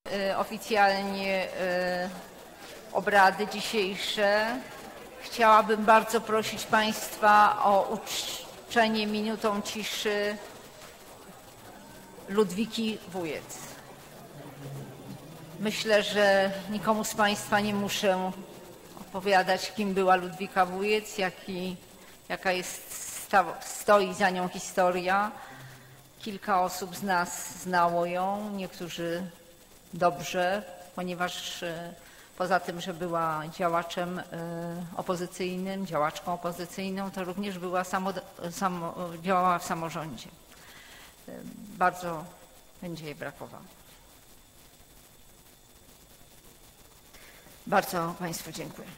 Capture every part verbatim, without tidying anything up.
Oficjalnie obrady dzisiejsze. Chciałabym bardzo prosić Państwa o uczczenie minutą ciszy Ludwiki Wujec. Myślę, że nikomu z Państwa nie muszę opowiadać, kim była Ludwika Wujec, jaki, jaka jest, stoi za nią historia. Kilka osób z nas znało ją, niektórzy dobrze, ponieważ poza tym, że była działaczem opozycyjnym, działaczką opozycyjną, to również była samo, samo, działała w samorządzie. Bardzo będzie jej brakowało. Bardzo Państwu dziękuję.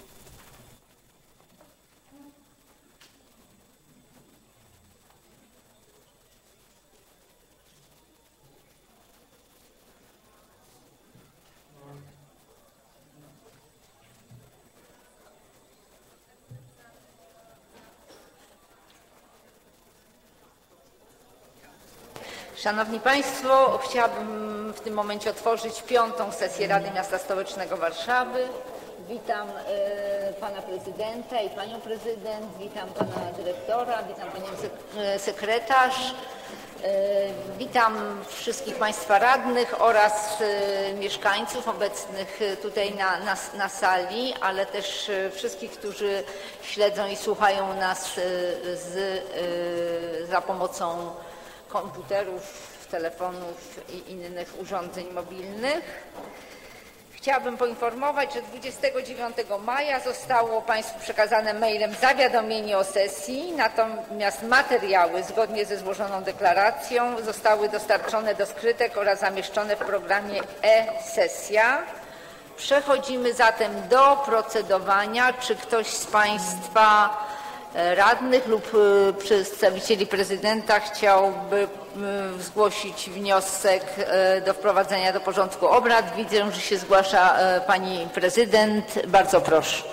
Szanowni Państwo, chciałabym w tym momencie otworzyć piątą sesję Rady Miasta Stołecznego Warszawy. Witam y, Pana Prezydenta i Panią Prezydent, witam Pana Dyrektora, witam Panią Sekretarz, y, witam wszystkich Państwa radnych oraz y, mieszkańców obecnych tutaj na, na, na sali, ale też y, wszystkich, którzy śledzą i słuchają nas y, z, y, za pomocą komputerów, telefonów i innych urządzeń mobilnych. Chciałabym poinformować, że dwudziestego dziewiątego maja zostało Państwu przekazane mailem zawiadomienie o sesji, natomiast materiały zgodnie ze złożoną deklaracją zostały dostarczone do skrytek oraz zamieszczone w programie e-sesja. Przechodzimy zatem do procedowania. Czy ktoś z Państwa radnych lub przedstawicieli prezydenta chciałby zgłosić wniosek do wprowadzenia do porządku obrad? Widzę, że się zgłasza Pani Prezydent. Bardzo proszę.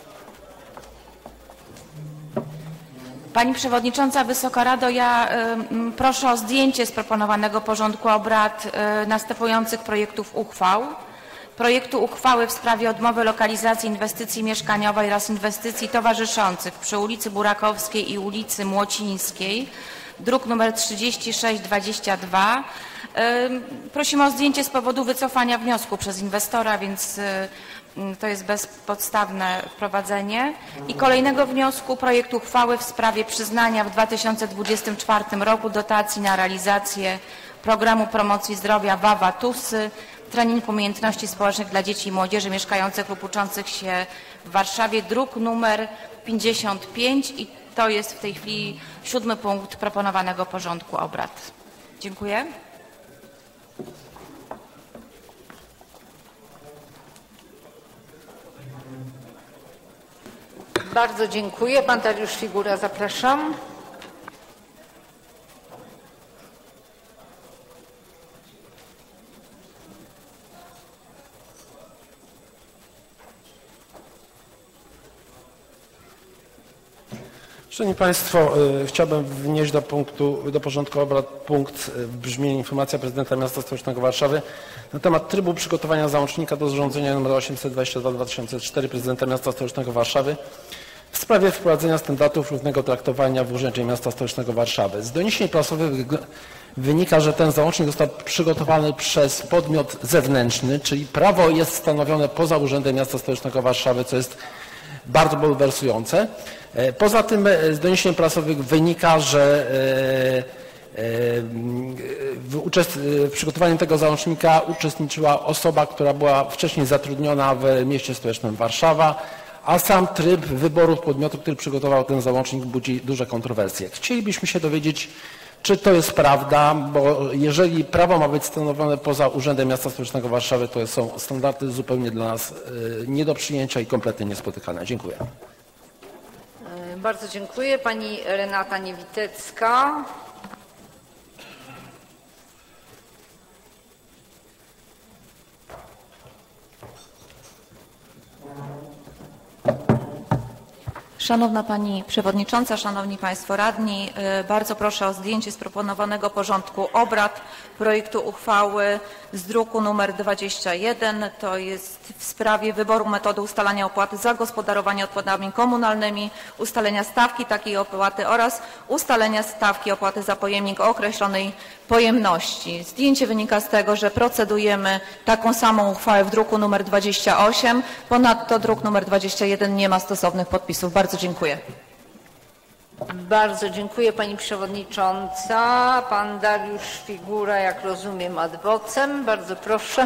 Pani Przewodnicząca, Wysoka Rado, ja y, proszę o zdjęcie z proponowanego porządku obrad y, następujących projektów uchwał. Projektu uchwały w sprawie odmowy lokalizacji inwestycji mieszkaniowej oraz inwestycji towarzyszących przy ulicy Burakowskiej i ulicy Młocińskiej, druk nr trzydzieści sześć dwadzieścia dwa. Prosimy o zdjęcie z powodu wycofania wniosku przez inwestora, więc to jest bezpodstawne wprowadzenie. I kolejnego wniosku, projekt uchwały w sprawie przyznania w dwa tysiące dwudziestym czwartym roku dotacji na realizację programu promocji zdrowia WAWA-TUSy, trening umiejętności społecznych dla dzieci i młodzieży mieszkających lub uczących się w Warszawie, druk numer pięćdziesiąt pięć i to jest w tej chwili siódmy punkt proponowanego porządku obrad. Dziękuję. Bardzo dziękuję. Pan Dariusz Figura, zapraszam. Szanowni Państwo, chciałbym wnieść do punktu, do porządku obrad punkt w brzmieniu Informacja Prezydenta Miasta Stołecznego Warszawy na temat trybu przygotowania załącznika do zarządzenia nr osiemset dwadzieścia dwa dwa tysiące cztery Prezydenta Miasta Stołecznego Warszawy w sprawie wprowadzenia standardów równego traktowania w Urzędzie Miasta Stołecznego Warszawy. Z doniesień prasowych wynika, że ten załącznik został przygotowany przez podmiot zewnętrzny, czyli prawo jest stanowione poza Urzędem Miasta Stołecznego Warszawy, co jest bardzo bulwersujące. Poza tym z doniesień prasowych wynika, że w, w przygotowaniu tego załącznika uczestniczyła osoba, która była wcześniej zatrudniona w mieście stołecznym Warszawa, a sam tryb wyboru podmiotu, który przygotował ten załącznik, budzi duże kontrowersje. Chcielibyśmy się dowiedzieć, czy to jest prawda, bo jeżeli prawo ma być stanowione poza Urzędem Miasta Stołecznego Warszawy, to są standardy zupełnie dla nas nie do przyjęcia i kompletnie niespotykane. Dziękuję. Bardzo dziękuję. Pani Renata Niewitecka. Szanowna Pani Przewodnicząca, Szanowni Państwo Radni, bardzo proszę o zdjęcie z proponowanego porządku obrad projektu uchwały z druku nr dwadzieścia jeden. To jest w sprawie wyboru metody ustalania opłaty za gospodarowanie odpadami komunalnymi, ustalenia stawki takiej opłaty oraz ustalenia stawki opłaty za pojemnik o określonej pojemności. Zdjęcie wynika z tego, że procedujemy taką samą uchwałę w druku nr dwadzieścia osiem. Ponadto druk nr dwadzieścia jeden nie ma stosownych podpisów. Bardzo dziękuję. Bardzo dziękuję Pani Przewodnicząca. Pan Dariusz Figura, jak rozumiem, ad vocem. Bardzo proszę.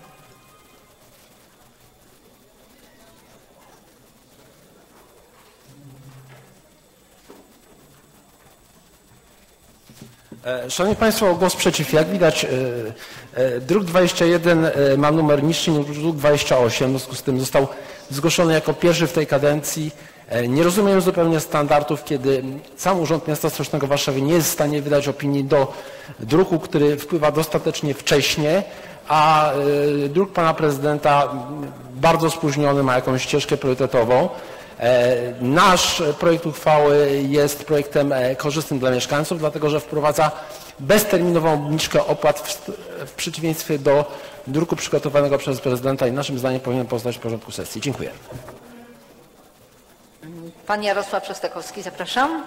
Szanowni Państwo, o głos przeciw. Jak widać, druk dwadzieścia jeden ma numer niższy niż druk dwadzieścia osiem. W związku z tym został zgłoszony jako pierwszy w tej kadencji. Nie rozumiem zupełnie standardów, kiedy sam Urząd Miasta Stołecznego Warszawy nie jest w stanie wydać opinii do druku, który wpływa dostatecznie wcześnie, a druk pana prezydenta bardzo spóźniony, ma jakąś ścieżkę priorytetową. Nasz projekt uchwały jest projektem korzystnym dla mieszkańców, dlatego że wprowadza bezterminową obniżkę opłat w, w przeciwieństwie do druku przygotowanego przez prezydenta i naszym zdaniem powinien pozostać w porządku sesji. Dziękuję. Pan Jarosław Szostakowski, zapraszam.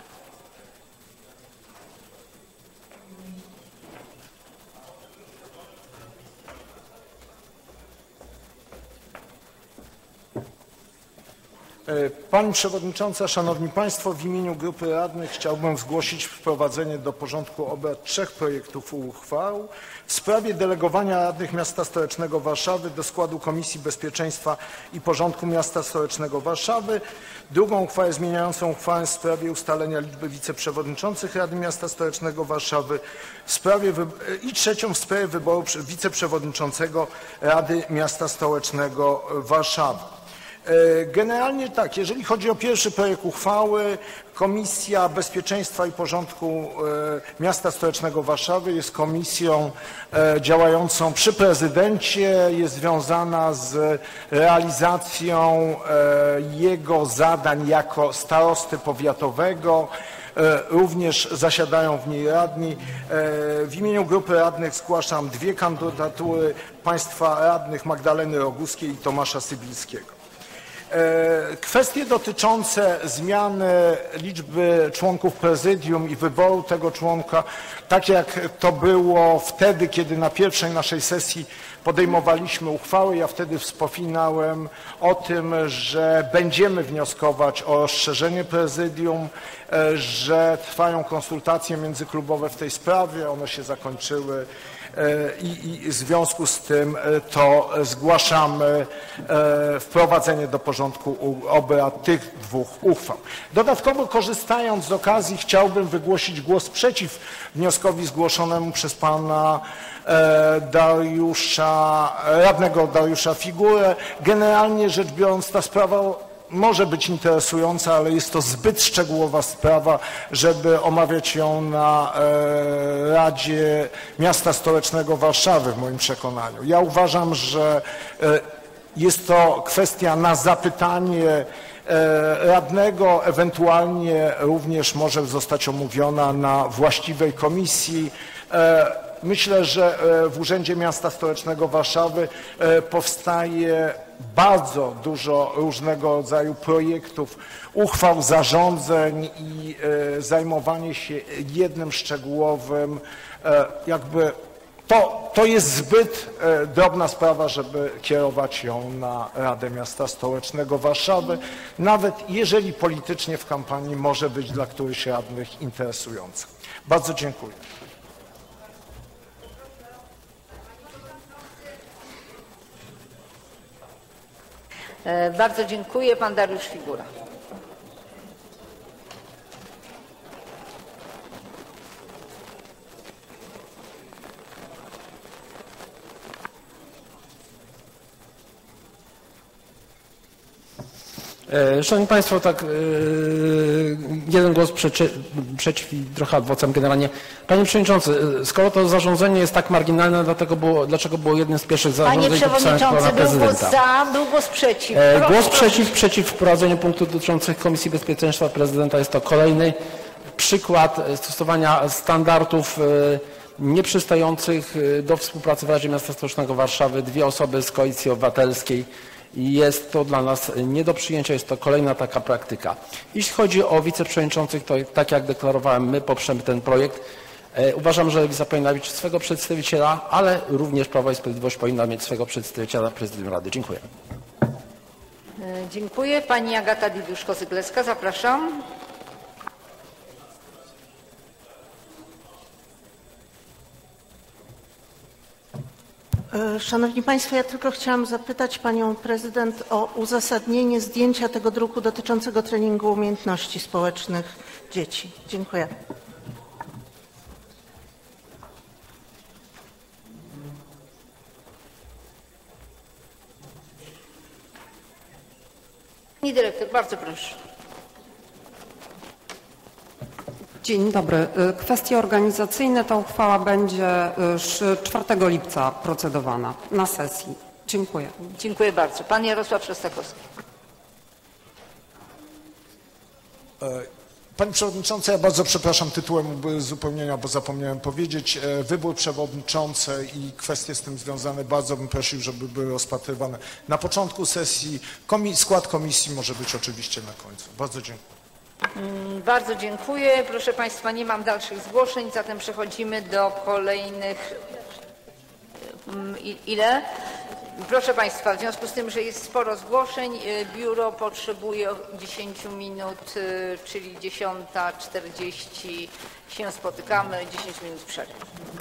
Pani Przewodnicząca, Szanowni Państwo, w imieniu Grupy Radnych chciałbym zgłosić wprowadzenie do porządku obrad trzech projektów uchwał w sprawie delegowania radnych Miasta Stołecznego Warszawy do składu Komisji Bezpieczeństwa i Porządku Miasta Stołecznego Warszawy, drugą uchwałę zmieniającą uchwałę w sprawie ustalenia liczby wiceprzewodniczących Rady Miasta Stołecznego Warszawy w sprawie i trzecią w sprawie wyboru wiceprzewodniczącego Rady Miasta Stołecznego Warszawy. Generalnie tak, jeżeli chodzi o pierwszy projekt uchwały, Komisja Bezpieczeństwa i Porządku Miasta Stołecznego Warszawy jest komisją działającą przy prezydencie, jest związana z realizacją jego zadań jako starosty powiatowego. Również zasiadają w niej radni. W imieniu grupy radnych zgłaszam dwie kandydatury państwa radnych Magdaleny Roguskiej i Tomasza Sybilskiego. Kwestie dotyczące zmiany liczby członków prezydium i wyboru tego członka, tak jak to było wtedy, kiedy na pierwszej naszej sesji podejmowaliśmy uchwałę, ja wtedy wspominałem o tym, że będziemy wnioskować o rozszerzenie prezydium, że trwają konsultacje międzyklubowe w tej sprawie, one się zakończyły. I, I w związku z tym to zgłaszamy wprowadzenie do porządku obrad tych dwóch uchwał. Dodatkowo, korzystając z okazji, chciałbym wygłosić głos przeciw wnioskowi zgłoszonemu przez pana Dariusza, radnego Dariusza Figurę. Generalnie rzecz biorąc, ta sprawa może być interesująca, ale jest to zbyt szczegółowa sprawa, żeby omawiać ją na Radzie Miasta Stołecznego Warszawy, w moim przekonaniu. Ja uważam, że jest to kwestia na zapytanie radnego, ewentualnie również może zostać omówiona na właściwej komisji. Myślę, że w Urzędzie Miasta Stołecznego Warszawy powstaje bardzo dużo różnego rodzaju projektów, uchwał, zarządzeń i zajmowanie się jednym szczegółowym, jakby to, to jest zbyt drobna sprawa, żeby kierować ją na Radę Miasta Stołecznego Warszawy, nawet jeżeli politycznie w kampanii może być dla którychś radnych interesująca. Bardzo dziękuję. Bardzo dziękuję. Pan Dariusz Figura. Szanowni Państwo, tak, jeden głos przeczy, przeciw i trochę ad vocem generalnie. Panie Przewodniczący, skoro to zarządzenie jest tak marginalne, dlatego było, dlaczego było jednym z pierwszych zarządzeń Panie Przewodniczący, był głos za, był głos przeciw. Proszę, głos przeciw, przeciw wprowadzeniu punktów dotyczących Komisji Bezpieczeństwa Prezydenta jest to kolejny przykład stosowania standardów nieprzystających do współpracy w Radzie Miasta Stołecznego Warszawy. Dwie osoby z Koalicji Obywatelskiej. I jest to dla nas nie do przyjęcia, jest to kolejna taka praktyka. Jeśli chodzi o wiceprzewodniczących, to tak jak deklarowałem, my poprzemy ten projekt. Uważam, że Lewica powinna mieć swego przedstawiciela, ale również Prawo i Sprawiedliwość powinna mieć swego przedstawiciela w Prezydium Rady. Dziękuję. Dziękuję. Pani Agata Diduszko-Zyglewska, zapraszam. Szanowni Państwo, ja tylko chciałam zapytać Panią Prezydent o uzasadnienie zdjęcia tego druku dotyczącego treningu umiejętności społecznych dzieci. Dziękuję. Pani Dyrektor, bardzo proszę. Dzień dobry. Kwestie organizacyjne. Ta uchwała będzie czwartego lipca procedowana na sesji. Dziękuję. Dziękuję bardzo. Pan Jarosław Szostakowski. Pani Przewodnicząca, ja bardzo przepraszam, tytułem uzupełnienia, bo zapomniałem powiedzieć. Wybór przewodniczącej i kwestie z tym związane bardzo bym prosił, żeby były rozpatrywane na początku sesji. Komi- skład komisji może być oczywiście na końcu. Bardzo dziękuję. Bardzo dziękuję. Proszę Państwa, nie mam dalszych zgłoszeń, zatem przechodzimy do kolejnych. Ile? Proszę Państwa, w związku z tym, że jest sporo zgłoszeń, biuro potrzebuje dziesięć minut, czyli dziesiąta czterdzieści się spotykamy, dziesięć minut przerwy.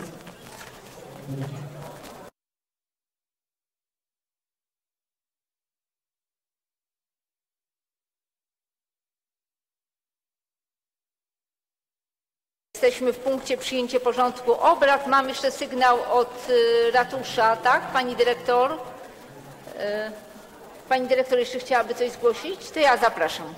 Jesteśmy w punkcie przyjęcie porządku obrad. Mam jeszcze sygnał od ratusza, tak? Pani dyrektor? Pani dyrektor jeszcze chciałaby coś zgłosić? To ja zapraszam.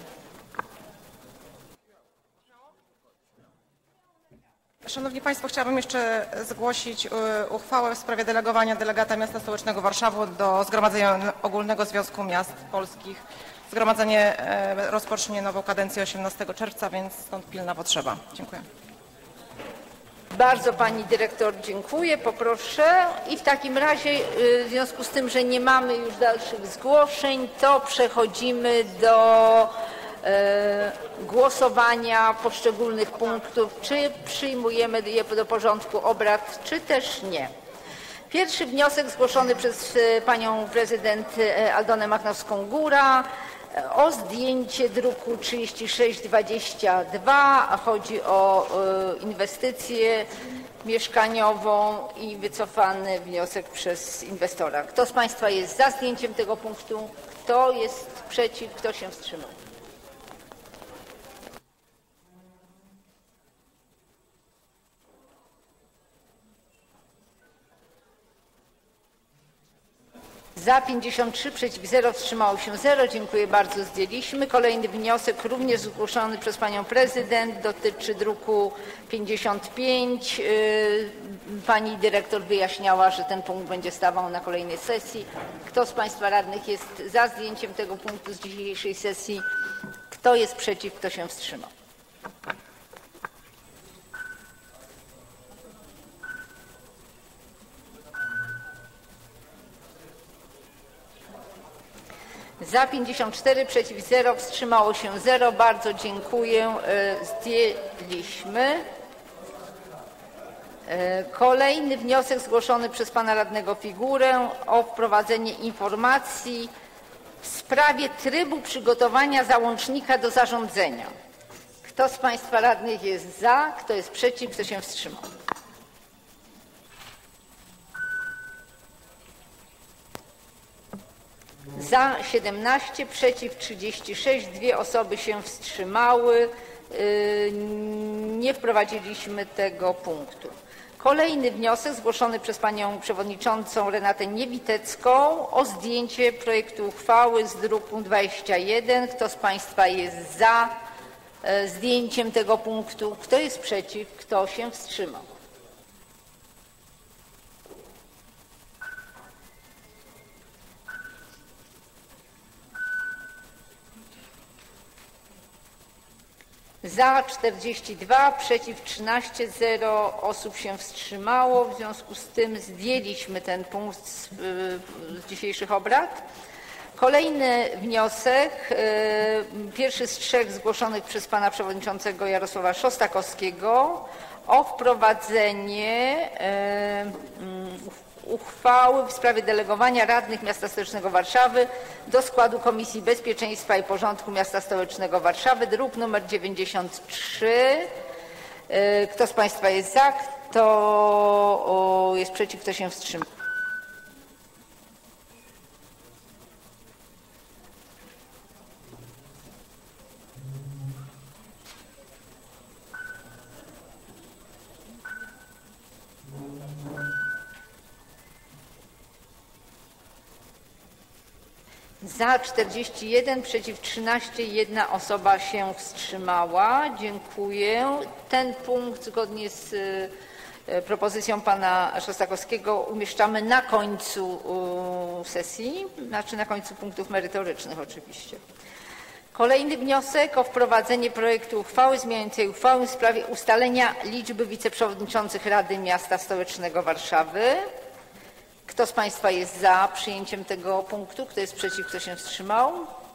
Szanowni Państwo, chciałabym jeszcze zgłosić uchwałę w sprawie delegowania delegata Miasta Stołecznego Warszawy do Zgromadzenia Ogólnego Związku Miast Polskich. Zgromadzenie rozpocznie nową kadencję osiemnastego czerwca, więc stąd pilna potrzeba. Dziękuję. Bardzo Pani Dyrektor dziękuję, poproszę. I w takim razie, w związku z tym, że nie mamy już dalszych zgłoszeń, to przechodzimy do e, głosowania poszczególnych punktów, czy przyjmujemy je do porządku obrad, czy też nie. Pierwszy wniosek zgłoszony przez Panią Prezydent Aldonę Machnowską-Góra o zdjęcie druku trzydzieści sześć dwadzieścia dwa. Chodzi o inwestycję mieszkaniową i wycofany wniosek przez inwestora. Kto z Państwa jest za zdjęciem tego punktu? Kto jest przeciw? Kto się wstrzymał? Za pięćdziesiąt trzy, przeciw zero, wstrzymało się zero. Dziękuję bardzo, zdjęliśmy. Kolejny wniosek, również zgłoszony przez Panią Prezydent, dotyczy druku pięćdziesiąt pięć. Pani Dyrektor wyjaśniała, że ten punkt będzie stawał na kolejnej sesji. Kto z Państwa radnych jest za zdjęciem tego punktu z dzisiejszej sesji? Kto jest przeciw? Kto się wstrzymał? Za pięćdziesiąt cztery, przeciw zero, wstrzymało się zero. Bardzo dziękuję. Zdjęliśmy. Kolejny wniosek zgłoszony przez Pana Radnego Figurę o wprowadzenie informacji w sprawie trybu przygotowania załącznika do zarządzenia. Kto z Państwa radnych jest za? Kto jest przeciw? Kto się wstrzymał? Za siedemnaście, przeciw trzydzieści sześć, dwie osoby się wstrzymały. nie wprowadziliśmy tego punktu. Kolejny wniosek zgłoszony przez panią przewodniczącą Renatę Niewitecką o zdjęcie projektu uchwały z druku dwadzieścia jeden. Kto z państwa jest za zdjęciem tego punktu? Kto jest przeciw? Kto się wstrzymał? Za czterdzieści dwa, przeciw trzynaście, zero osób się wstrzymało. W związku z tym zdjęliśmy ten punkt z, z dzisiejszych obrad. Kolejny wniosek, pierwszy z trzech zgłoszonych przez pana przewodniczącego Jarosława Szostakowskiego o wprowadzenie uchwały w sprawie delegowania radnych Miasta Stołecznego Warszawy do składu Komisji Bezpieczeństwa i Porządku Miasta Stołecznego Warszawy, druk nr dziewięćdziesiąt trzy. Kto z państwa jest za, kto jest przeciw, kto się wstrzymał? Za czterdzieści jeden, przeciw trzynaście, jedna osoba się wstrzymała. Dziękuję. Ten punkt zgodnie z propozycją pana Szostakowskiego umieszczamy na końcu sesji, znaczy na końcu punktów merytorycznych oczywiście. Kolejny wniosek o wprowadzenie projektu uchwały zmieniającej uchwałę w sprawie ustalenia liczby wiceprzewodniczących Rady Miasta Stołecznego Warszawy. Kto z państwa jest za przyjęciem tego punktu? Kto jest przeciw? Kto się wstrzymał?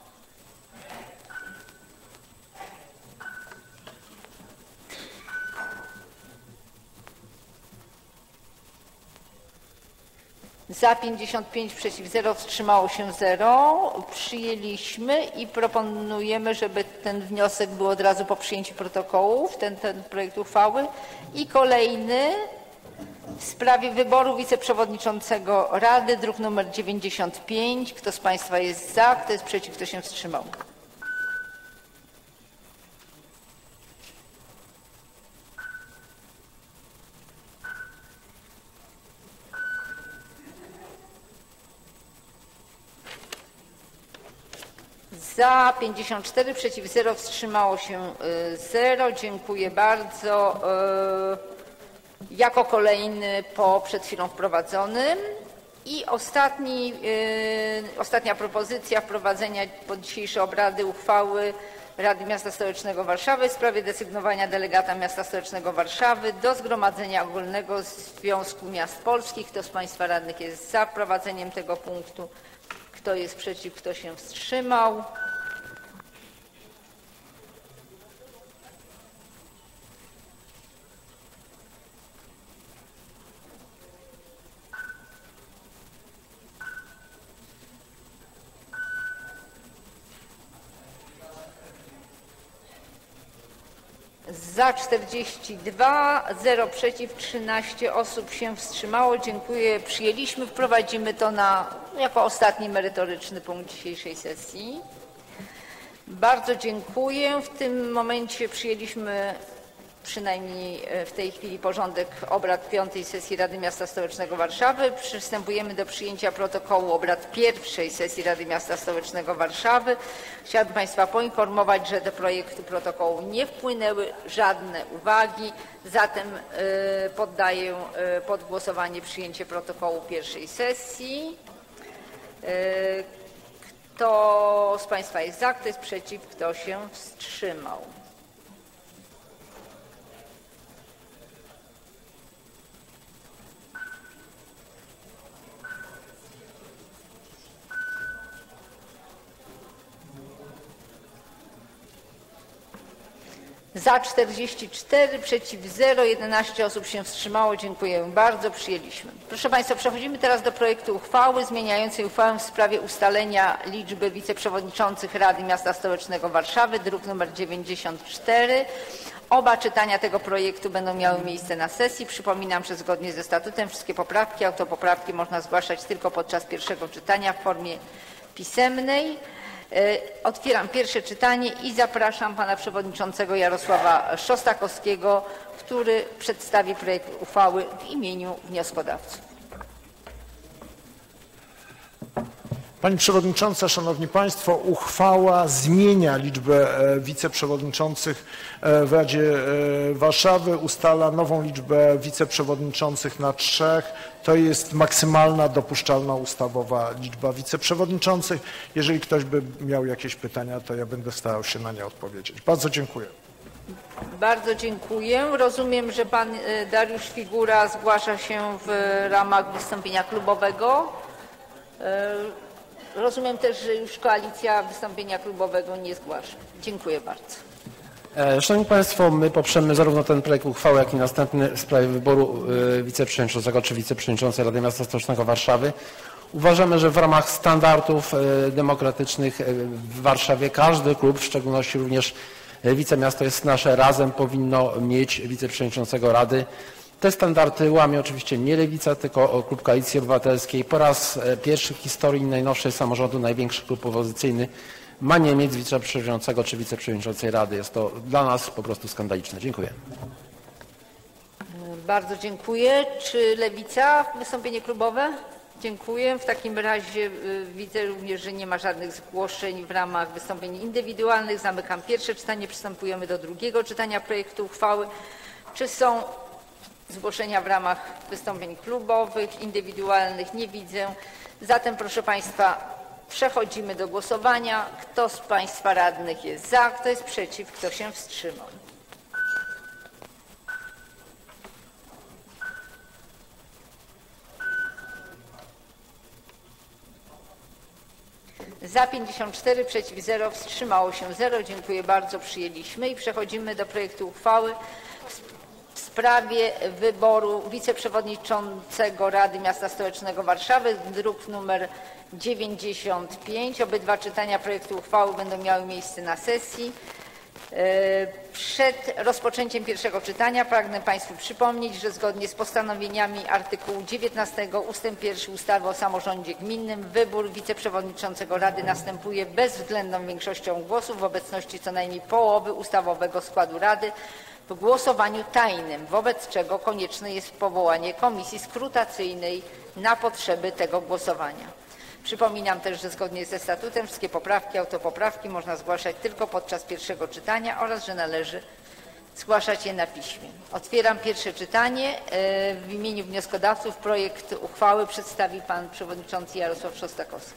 Za pięćdziesiąt pięć, przeciw zero, wstrzymało się zero. Przyjęliśmy i proponujemy, żeby ten wniosek był od razu po przyjęciu protokołów, ten, ten projekt uchwały. I kolejny w sprawie wyboru wiceprzewodniczącego Rady, druk nr dziewięćdziesiąt pięć. Kto z państwa jest za, kto jest przeciw, kto się wstrzymał? Za pięćdziesiąt cztery, przeciw zero, wstrzymało się zero. Dziękuję bardzo. Jako kolejny po przed chwilą wprowadzonym. I ostatni, yy, ostatnia propozycja wprowadzenia pod dzisiejsze obrady uchwały Rady Miasta Stołecznego Warszawy w sprawie desygnowania delegata Miasta Stołecznego Warszawy do Zgromadzenia Ogólnego Związku Miast Polskich. Kto z państwa radnych jest za wprowadzeniem tego punktu? Kto jest przeciw? Kto się wstrzymał? Za czterdzieści dwa, zero przeciw, trzynaście osób się wstrzymało. Dziękuję. Przyjęliśmy. Wprowadzimy to na, jako ostatni merytoryczny punkt dzisiejszej sesji. Bardzo dziękuję. W tym momencie przyjęliśmy przynajmniej w tej chwili porządek obrad piątej sesji Rady Miasta Stołecznego Warszawy. Przystępujemy do przyjęcia protokołu obrad pierwszej sesji Rady Miasta Stołecznego Warszawy. Chciałabym państwa poinformować, że do projektu protokołu nie wpłynęły żadne uwagi, zatem poddaję pod głosowanie przyjęcie protokołu pierwszej sesji. Kto z państwa jest za, kto jest przeciw, kto się wstrzymał? Za czterdzieści cztery, przeciw zero, jedenaście osób się wstrzymało. Dziękuję bardzo. Przyjęliśmy. Proszę państwa, przechodzimy teraz do projektu uchwały zmieniającej uchwałę w sprawie ustalenia liczby wiceprzewodniczących Rady Miasta Stołecznego Warszawy, druk nr dziewięćdziesiąt cztery. Oba czytania tego projektu będą miały miejsce na sesji. Przypominam, że zgodnie ze statutem wszystkie poprawki, autopoprawki można zgłaszać tylko podczas pierwszego czytania w formie pisemnej. Otwieram pierwsze czytanie i zapraszam pana przewodniczącego Jarosława Szostakowskiego, który przedstawi projekt uchwały w imieniu wnioskodawców. Pani Przewodnicząca, Szanowni Państwo, uchwała zmienia liczbę wiceprzewodniczących w Radzie Warszawy, ustala nową liczbę wiceprzewodniczących na trzech. To jest maksymalna dopuszczalna ustawowa liczba wiceprzewodniczących. Jeżeli ktoś by miał jakieś pytania, to ja będę starał się na nie odpowiedzieć. Bardzo dziękuję. Bardzo dziękuję. Rozumiem, że pan Dariusz Figura zgłasza się w ramach wystąpienia klubowego. Rozumiem też, że już koalicja wystąpienia klubowego nie zgłasza. Dziękuję bardzo. Szanowni Państwo, my poprzemy zarówno ten projekt uchwały, jak i następny w sprawie wyboru wiceprzewodniczącego czy wiceprzewodniczącej Rady Miasta Stołecznego Warszawy. Uważamy, że w ramach standardów demokratycznych w Warszawie każdy klub, w szczególności również wicemiasto jest nasze, razem powinno mieć wiceprzewodniczącego Rady. Te standardy łamie oczywiście nie Lewica, tylko klub Koalicji Obywatelskiej. Po raz pierwszy w historii najnowszej samorządu największy klub opozycyjny ma nie mieć wiceprzewodniczącego czy wiceprzewodniczącej Rady. Jest to dla nas po prostu skandaliczne. Dziękuję. Bardzo dziękuję. Czy Lewica wystąpienie klubowe? Dziękuję. W takim razie widzę również, że nie ma żadnych zgłoszeń w ramach wystąpień indywidualnych. Zamykam pierwsze czytanie. Przystępujemy do drugiego czytania projektu uchwały. Czy są zgłoszenia w ramach wystąpień klubowych, indywidualnych? Nie widzę. Zatem, proszę Państwa, przechodzimy do głosowania. Kto z Państwa radnych jest za, kto jest przeciw, kto się wstrzymał? Za pięćdziesiąt cztery, przeciw zero, wstrzymało się zero. Dziękuję bardzo, przyjęliśmy i przechodzimy do projektu uchwały w sprawie wyboru wiceprzewodniczącego Rady Miasta Stołecznego Warszawy, druk nr dziewięćdziesiąt pięć. Obydwa czytania projektu uchwały będą miały miejsce na sesji. Przed rozpoczęciem pierwszego czytania pragnę Państwu przypomnieć, że zgodnie z postanowieniami artykułu dziewiętnastego ustęp pierwszy ustawy o samorządzie gminnym wybór wiceprzewodniczącego Rady następuje bezwzględną większością głosów w obecności co najmniej połowy ustawowego składu Rady w głosowaniu tajnym, wobec czego konieczne jest powołanie komisji skrutacyjnej na potrzeby tego głosowania. Przypominam też, że zgodnie ze statutem wszystkie poprawki, autopoprawki można zgłaszać tylko podczas pierwszego czytania oraz że należy zgłaszać je na piśmie. Otwieram pierwsze czytanie. W imieniu wnioskodawców projekt uchwały przedstawi pan przewodniczący Jarosław Szostakowski.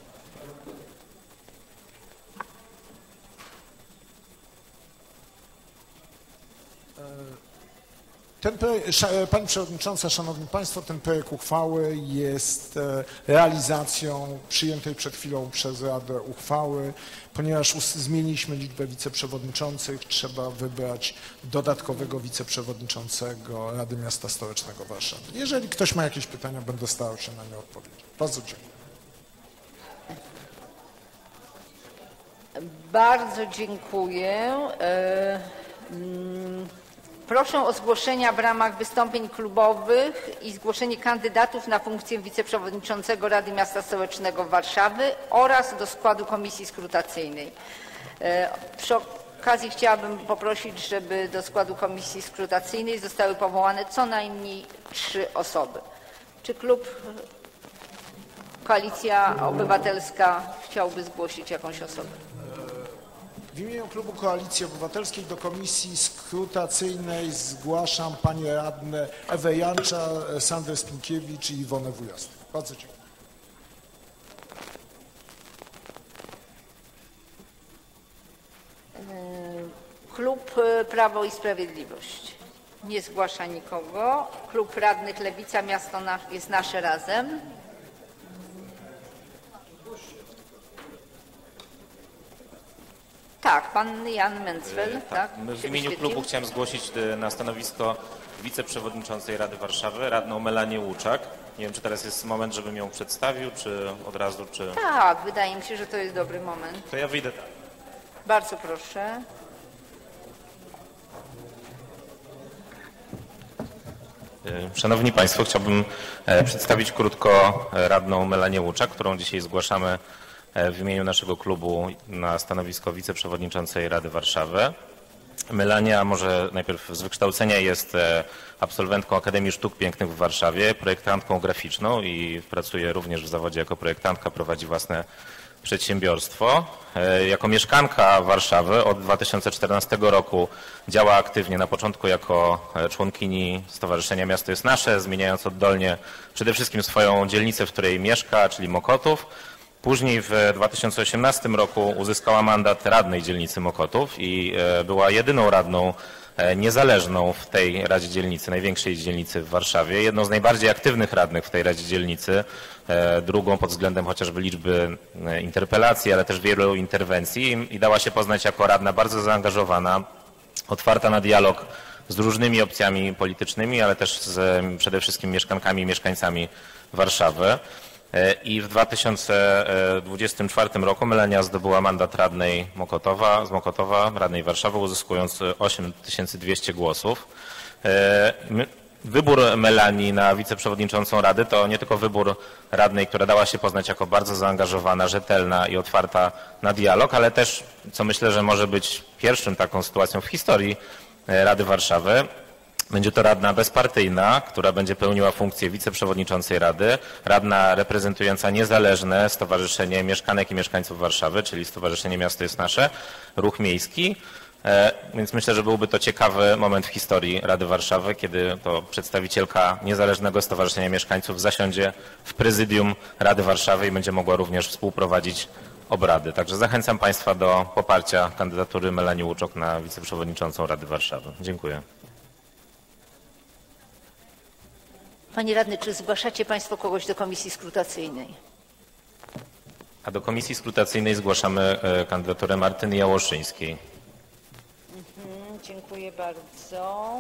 Ten projekt, Pani Przewodnicząca, Szanowni Państwo, ten projekt uchwały jest realizacją przyjętej przed chwilą przez Radę uchwały. Ponieważ zmieniliśmy liczbę wiceprzewodniczących, trzeba wybrać dodatkowego wiceprzewodniczącego Rady Miasta Stołecznego Warszawy. Jeżeli ktoś ma jakieś pytania, będę starał się na nie odpowiedzieć. Bardzo dziękuję. Bardzo dziękuję. Proszę o zgłoszenia w ramach wystąpień klubowych i zgłoszenie kandydatów na funkcję wiceprzewodniczącego Rady Miasta Stołecznego Warszawy oraz do składu komisji skrutacyjnej. Przy okazji chciałabym poprosić, żeby do składu komisji skrutacyjnej zostały powołane co najmniej trzy osoby. Czy klub Koalicja Obywatelska chciałby zgłosić jakąś osobę? W imieniu klubu Koalicji Obywatelskiej do komisji skrutacyjnej zgłaszam panie radne Ewę Jancza, Sandrę Spinkiewicz i Iwonę Wujastę. Bardzo dziękuję. Klub Prawo i Sprawiedliwość nie zgłasza nikogo. Klub Radnych Lewica Miasto jest nasze razem. Tak, pan Jan Mencfel. Tak, w imieniu klubu chciałem zgłosić na stanowisko wiceprzewodniczącej Rady Warszawy radną Melanię Łuczak. Nie wiem, czy teraz jest moment, żebym ją przedstawił, czy od razu, czy... Tak, wydaje mi się, że to jest dobry moment. To ja wyjdę tak. Bardzo proszę. Szanowni Państwo, chciałbym przedstawić krótko radną Melanię Łuczak, którą dzisiaj zgłaszamy w imieniu naszego klubu na stanowisko wiceprzewodniczącej Rady Warszawy. Melania może najpierw z wykształcenia jest absolwentką Akademii Sztuk Pięknych w Warszawie, projektantką graficzną i pracuje również w zawodzie jako projektantka, prowadzi własne przedsiębiorstwo. Jako mieszkanka Warszawy od dwa tysiące czternastego roku działa aktywnie, na początku jako członkini Stowarzyszenia Miasto jest Nasze, zmieniając oddolnie przede wszystkim swoją dzielnicę, w której mieszka, czyli Mokotów. Później w dwa tysiące osiemnastym roku uzyskała mandat radnej dzielnicy Mokotów i była jedyną radną niezależną w tej Radzie Dzielnicy, największej dzielnicy w Warszawie, jedną z najbardziej aktywnych radnych w tej Radzie Dzielnicy, drugą pod względem chociażby liczby interpelacji, ale też wielu interwencji i dała się poznać jako radna bardzo zaangażowana, otwarta na dialog z różnymi opcjami politycznymi, ale też z przede wszystkim mieszkankami i mieszkańcami Warszawy. I w dwa tysiące dwudziestym czwartym roku Melania zdobyła mandat radnej Mokotowa, z Mokotowa, radnej Warszawy, uzyskując osiem tysięcy dwieście głosów. Wybór Melanii na wiceprzewodniczącą Rady to nie tylko wybór radnej, która dała się poznać jako bardzo zaangażowana, rzetelna i otwarta na dialog, ale też, co myślę, że może być pierwszą taką sytuacją w historii Rady Warszawy, będzie to radna bezpartyjna, która będzie pełniła funkcję wiceprzewodniczącej Rady, radna reprezentująca niezależne Stowarzyszenie Mieszkanek i Mieszkańców Warszawy, czyli Stowarzyszenie Miasto jest Nasze, Ruch Miejski. Więc myślę, że byłby to ciekawy moment w historii Rady Warszawy, kiedy to przedstawicielka niezależnego Stowarzyszenia Mieszkańców zasiądzie w prezydium Rady Warszawy i będzie mogła również współprowadzić obrady. Także zachęcam Państwa do poparcia kandydatury Melanii Łuczok na wiceprzewodniczącą Rady Warszawy. Dziękuję. Panie radny, czy zgłaszacie Państwo kogoś do komisji skrutacyjnej? A do komisji skrutacyjnej zgłaszamy kandydaturę Martyny Jałoszyńskiej. Mhm, dziękuję bardzo.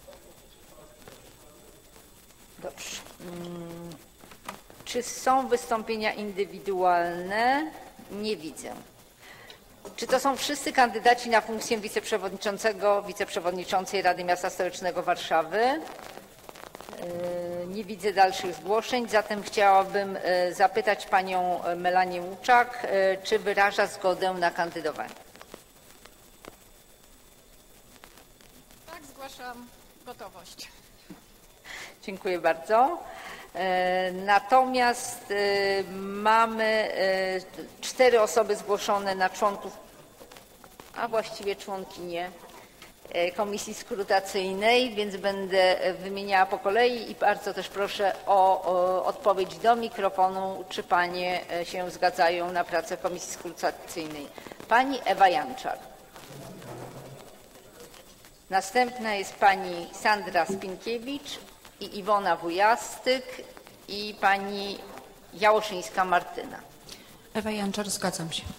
Dobrze. Hmm. Czy są wystąpienia indywidualne? Nie widzę. Czy to są wszyscy kandydaci na funkcję wiceprzewodniczącego, wiceprzewodniczącej Rady Miasta Stołecznego Warszawy? Nie widzę dalszych zgłoszeń, zatem chciałabym zapytać panią Melanię Łuczak, czy wyraża zgodę na kandydowanie. Tak, zgłaszam gotowość. Dziękuję bardzo. Natomiast mamy cztery osoby zgłoszone na członków, a właściwie członkinie komisji skrutacyjnej, więc będę wymieniała po kolei i bardzo też proszę o, o odpowiedź do mikrofonu, czy panie się zgadzają na pracę komisji skrutacyjnej. Pani Ewa Janczar. Następna jest pani Sandra Spinkiewicz i Iwona Wujastyk i pani Jałoszyńska Martyna. Ewa Janczar, zgadzam się.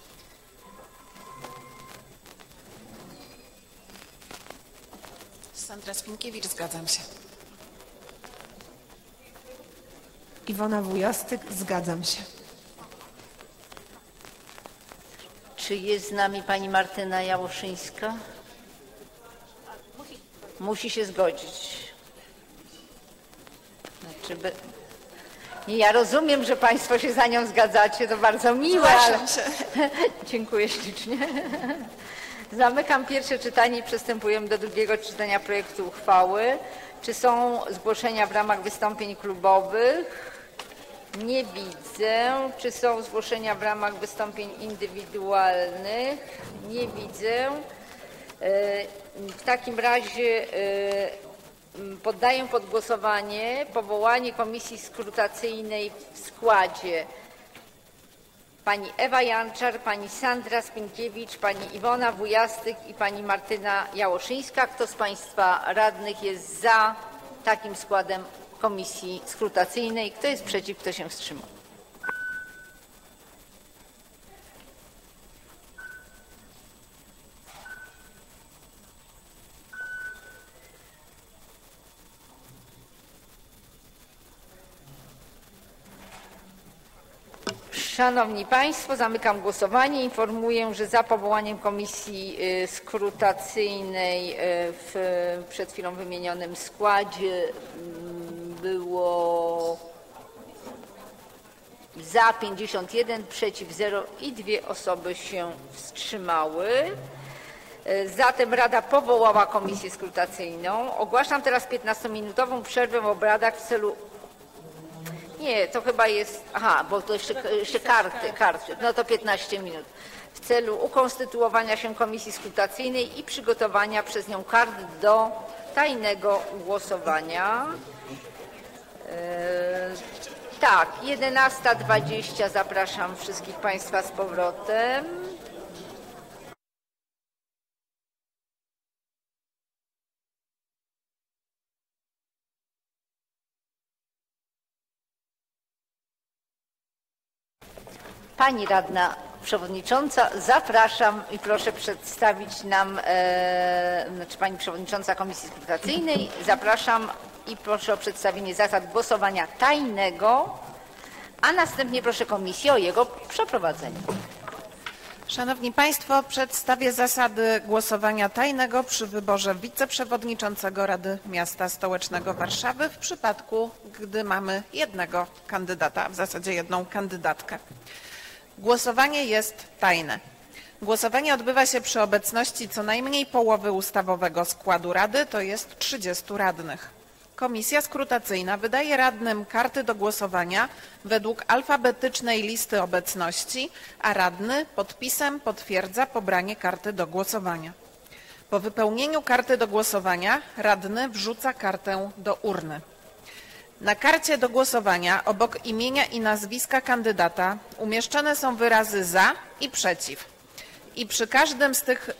Sandra Spinkiewicz, zgadzam się. Iwona Wujastyk, zgadzam się. Czy jest z nami pani Martyna Jałoszyńska? Musi się zgodzić. Znaczy, by... Nie, ja rozumiem, że państwo się za nią zgadzacie, to bardzo miłe, ale... Dziękuję ślicznie. Zamykam pierwsze czytanie i przystępujemy do drugiego czytania projektu uchwały. Czy są zgłoszenia w ramach wystąpień klubowych? Nie widzę. Czy są zgłoszenia w ramach wystąpień indywidualnych? Nie widzę. W takim razie poddaję pod głosowanie powołanie komisji skrutacyjnej w składzie pani Ewa Janczar, pani Sandra Spinkiewicz, pani Iwona Wujastyk i pani Martyna Jałoszyńska. Kto z państwa radnych jest za takim składem komisji skrutacyjnej? Kto jest przeciw? Kto się wstrzymał? Szanowni Państwo, zamykam głosowanie. Informuję, że za powołaniem komisji skrutacyjnej w przed chwilą wymienionym składzie było Za pięćdziesiąt jeden, przeciw zero i dwie osoby się wstrzymały. Zatem Rada powołała komisję skrutacyjną. Ogłaszam teraz piętnastominutową przerwę w obradach w celu... Nie, to chyba jest... Aha, bo to jeszcze, jeszcze karty, karty. No to piętnaście minut. W celu ukonstytuowania się komisji skrutacyjnej i przygotowania przez nią kart do tajnego głosowania. Yy, tak, jedenasta dwadzieścia zapraszam wszystkich Państwa z powrotem. Pani radna przewodnicząca, zapraszam i proszę przedstawić nam, e, znaczy Pani przewodnicząca Komisji Skrutacyjnej, zapraszam i proszę o przedstawienie zasad głosowania tajnego, a następnie proszę Komisję o jego przeprowadzenie. Szanowni Państwo, przedstawię zasady głosowania tajnego przy wyborze wiceprzewodniczącego Rady Miasta Stołecznego Warszawy w przypadku, gdy mamy jednego kandydata, a w zasadzie jedną kandydatkę. Głosowanie jest tajne. Głosowanie odbywa się przy obecności co najmniej połowy ustawowego składu Rady, to jest trzydziestu radnych. Komisja skrutacyjna wydaje radnym karty do głosowania według alfabetycznej listy obecności, a radny podpisem potwierdza pobranie karty do głosowania. Po wypełnieniu karty do głosowania radny wrzuca kartę do urny. Na karcie do głosowania obok imienia i nazwiska kandydata umieszczone są wyrazy za i przeciw. I przy każdym z tych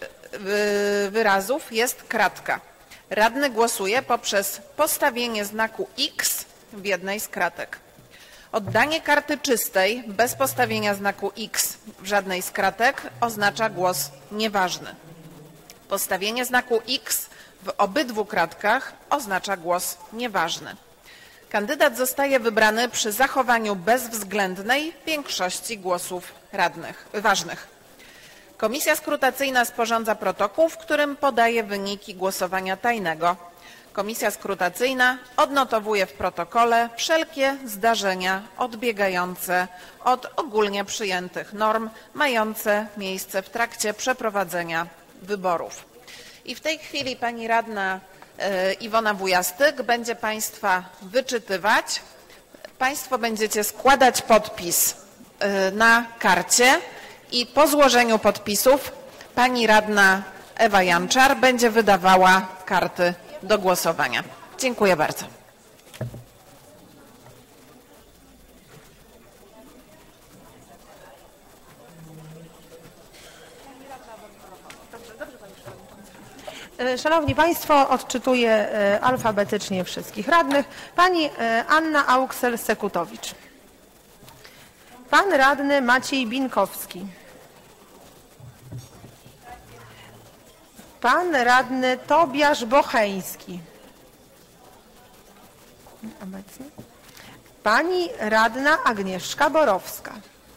wyrazów jest kratka. Radny głosuje poprzez postawienie znaku X w jednej z kratek. Oddanie karty czystej bez postawienia znaku X w żadnej z kratek oznacza głos nieważny. Postawienie znaku X w obydwu kratkach oznacza głos nieważny. Kandydat zostaje wybrany przy zachowaniu bezwzględnej większości głosów radnych, ważnych. Komisja skrutacyjna sporządza protokół, w którym podaje wyniki głosowania tajnego. Komisja skrutacyjna odnotowuje w protokole wszelkie zdarzenia odbiegające od ogólnie przyjętych norm, mające miejsce w trakcie przeprowadzenia wyborów. I w tej chwili pani radna Iwona Wujastyk będzie Państwa wyczytywać. Państwo będziecie składać podpis na karcie i po złożeniu podpisów pani radna Ewa Janczar będzie wydawała karty do głosowania. Dziękuję bardzo. Szanowni Państwo, odczytuję alfabetycznie wszystkich radnych. Pani Anna Auksel-Sekutowicz. Pan radny Maciej Binkowski. Pan radny Tobiasz Bocheński. Obecnie. Pani radna Agnieszka Borowska.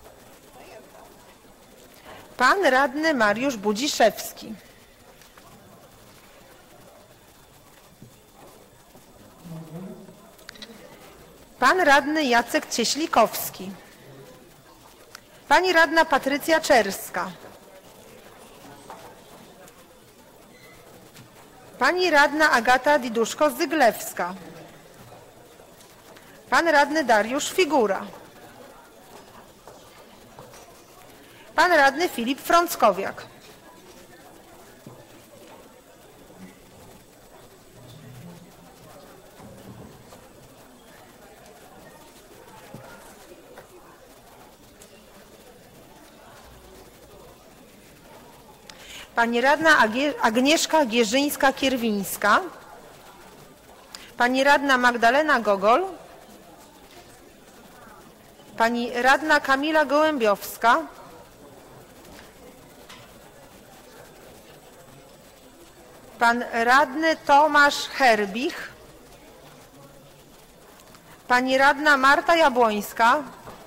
Pan radny Mariusz Budziszewski. Pan radny Jacek Cieślikowski. Pani radna Patrycja Czerska. Pani radna Agata Diduszko-Zyglewska. Pan radny Dariusz Figura. Pan radny Filip Frąckowiak. Pani radna Agnieszka Gierzyńska-Kierwińska. Pani radna Magdalena Gogol. Pani radna Kamila Gołębiowska. Pan radny Tomasz Herbich. Pani radna Marta Jabłońska.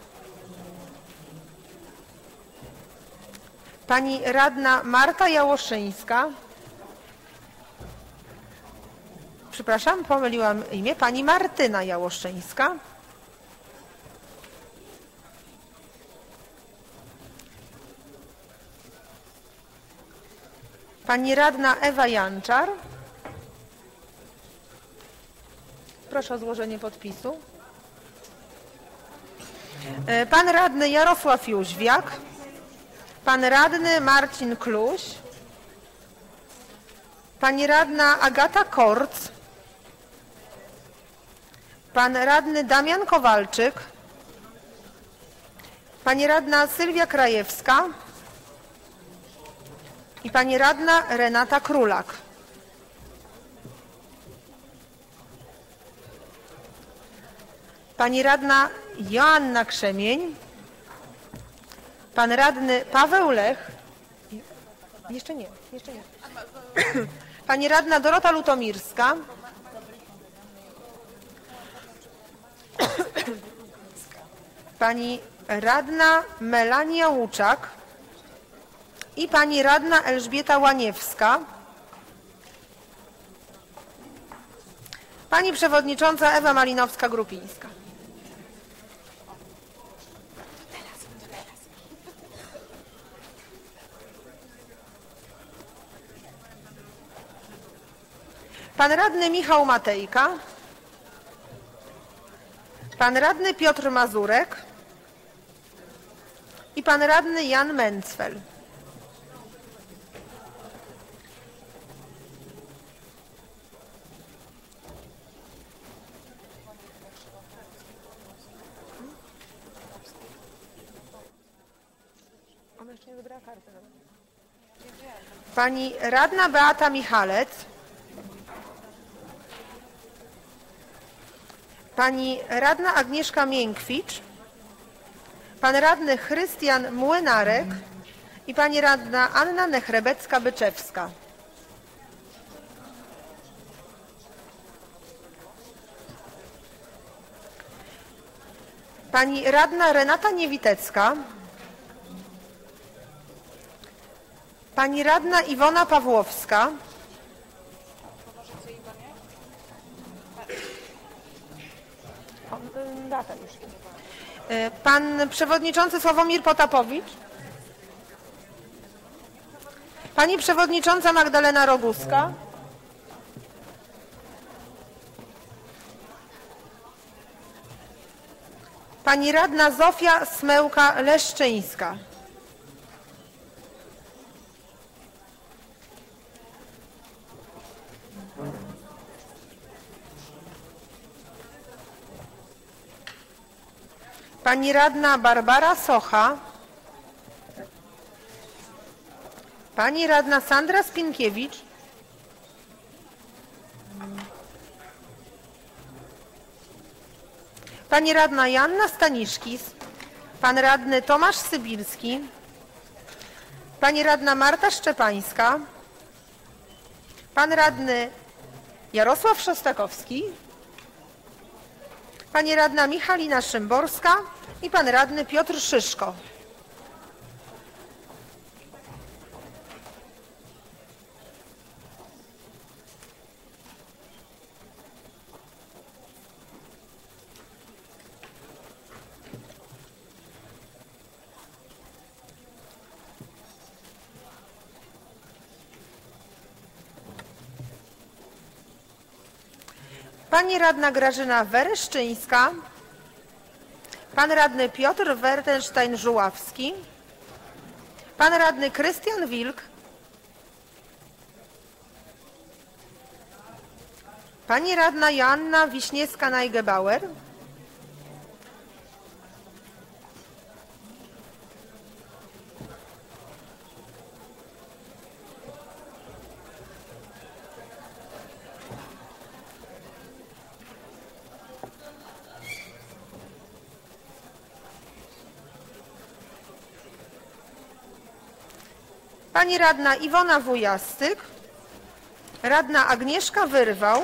Pani radna Marta Jałoszyńska. Przepraszam, pomyliłam imię. Pani Martyna Jałoszyńska. Pani radna Ewa Janczar. Proszę o złożenie podpisu. Pan radny Jarosław Jóźwiak. Pan radny Marcin Kluś. Pani radna Agata Korc. Pan radny Damian Kowalczyk. Pani radna Sylwia Krajewska i pani radna Renata Królak. Pani radna Joanna Krzemień. Pan radny Paweł Lech. Jeszcze nie, jeszcze nie. Pani radna Dorota Lutomirska. Pani radna Melania Łuczak i pani radna Elżbieta Łaniewska. Pani przewodnicząca Ewa Malinowska-Grupińska. Pan radny Michał Matejka. Pan radny Piotr Mazurek i pan radny Jan Mencfel. Ona jeszcze nie wybrała karty. Pani radna Beata Michalec. Pani radna Agnieszka Miękwicz, pan radny Chrystian Młynarek i pani radna Anna Nechrebecka-Byczewska. Pani radna Renata Niewitecka, pani radna Iwona Pawłowska, pan przewodniczący Sławomir Potapowicz, pani przewodnicząca Magdalena Roguska, pani radna Zofia Smełka-Leszczyńska. Pani radna Barbara Socha, pani radna Sandra Spinkiewicz, pani radna Joanna Staniszkis, pan radny Tomasz Sybirski, pani radna Marta Szczepańska, pan radny Jarosław Szostakowski, pani radna Michalina Szymborska i pan radny Piotr Szyszko. Pani radna Grażyna Wereszczyńska, pan radny Piotr Wertenstein-Żuławski, pan radny Krystian Wilk, pani radna Joanna Wiśniewska-Najgebauer, pani radna Iwona Wujastyk, radna Agnieszka Wyrwał,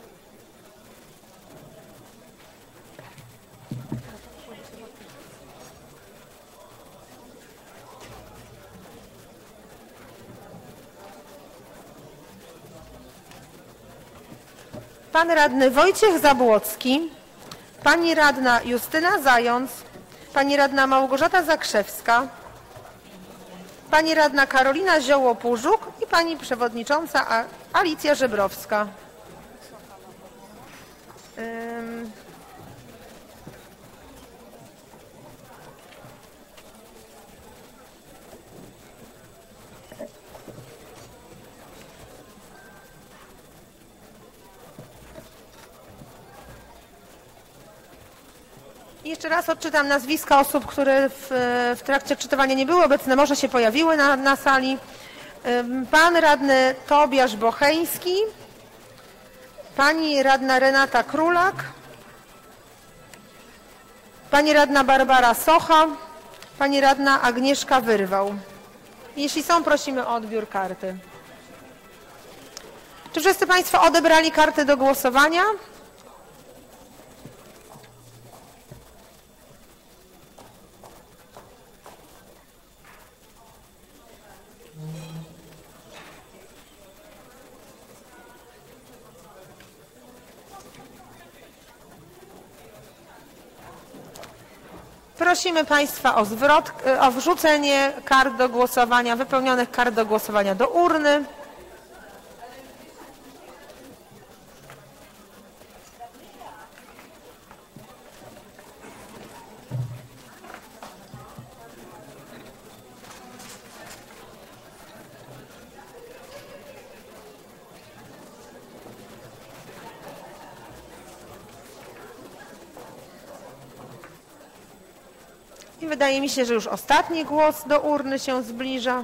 pan radny Wojciech Zabłocki, pani radna Justyna Zając, pani radna Małgorzata Zakrzewska, pani radna Karolina Zioło-Półżuk i pani przewodnicząca Alicja Żebrowska. Ym... Jeszcze raz odczytam nazwiska osób, które w, w trakcie odczytywania nie były obecne, może się pojawiły na, na sali. Pan radny Tobiasz Bocheński, pani radna Renata Królak, pani radna Barbara Socha, pani radna Agnieszka Wyrwał. Jeśli są, prosimy o odbiór karty. Czy wszyscy państwo odebrali karty do głosowania? Prosimy państwa o zwrot, o wrzucenie kart do głosowania, wypełnionych kart do głosowania do urny. I wydaje mi się, że już ostatni głos do urny się zbliża.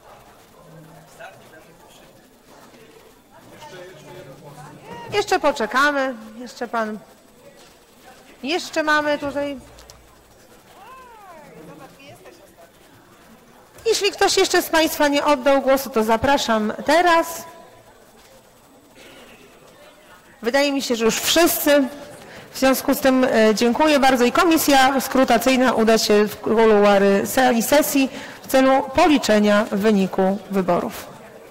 Jeszcze poczekamy. Jeszcze pan... Jeszcze mamy tutaj... Jeśli ktoś jeszcze z państwa nie oddał głosu, to zapraszam teraz. Wydaje mi się, że już wszyscy. W związku z tym dziękuję bardzo i komisja skrutacyjna uda się w kuluary sali sesji w celu policzenia wyniku wyborów.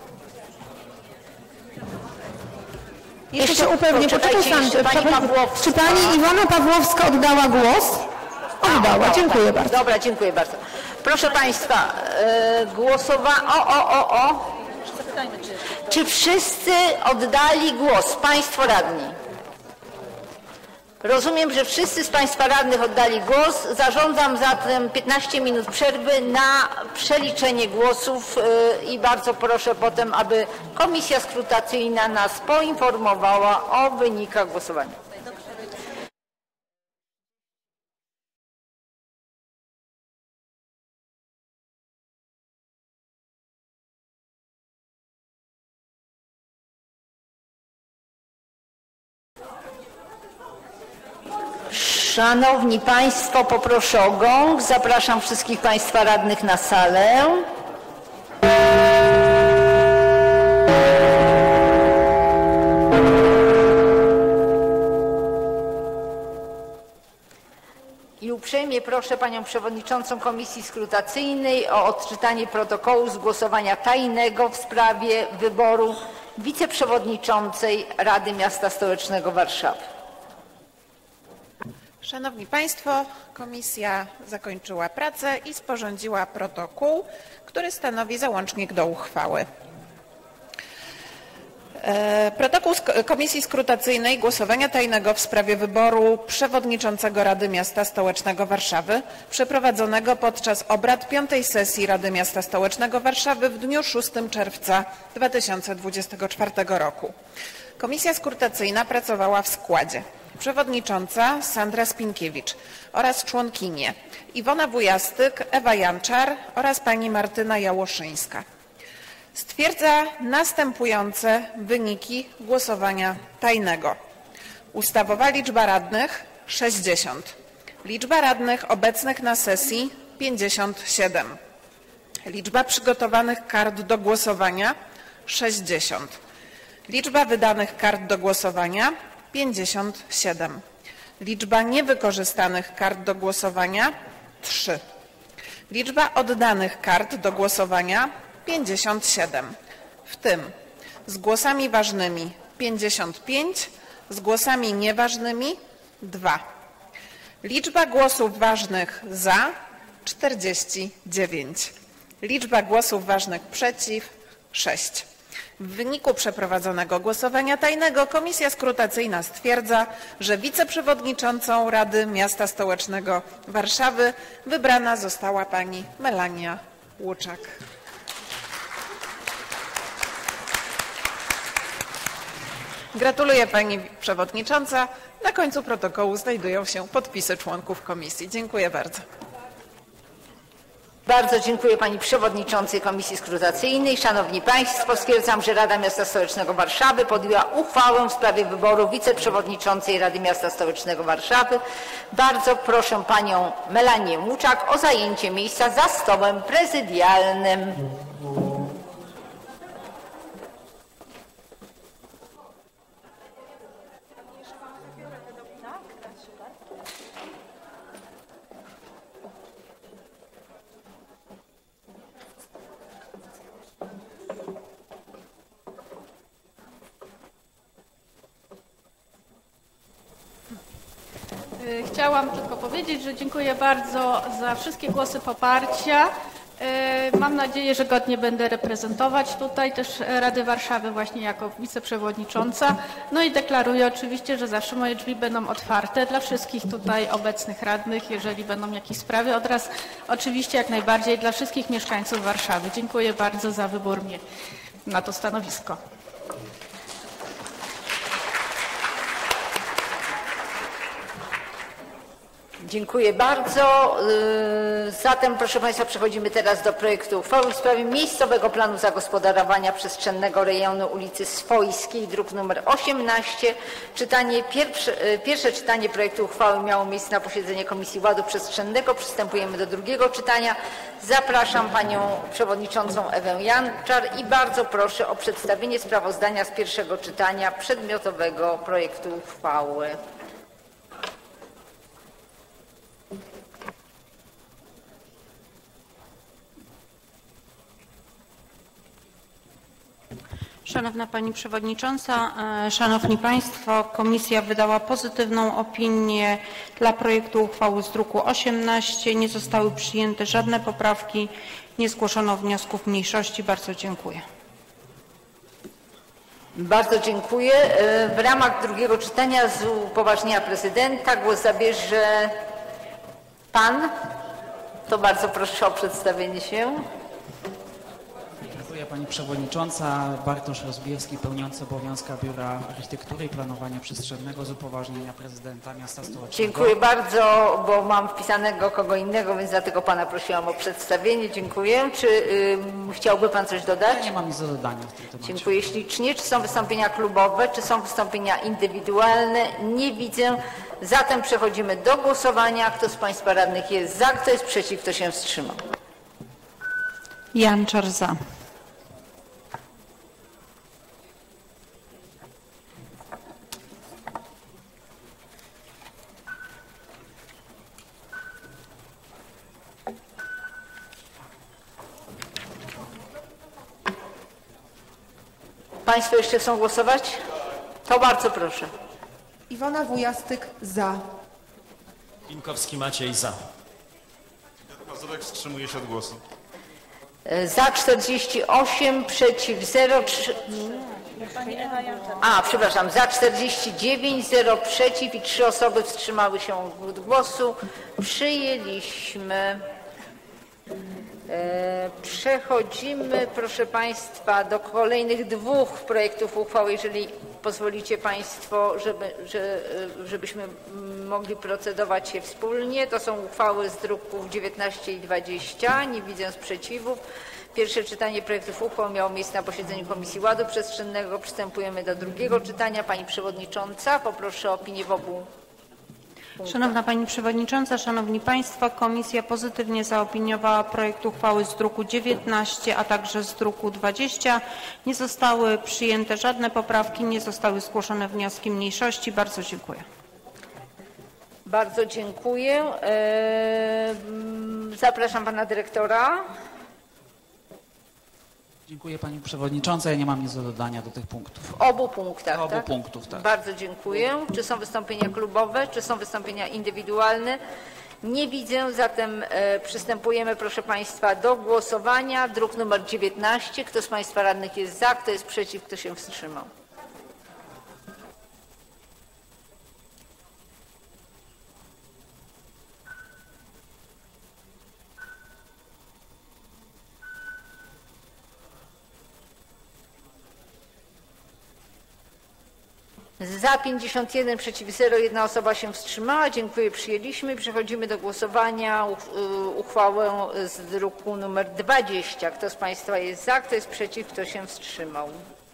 Jeszcze się upewnię, poczekaj, czy pani Iwona Pawłowska oddała głos? Oddała, dziękuję bardzo. Dobra, dziękuję bardzo. Proszę państwa, głosowa... O, o, o, o. Czy wszyscy oddali głos? Państwo radni? Rozumiem, że wszyscy z państwa radnych oddali głos. Zarządzam zatem piętnaście minut przerwy na przeliczenie głosów i bardzo proszę potem, aby komisja skrutacyjna nas poinformowała o wynikach głosowania. Szanowni państwo, poproszę o gong. Zapraszam wszystkich państwa radnych na salę. I uprzejmie proszę panią przewodniczącą Komisji Skrutacyjnej o odczytanie protokołu z głosowania tajnego w sprawie wyboru wiceprzewodniczącej Rady Miasta Stołecznego Warszawy. Szanowni Państwo, komisja zakończyła pracę i sporządziła protokół, który stanowi załącznik do uchwały. Protokół Komisji Skrutacyjnej głosowania tajnego w sprawie wyboru przewodniczącego Rady Miasta Stołecznego Warszawy przeprowadzonego podczas obrad piątej sesji Rady Miasta Stołecznego Warszawy w dniu szóstego czerwca dwa tysiące dwudziestego czwartego roku. Komisja Skrutacyjna pracowała w składzie: przewodnicząca Sandra Spinkiewicz oraz członkinie Iwona Wujastyk, Ewa Janczar oraz pani Martyna Jałoszyńska. Stwierdza następujące wyniki głosowania tajnego. Ustawowa liczba radnych sześćdziesiąt. Liczba radnych obecnych na sesji pięćdziesiąt siedem. Liczba przygotowanych kart do głosowania sześćdziesiąt. Liczba wydanych kart do głosowania pięćdziesiąt siedem. Liczba niewykorzystanych kart do głosowania trzy. Liczba oddanych kart do głosowania pięćdziesiąt siedem, w tym z głosami ważnymi pięćdziesiąt pięć, z głosami nieważnymi dwa. Liczba głosów ważnych za czterdzieści dziewięć. Liczba głosów ważnych przeciw - sześć. W wyniku przeprowadzonego głosowania tajnego Komisja Skrutacyjna stwierdza, że wiceprzewodniczącą Rady Miasta Stołecznego Warszawy wybrana została pani Melania Łuczak. Gratuluję pani przewodnicząca. Na końcu protokołu znajdują się podpisy członków komisji. Dziękuję bardzo. Bardzo dziękuję pani przewodniczącej Komisji Skrutacyjnej. Szanowni Państwo, stwierdzam, że Rada Miasta Stołecznego Warszawy podjęła uchwałę w sprawie wyboru wiceprzewodniczącej Rady Miasta Stołecznego Warszawy. Bardzo proszę panią Melanię Łuczak o zajęcie miejsca za stołem prezydialnym. Chciałam tylko powiedzieć, że dziękuję bardzo za wszystkie głosy poparcia. Mam nadzieję, że godnie będę reprezentować tutaj też Radę Warszawy właśnie jako wiceprzewodnicząca. No i deklaruję oczywiście, że zawsze moje drzwi będą otwarte dla wszystkich tutaj obecnych radnych, jeżeli będą jakieś sprawy. Oraz oczywiście jak najbardziej dla wszystkich mieszkańców Warszawy. Dziękuję bardzo za wybór mnie na to stanowisko. Dziękuję bardzo. Zatem, proszę Państwa, przechodzimy teraz do projektu uchwały w sprawie miejscowego planu zagospodarowania przestrzennego rejonu ulicy Swojskiej, druk nr osiemnaście. Czytanie, pierwsze, pierwsze czytanie projektu uchwały miało miejsce na posiedzeniu Komisji Ładu Przestrzennego. Przystępujemy do drugiego czytania. Zapraszam panią przewodniczącą Ewę Janczar i bardzo proszę o przedstawienie sprawozdania z pierwszego czytania przedmiotowego projektu uchwały. Szanowna Pani Przewodnicząca, Szanowni Państwo, Komisja wydała pozytywną opinię dla projektu uchwały z druku osiemnaście. Nie zostały przyjęte żadne poprawki, nie zgłoszono wniosków mniejszości. Bardzo dziękuję. Bardzo dziękuję. W ramach drugiego czytania z upoważnienia prezydenta głos zabierze pan. To bardzo proszę o przedstawienie się. Dziękuję Pani Przewodnicząca. Bartosz Rozbierski, pełniący obowiązki Biura Architektury i Planowania Przestrzennego z upoważnienia prezydenta Miasta Stołecznego. Dziękuję bardzo, bo mam wpisanego kogo innego, więc dlatego Pana prosiłam o przedstawienie. Dziękuję. Czy y, chciałby Pan coś dodać? Ja nie mam nic do dodania w tym temacie. Dziękuję ślicznie. Czy są wystąpienia klubowe, czy są wystąpienia indywidualne? Nie widzę. Zatem przechodzimy do głosowania. Kto z Państwa radnych jest za, kto jest przeciw, kto się wstrzymał? Janczar za. Państwo jeszcze chcą głosować? To bardzo proszę. Iwona Wujastyk za. Pinkowski Maciej za. Mazurek wstrzymuje się od głosu. Za czterdzieści osiem, przeciw zero. A, przepraszam, za czterdzieści dziewięć, zero przeciw i trzy osoby wstrzymały się od głosu. Przyjęliśmy. Przechodzimy, proszę Państwa, do kolejnych dwóch projektów uchwał, jeżeli pozwolicie Państwo, żeby, że, żebyśmy mogli procedować je wspólnie. To są uchwały z druków dziewiętnaście i dwadzieścia. Nie widzę sprzeciwów. Pierwsze czytanie projektów uchwał miało miejsce na posiedzeniu Komisji Ładu Przestrzennego. Przystępujemy do drugiego czytania. Pani Przewodnicząca, poproszę o opinię w obu. Szanowna Pani Przewodnicząca, Szanowni Państwo, Komisja pozytywnie zaopiniowała projekt uchwały z druku dziewiętnaście, a także z druku dwadzieścia. Nie zostały przyjęte żadne poprawki, nie zostały zgłoszone wnioski mniejszości. Bardzo dziękuję. Bardzo dziękuję. Zapraszam Pana Dyrektora. Dziękuję Pani Przewodnicząca. Ja nie mam nic do dodania do tych punktów. W obu punktach, W obu tak? punktów, tak. Bardzo dziękuję. Czy są wystąpienia klubowe, czy są wystąpienia indywidualne? Nie widzę, zatem e, przystępujemy, proszę Państwa, do głosowania. Druk nr dziewiętnaście. Kto z Państwa radnych jest za, kto jest przeciw, kto się wstrzymał? Za pięćdziesiąt jeden, przeciw zero, jedna osoba się wstrzymała. Dziękuję, przyjęliśmy. Przechodzimy do głosowania uchwałę z druku nr dwadzieścia. Kto z Państwa jest za, kto jest przeciw, kto się wstrzymał?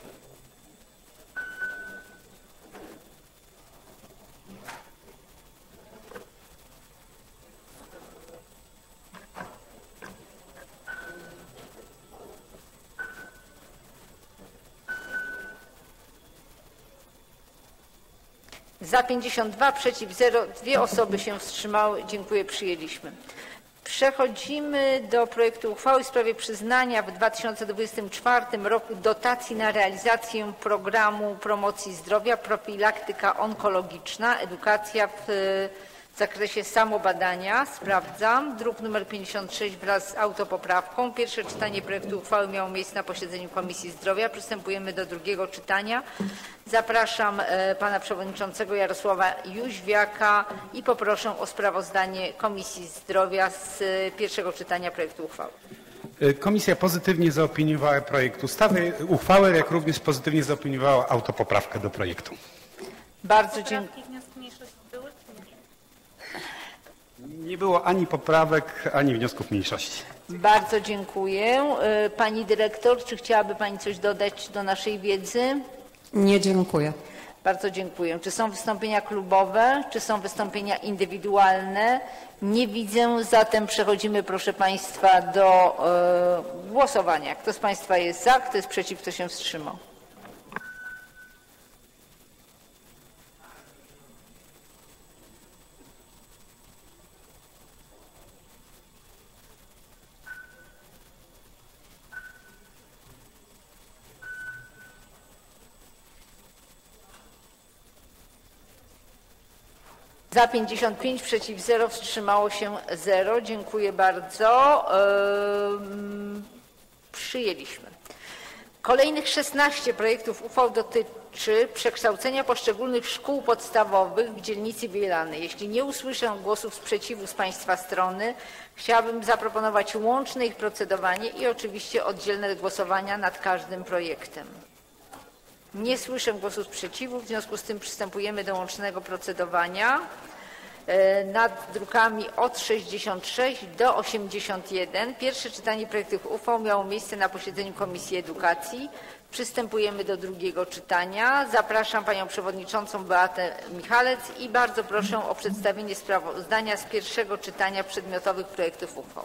Za pięćdziesiąt dwa, przeciw zero, dwie osoby się wstrzymały. Dziękuję, przyjęliśmy. Przechodzimy do projektu uchwały w sprawie przyznania w dwa tysiące dwudziestym czwartym roku dotacji na realizację programu promocji zdrowia, profilaktyka onkologiczna, edukacja w zakresie samobadania. Sprawdzam. Druk nr pięćdziesiąt sześć wraz z autopoprawką. Pierwsze czytanie projektu uchwały miało miejsce na posiedzeniu Komisji Zdrowia. Przystępujemy do drugiego czytania. Zapraszam pana przewodniczącego Jarosława Jóźwiaka i poproszę o sprawozdanie Komisji Zdrowia z pierwszego czytania projektu uchwały. Komisja pozytywnie zaopiniowała projekt ustawy, uchwałę, jak również pozytywnie zaopiniowała autopoprawkę do projektu. Bardzo dziękuję. Nie było ani poprawek, ani wniosków mniejszości. Bardzo dziękuję. Pani dyrektor, czy chciałaby Pani coś dodać do naszej wiedzy? Nie, dziękuję. Bardzo dziękuję. Czy są wystąpienia klubowe, czy są wystąpienia indywidualne? Nie widzę, zatem przechodzimy, proszę Państwa, do e, głosowania. Kto z Państwa jest za, kto jest przeciw, kto się wstrzymał? Za pięćdziesiąt pięć, przeciw zero, wstrzymało się zero. Dziękuję bardzo. Ehm, przyjęliśmy. Kolejnych szesnaście projektów uchwał dotyczy przekształcenia poszczególnych szkół podstawowych w dzielnicy Bielanej. Jeśli nie usłyszę głosów sprzeciwu z Państwa strony, chciałabym zaproponować łączne ich procedowanie i oczywiście oddzielne głosowania nad każdym projektem. Nie słyszę głosów sprzeciwu, w związku z tym przystępujemy do łącznego procedowania nad drukami od sześćdziesiąt sześć do osiemdziesiąt jeden. Pierwsze czytanie projektów uchwał miało miejsce na posiedzeniu Komisji Edukacji. Przystępujemy do drugiego czytania. Zapraszam Panią Przewodniczącą Beatę Michalec i bardzo proszę o przedstawienie sprawozdania z pierwszego czytania przedmiotowych projektów uchwał.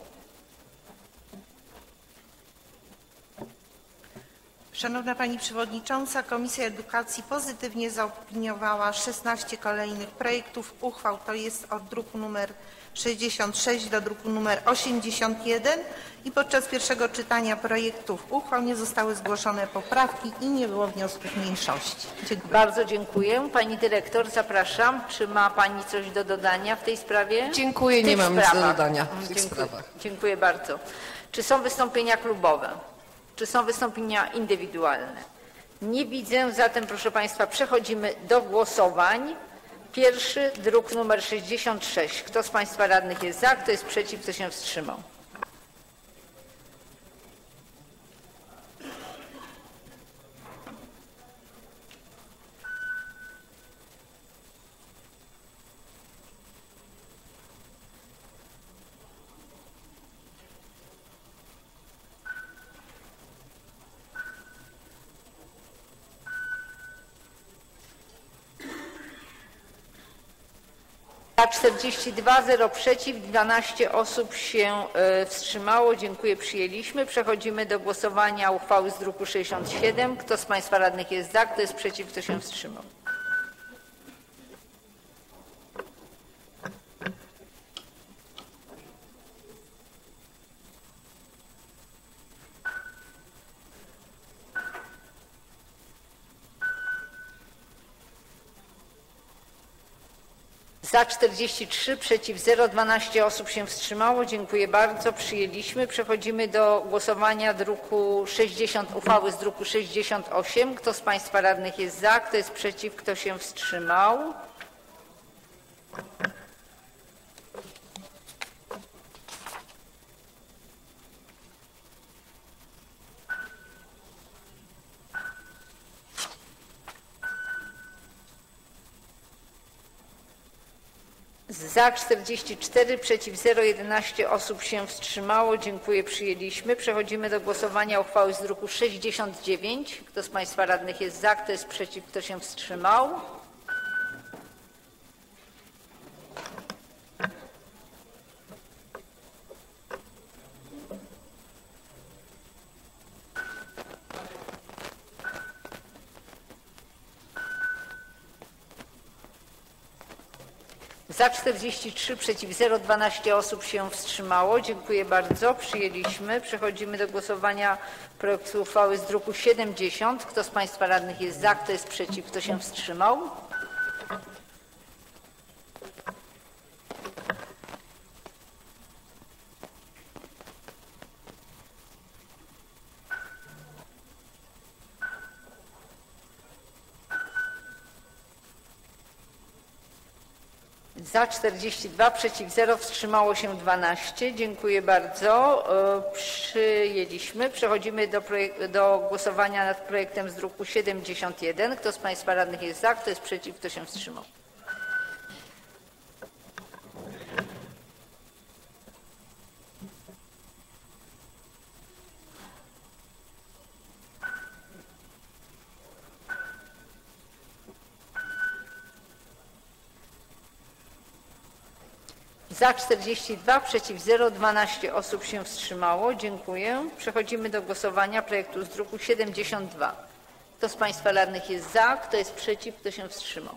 Szanowna Pani Przewodnicząca, Komisja Edukacji pozytywnie zaopiniowała szesnaście kolejnych projektów uchwał, to jest od druku nr sześćdziesiąt sześć do druku nr osiemdziesiąt jeden i podczas pierwszego czytania projektów uchwał nie zostały zgłoszone poprawki i nie było wniosków mniejszości. Dziękuję. Bardzo dziękuję. Pani Dyrektor, zapraszam. Czy ma Pani coś do dodania w tej sprawie? Dziękuję, nie mam nic do dodania w tych Dziękuję. sprawach. Dziękuję bardzo. Czy są wystąpienia klubowe? Czy są wystąpienia indywidualne? Nie widzę, zatem proszę Państwa przechodzimy do głosowań. Pierwszy druk nr sześćdziesiąt sześć. Kto z Państwa radnych jest za, kto jest przeciw, kto się wstrzymał? Za czterdzieści dwa, zero przeciw, dwanaście osób się wstrzymało. Dziękuję, przyjęliśmy. Przechodzimy do głosowania uchwały z druku sześćdziesiąt siedem. Kto z Państwa radnych jest za, kto jest przeciw, kto się wstrzymał? Za czterdzieści trzy, przeciw zero, dwanaście osób się wstrzymało. Dziękuję bardzo. Przyjęliśmy. Przechodzimy do głosowania druku sześćdziesiąt, uchwały z druku sześćdziesiąt osiem. Kto z Państwa radnych jest za? Kto jest przeciw? Kto się wstrzymał? Za czterdzieści cztery, przeciw zero, jedenaście osób się wstrzymało. Dziękuję, przyjęliśmy. Przechodzimy do głosowania uchwały z druku sześćdziesiąt dziewięć. Kto z Państwa radnych jest za? Kto jest przeciw? Kto się wstrzymał? Za czterdzieści trzy, przeciw zero, dwanaście osób się wstrzymało. Dziękuję bardzo. Przyjęliśmy. Przechodzimy do głosowania projektu uchwały z druku siedemdziesiąt. Kto z Państwa radnych jest za? Kto jest przeciw? Kto się wstrzymał? Za czterdzieści dwa, przeciw zero, wstrzymało się dwanaście. Dziękuję bardzo. Przyjęliśmy. Przechodzimy do, do głosowania nad projektem z druku siedemdziesiąt jeden. Kto z Państwa radnych jest za? Kto jest przeciw? Kto się wstrzymał? Za czterdzieści dwa, przeciw zero, dwanaście osób się wstrzymało. Dziękuję. Przechodzimy do głosowania projektu z druku siedemdziesiąt dwa. Kto z Państwa radnych jest za? Kto jest przeciw? Kto się wstrzymał?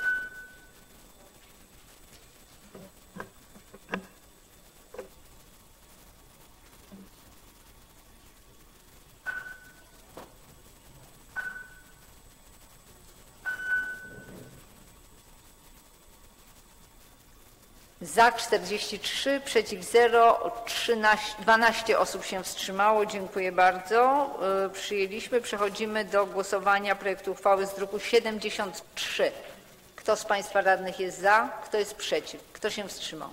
Za czterdzieści trzy, przeciw zero, dwanaście osób się wstrzymało. Dziękuję bardzo. Przyjęliśmy. Przechodzimy do głosowania projektu uchwały z druku siedemdziesiąt trzy. Kto z Państwa radnych jest za? Kto jest przeciw? Kto się wstrzymał?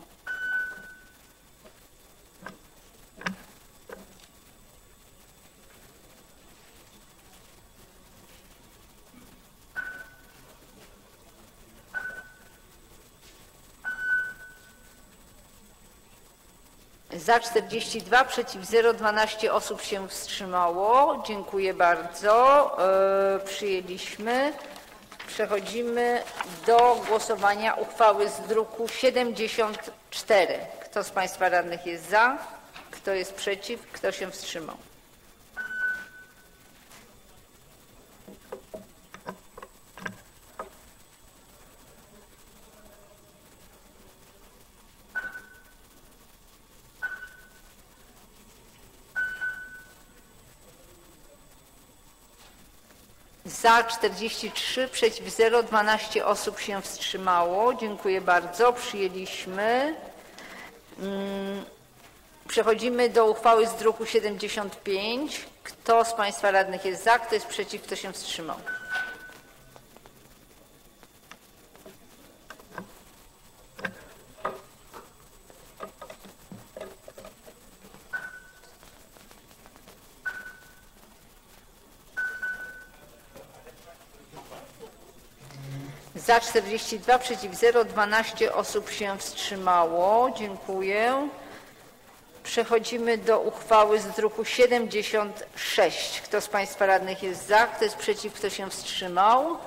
Za czterdzieści dwa, przeciw zero, dwanaście osób się wstrzymało. Dziękuję bardzo. Przyjęliśmy. Przechodzimy do głosowania uchwały z druku siedemdziesiąt cztery. Kto z Państwa radnych jest za? Kto jest przeciw? Kto się wstrzymał? Za czterdzieści trzy, przeciw zero, dwanaście osób się wstrzymało. Dziękuję bardzo. Przyjęliśmy. Przechodzimy do uchwały z druku siedemdziesiąt pięć. Kto z Państwa radnych jest za? Kto jest przeciw? Kto się wstrzymał? Za czterdzieści dwa, przeciw zero, dwanaście osób się wstrzymało. Dziękuję. Przechodzimy do uchwały z druku siedemdziesiąt sześć. Kto z Państwa radnych jest za? Kto jest przeciw? Kto się wstrzymał?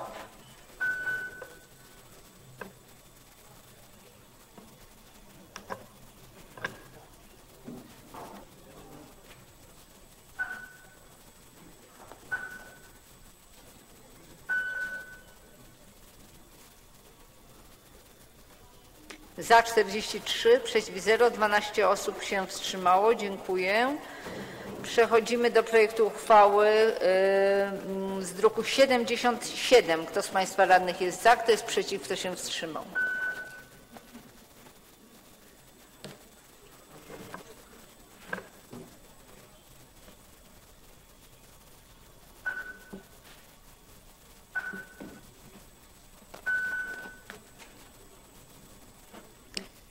Za czterdzieści trzy, przeciw zero, dwanaście osób się wstrzymało. Dziękuję. Przechodzimy do projektu uchwały z druku siedemdziesiąt siedem. Kto z Państwa radnych jest za? Kto jest przeciw? Kto się wstrzymał?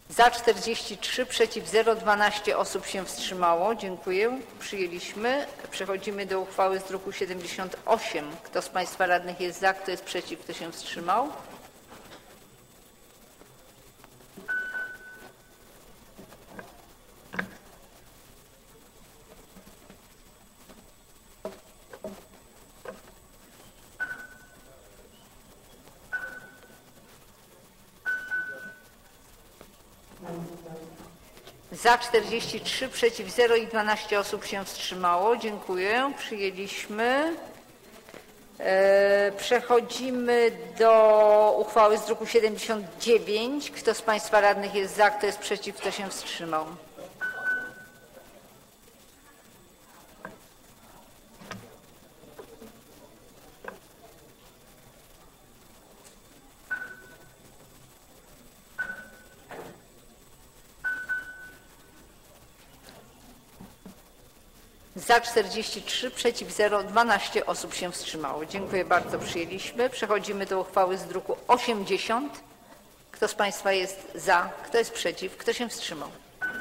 Za czterdzieści trzy, przeciw zero, dwanaście osób się wstrzymało. Dziękuję. Przyjęliśmy. Przechodzimy do uchwały z druku siedemdziesiąt osiem. Kto z Państwa radnych jest za, kto jest przeciw, kto się wstrzymał? Za czterdzieści trzy, przeciw zero i dwanaście osób się wstrzymało. Dziękuję. Przyjęliśmy. E, przechodzimy do uchwały z druku siedemdziesiąt dziewięć. Kto z Państwa radnych jest za, kto jest przeciw, kto się wstrzymał? Za czterdzieści trzy, przeciw zero, dwanaście osób się wstrzymało. Dziękuję bardzo, przyjęliśmy. Przechodzimy do uchwały z druku osiemdziesiąt. Kto z Państwa jest za, kto jest przeciw, kto się wstrzymał?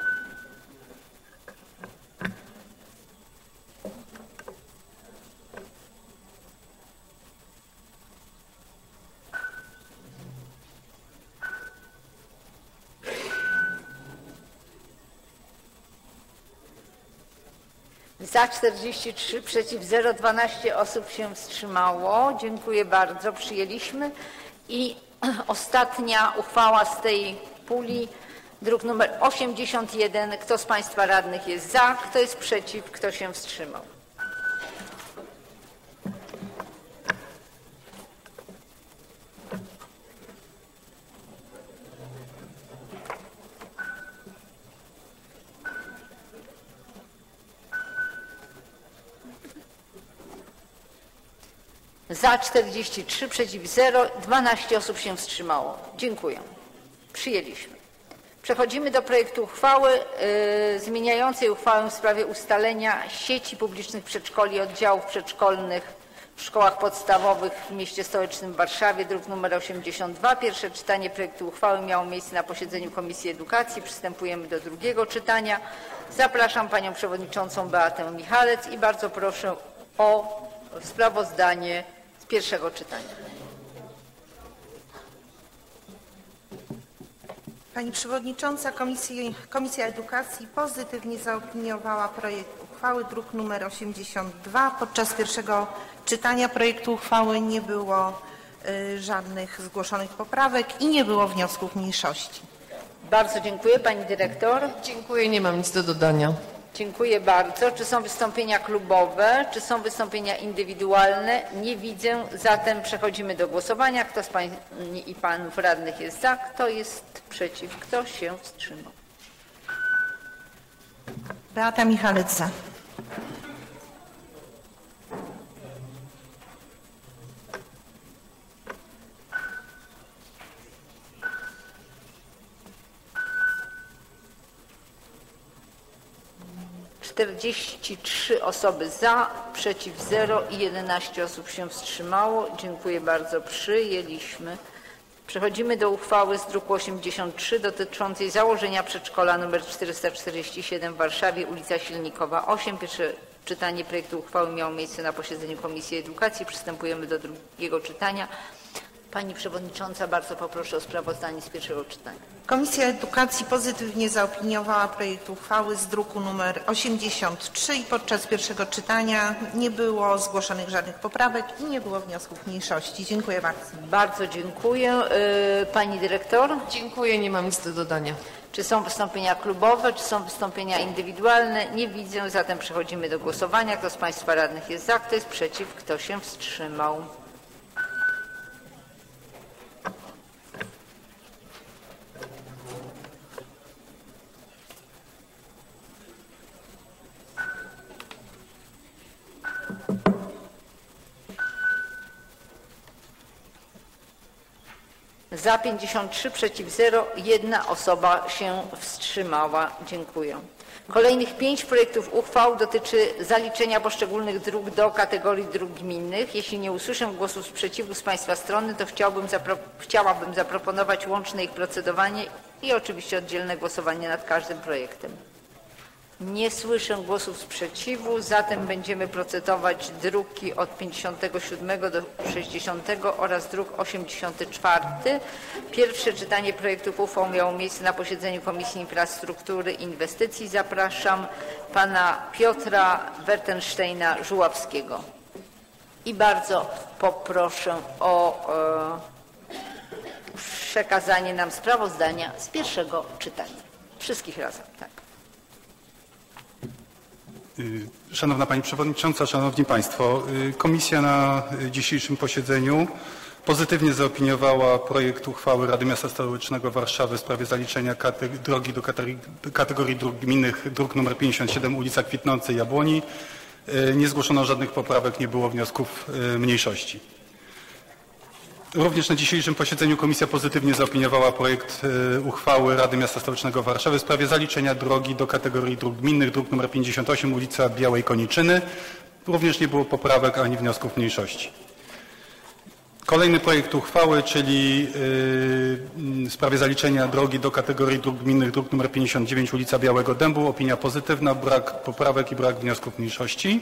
Za czterdzieści trzy, przeciw zero, dwanaście osób się wstrzymało. Dziękuję bardzo, przyjęliśmy. I ostatnia uchwała z tej puli, druk numer osiemdziesiąt jeden. Kto z Państwa radnych jest za, kto jest przeciw, kto się wstrzymał? Za czterdzieści trzy, przeciw zero, dwanaście osób się wstrzymało. Dziękuję. Przyjęliśmy. Przechodzimy do projektu uchwały yy, zmieniającej uchwałę w sprawie ustalenia sieci publicznych przedszkoli i oddziałów przedszkolnych w szkołach podstawowych w mieście stołecznym Warszawie, druk nr osiemdziesiąt dwa. Pierwsze czytanie projektu uchwały miało miejsce na posiedzeniu Komisji Edukacji. Przystępujemy do drugiego czytania. Zapraszam Panią Przewodniczącą Beatę Michalec i bardzo proszę o sprawozdanie z pierwszego czytania. Pani Przewodnicząca, Komisji, Komisja Edukacji pozytywnie zaopiniowała projekt uchwały, druk nr osiemdziesiąt dwa. Podczas pierwszego czytania projektu uchwały nie było y, żadnych zgłoszonych poprawek i nie było wniosków mniejszości. Bardzo dziękuję. Pani Dyrektor. Dziękuję, nie mam nic do dodania. Dziękuję bardzo. Czy są wystąpienia klubowe, czy są wystąpienia indywidualne? Nie widzę, zatem przechodzimy do głosowania. Kto z Pań i Panów Radnych jest za, kto jest przeciw, kto się wstrzymał? Beata Michalec za. czterdzieści trzy osoby za, przeciw zero i jedenaście osób się wstrzymało. Dziękuję bardzo, przyjęliśmy. Przechodzimy do uchwały z druku osiemdziesiąt trzy dotyczącej założenia przedszkola nr czterysta czterdzieści siedem w Warszawie, ulica Silnikowa osiem. Pierwsze czytanie projektu uchwały miało miejsce na posiedzeniu Komisji Edukacji. Przystępujemy do drugiego czytania. Pani Przewodnicząca, bardzo poproszę o sprawozdanie z pierwszego czytania. Komisja Edukacji pozytywnie zaopiniowała projekt uchwały z druku nr osiemdziesiąt trzy i podczas pierwszego czytania nie było zgłoszonych żadnych poprawek i nie było wniosków mniejszości. Dziękuję bardzo. Bardzo dziękuję. Pani Dyrektor? Dziękuję, nie mam nic do dodania. Czy są wystąpienia klubowe, czy są wystąpienia indywidualne? Nie widzę, zatem przechodzimy do głosowania. Kto z Państwa radnych jest za, kto jest przeciw, kto się wstrzymał? Za pięćdziesiąt trzy, przeciw zero, jedna osoba się wstrzymała. Dziękuję. Kolejnych pięć projektów uchwał dotyczy zaliczenia poszczególnych dróg do kategorii dróg gminnych. Jeśli nie usłyszę głosów sprzeciwu z Państwa strony, to chciałbym zapro- chciałabym zaproponować łączne ich procedowanie i oczywiście oddzielne głosowanie nad każdym projektem. Nie słyszę głosów sprzeciwu, zatem będziemy procedować druki od pięćdziesiątego siódmego do sześćdziesiątego oraz druk osiemdziesiąty czwarty. Pierwsze czytanie projektów uchwał miało miejsce na posiedzeniu Komisji Infrastruktury i Inwestycji. Zapraszam pana Piotra Wertensteina-Żuławskiego. I bardzo poproszę o e, przekazanie nam sprawozdania z pierwszego czytania. Wszystkich razem, tak. Szanowna Pani Przewodnicząca, Szanowni Państwo, Komisja na dzisiejszym posiedzeniu pozytywnie zaopiniowała projekt uchwały Rady Miasta Stołecznego Warszawy w sprawie zaliczenia drogi do kategorii dróg gminnych, druk nr pięćdziesiąt siedem, ulica Kwitnącej, Jabłoni. Nie zgłoszono żadnych poprawek, nie było wniosków mniejszości. Również na dzisiejszym posiedzeniu Komisja pozytywnie zaopiniowała projekt uchwały Rady Miasta Stołecznego Warszawy w sprawie zaliczenia drogi do kategorii dróg gminnych, druk nr pięćdziesiąt osiem, ulica Białej Koniczyny. Również nie było poprawek ani wniosków mniejszości. Kolejny projekt uchwały, czyli w sprawie zaliczenia drogi do kategorii dróg gminnych, druk nr pięćdziesiąt dziewięć, ulica Białego Dębu. Opinia pozytywna, brak poprawek i brak wniosków mniejszości.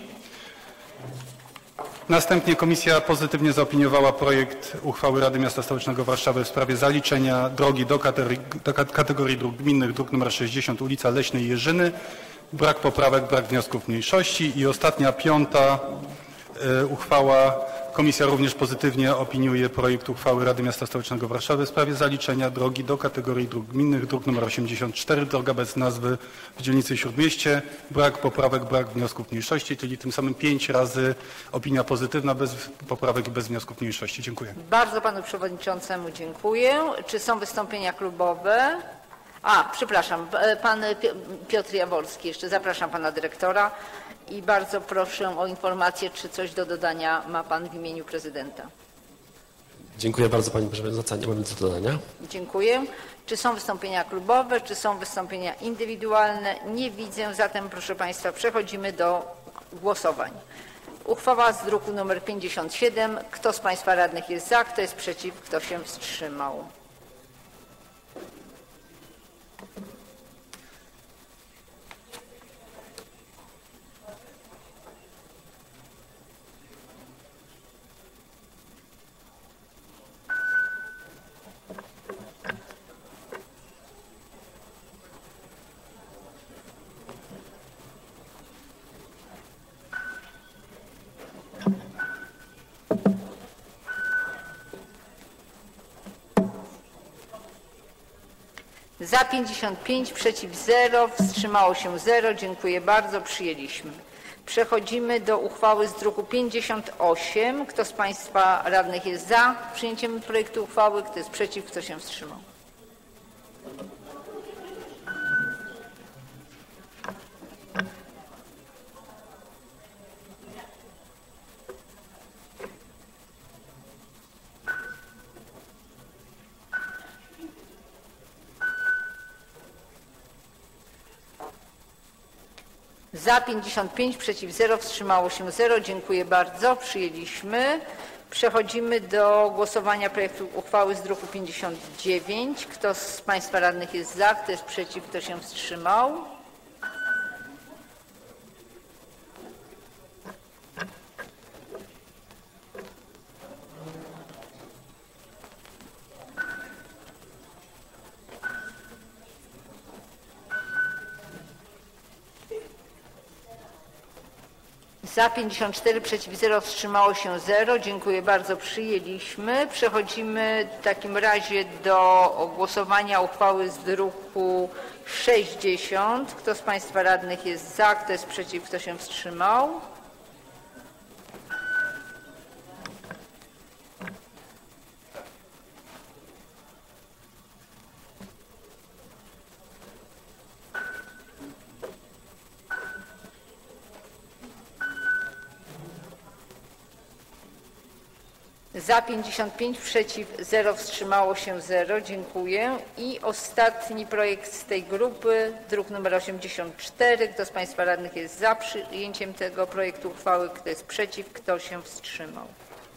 Następnie Komisja pozytywnie zaopiniowała projekt uchwały Rady Miasta Stołecznego Warszawy w sprawie zaliczenia drogi do kategorii, do kategorii dróg gminnych, druk nr sześćdziesiąt, ulica Leśnej Jerzyny. Brak poprawek, brak wniosków mniejszości. I ostatnia, piąta y, uchwała. Komisja również pozytywnie opiniuje projekt uchwały Rady Miasta Stołecznego Warszawy w sprawie zaliczenia drogi do kategorii dróg gminnych, druk nr osiemdziesiąt cztery, droga bez nazwy w dzielnicy Śródmieście. Brak poprawek, brak wniosków mniejszości, czyli tym samym pięć razy opinia pozytywna, bez poprawek i bez wniosków mniejszości. Dziękuję. Bardzo panu przewodniczącemu dziękuję. Czy są wystąpienia klubowe? A, przepraszam, pan Piotr Jaworski jeszcze. Zapraszam pana dyrektora. I bardzo proszę o informację, czy coś do dodania ma pan w imieniu prezydenta. Dziękuję bardzo Pani Przewodnicząca. Nie mam nic do dodania. Dziękuję. Czy są wystąpienia klubowe, czy są wystąpienia indywidualne? Nie widzę, zatem proszę Państwa, przechodzimy do głosowań. Uchwała z druku nr pięćdziesiąt siedem. Kto z Państwa radnych jest za, kto jest przeciw, kto się wstrzymał? Za pięćdziesiąt pięć, przeciw zero, wstrzymało się zero. Dziękuję bardzo, przyjęliśmy. Przechodzimy do uchwały z druku pięćdziesiąt osiem. Kto z Państwa radnych jest za przyjęciem projektu uchwały? Kto jest przeciw? Kto się wstrzymał? Za pięćdziesiąt pięć, przeciw zero, wstrzymało się zero. Dziękuję bardzo. Przyjęliśmy. Przechodzimy do głosowania projektu uchwały z druku pięćdziesiąt dziewięć. Kto z Państwa radnych jest za, kto jest przeciw, kto się wstrzymał? Za pięćdziesiąt cztery, przeciw zero, wstrzymało się zero. Dziękuję bardzo, przyjęliśmy. Przechodzimy w takim razie do głosowania uchwały z druku sześćdziesiąt. Kto z Państwa radnych jest za, kto jest przeciw, kto się wstrzymał? Za pięćdziesiąt pięć, przeciw zero, wstrzymało się zero. Dziękuję. I ostatni projekt z tej grupy, druk nr osiemdziesiąt cztery. Kto z Państwa radnych jest za przyjęciem tego projektu uchwały? Kto jest przeciw? Kto się wstrzymał?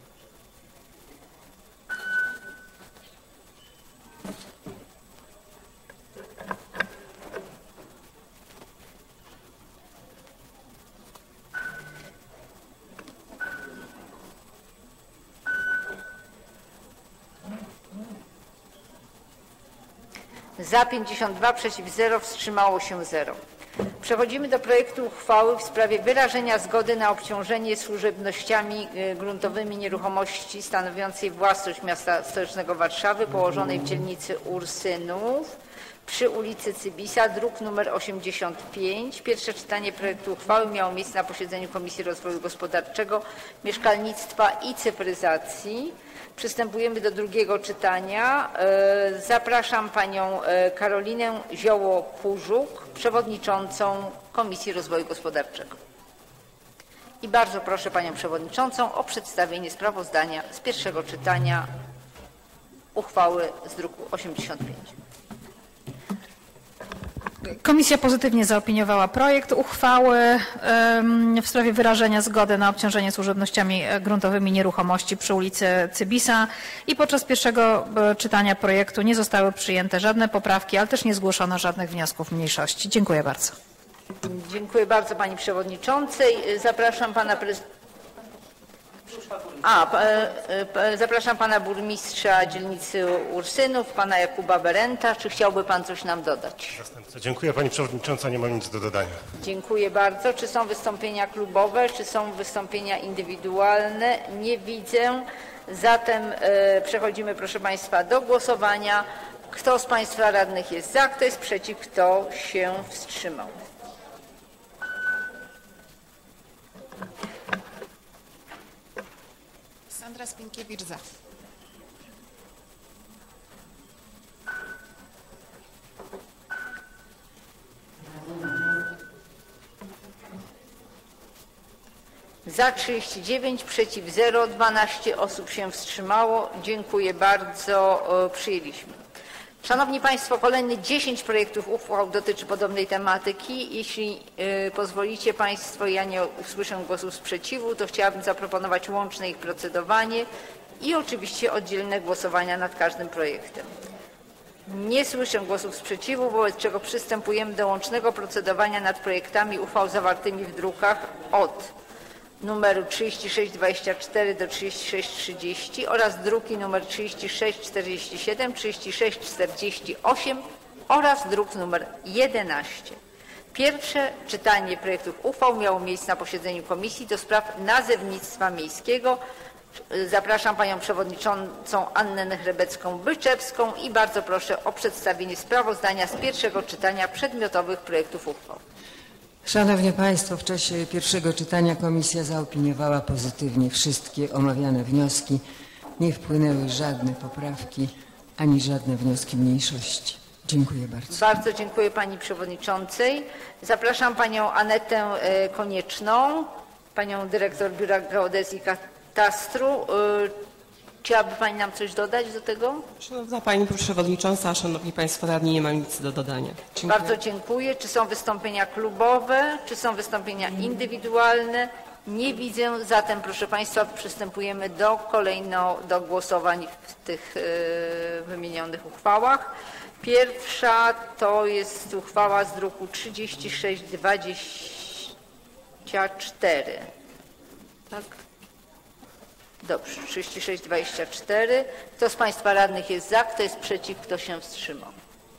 Za pięćdziesiąt dwa, przeciw zero, wstrzymało się zero. Przechodzimy do projektu uchwały w sprawie wyrażenia zgody na obciążenie służebnościami gruntowymi nieruchomości stanowiącej własność miasta stołecznego Warszawy położonej w dzielnicy Ursynów przy ulicy Cybisa, druk nr osiemdziesiąt pięć. Pierwsze czytanie projektu uchwały miało miejsce na posiedzeniu Komisji Rozwoju Gospodarczego, Mieszkalnictwa i Cyfryzacji. Przystępujemy do drugiego czytania. Zapraszam panią Karolinę Zioło-Pużuk, przewodniczącą Komisji Rozwoju Gospodarczego. I bardzo proszę panią przewodniczącą o przedstawienie sprawozdania z pierwszego czytania uchwały z druku osiemdziesiąt pięć. Komisja pozytywnie zaopiniowała projekt uchwały w sprawie wyrażenia zgody na obciążenie służebnościami gruntowymi nieruchomości przy ulicy Cybisa i podczas pierwszego czytania projektu nie zostały przyjęte żadne poprawki, ale też nie zgłoszono żadnych wniosków mniejszości. Dziękuję bardzo. Dziękuję bardzo pani przewodniczącej. Zapraszam pana prezydenta. A, zapraszam pana burmistrza dzielnicy Ursynów, pana Jakuba Berenta. Czy chciałby pan coś nam dodać? Zastępca. Dziękuję pani przewodnicząca, nie mam nic do dodania. Dziękuję bardzo. Czy są wystąpienia klubowe, czy są wystąpienia indywidualne? Nie widzę. Zatem e, przechodzimy, proszę państwa, do głosowania. Kto z państwa radnych jest za, kto jest przeciw, kto się wstrzymał? Sandra Spinkiewicz za. Za trzydzieści dziewięć, przeciw zero, dwanaście osób się wstrzymało. Dziękuję bardzo. Przyjęliśmy. Szanowni Państwo, kolejny dziesięć projektów uchwał dotyczy podobnej tematyki. Jeśli y, pozwolicie Państwo, ja nie usłyszę głosów sprzeciwu, to chciałabym zaproponować łączne ich procedowanie i oczywiście oddzielne głosowania nad każdym projektem. Nie słyszę głosów sprzeciwu, wobec czego przystępujemy do łącznego procedowania nad projektami uchwał zawartymi w drukach od numeru trzydzieści sześć dwadzieścia cztery do trzydzieści sześć trzydzieści oraz druki nr trzydzieści sześć czterdzieści siedem, trzydzieści sześć czterdzieści osiem oraz druk nr jedenaście. Pierwsze czytanie projektów uchwał miało miejsce na posiedzeniu Komisji do Spraw Nazewnictwa Miejskiego. Zapraszam panią przewodniczącą Annę Nechrebecką-Byczewską i bardzo proszę o przedstawienie sprawozdania z pierwszego czytania przedmiotowych projektów uchwał. Szanowni Państwo, w czasie pierwszego czytania Komisja zaopiniowała pozytywnie wszystkie omawiane wnioski. Nie wpłynęły żadne poprawki ani żadne wnioski mniejszości. Dziękuję bardzo. Bardzo dziękuję pani przewodniczącej. Zapraszam panią Anetę Konieczną, panią dyrektor Biura Geodezji i Katastru. Chciałaby pani nam coś dodać do tego? Szanowna pani przewodnicząca, szanowni państwo radni, nie mam nic do dodania. Dziękuję. Bardzo dziękuję. Czy są wystąpienia klubowe, czy są wystąpienia indywidualne? Nie widzę. Zatem, proszę państwa, przystępujemy do kolejno do głosowań w tych y, wymienionych uchwałach. Pierwsza to jest uchwała z druku trzydzieści sześć dwadzieścia cztery. Tak? Dobrze, trzydzieści sześć dwadzieścia cztery. Kto z państwa radnych jest za, kto jest przeciw, kto się wstrzymał?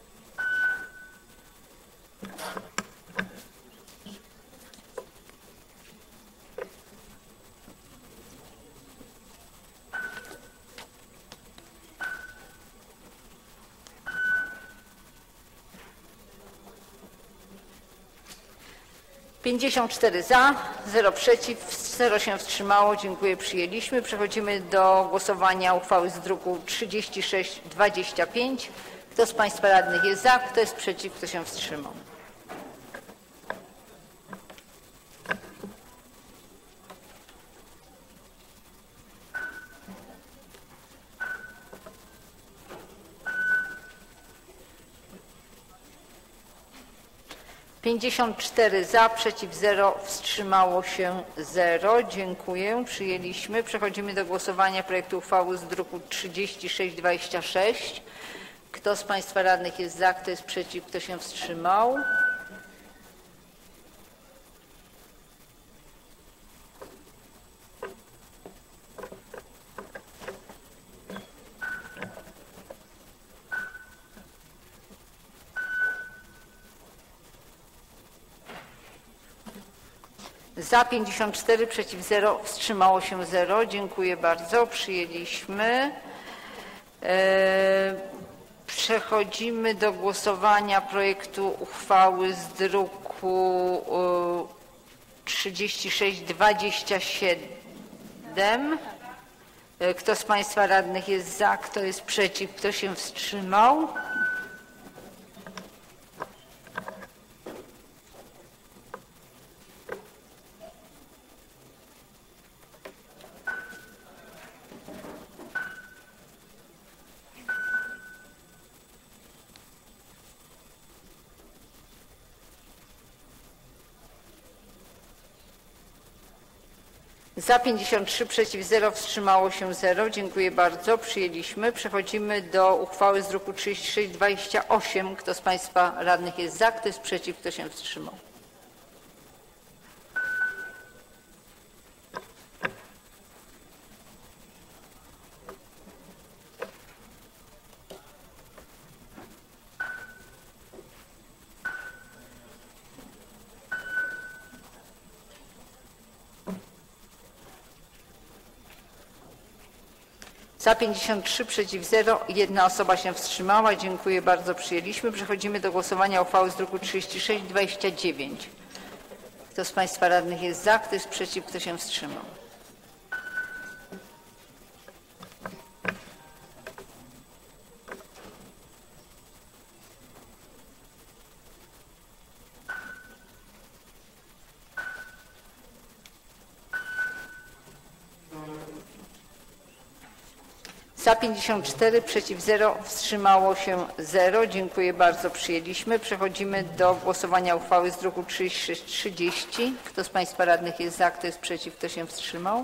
pięćdziesiąt cztery za, zero przeciw, zero się wstrzymało. Dziękuję, przyjęliśmy. Przechodzimy do głosowania uchwały z druku trzydzieści sześć dwadzieścia pięć. Kto z państwa radnych jest za, kto jest przeciw, kto się wstrzymał? pięćdziesiąt cztery za, przeciw zero, wstrzymało się zero. Dziękuję, przyjęliśmy. Przechodzimy do głosowania projektu uchwały z druku trzydzieści sześć dwadzieścia sześć. Kto z Państwa radnych jest za, kto jest przeciw, kto się wstrzymał? Za pięćdziesiąt cztery, przeciw zero, wstrzymało się zero. Dziękuję bardzo, przyjęliśmy. Przechodzimy do głosowania projektu uchwały z druku trzydzieści sześć dwadzieścia siedem. Kto z Państwa radnych jest za, kto jest przeciw, kto się wstrzymał? Za pięćdziesiąt trzy, przeciw zero, wstrzymało się zero. Dziękuję bardzo, przyjęliśmy. Przechodzimy do uchwały z druku trzydzieści sześć dwadzieścia osiem. Kto z Państwa radnych jest za, kto jest przeciw, kto się wstrzymał? Za pięćdziesiąt trzy, przeciw zero, jedna osoba się wstrzymała. Dziękuję bardzo, przyjęliśmy. Przechodzimy do głosowania uchwały z druku trzydzieści sześć dwadzieścia dziewięć. Kto z Państwa radnych jest za, kto jest przeciw, kto się wstrzymał? Za pięćdziesiąt cztery, przeciw zero, wstrzymało się zero. Dziękuję bardzo, przyjęliśmy. Przechodzimy do głosowania uchwały z druku trzydzieści sześć trzydzieści. Kto z Państwa radnych jest za, kto jest przeciw, kto się wstrzymał?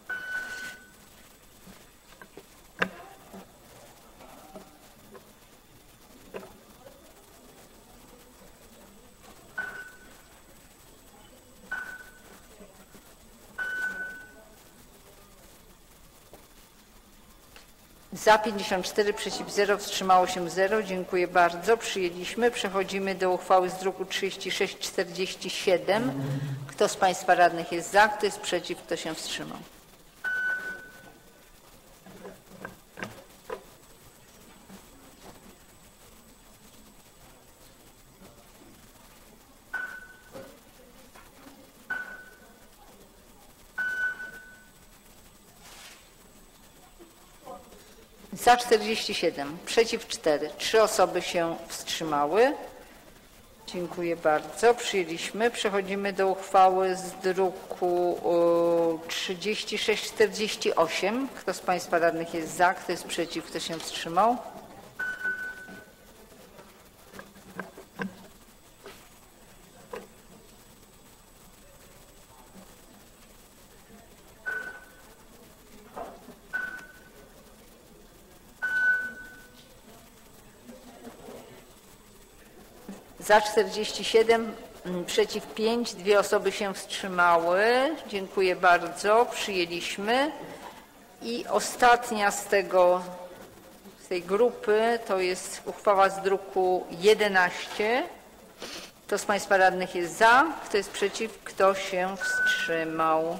Za pięćdziesiąt cztery, przeciw zero, wstrzymało się zero. Dziękuję bardzo, przyjęliśmy. Przechodzimy do uchwały z druku trzydzieści sześć czterdzieści siedem. Kto z Państwa radnych jest za, kto jest przeciw, kto się wstrzymał? Za czterdzieści siedem, przeciw cztery, trzy osoby się wstrzymały. Dziękuję bardzo, przyjęliśmy. Przechodzimy do uchwały z druku trzydzieści sześć czterdzieści osiem. Kto z Państwa radnych jest za, kto jest przeciw, kto się wstrzymał? Za czterdzieści siedem, przeciw pięć, dwie osoby się wstrzymały. Dziękuję bardzo, przyjęliśmy. I ostatnia z, tego, z tej grupy to jest uchwała z druku jedenaście. Kto z Państwa radnych jest za, kto jest przeciw, kto się wstrzymał?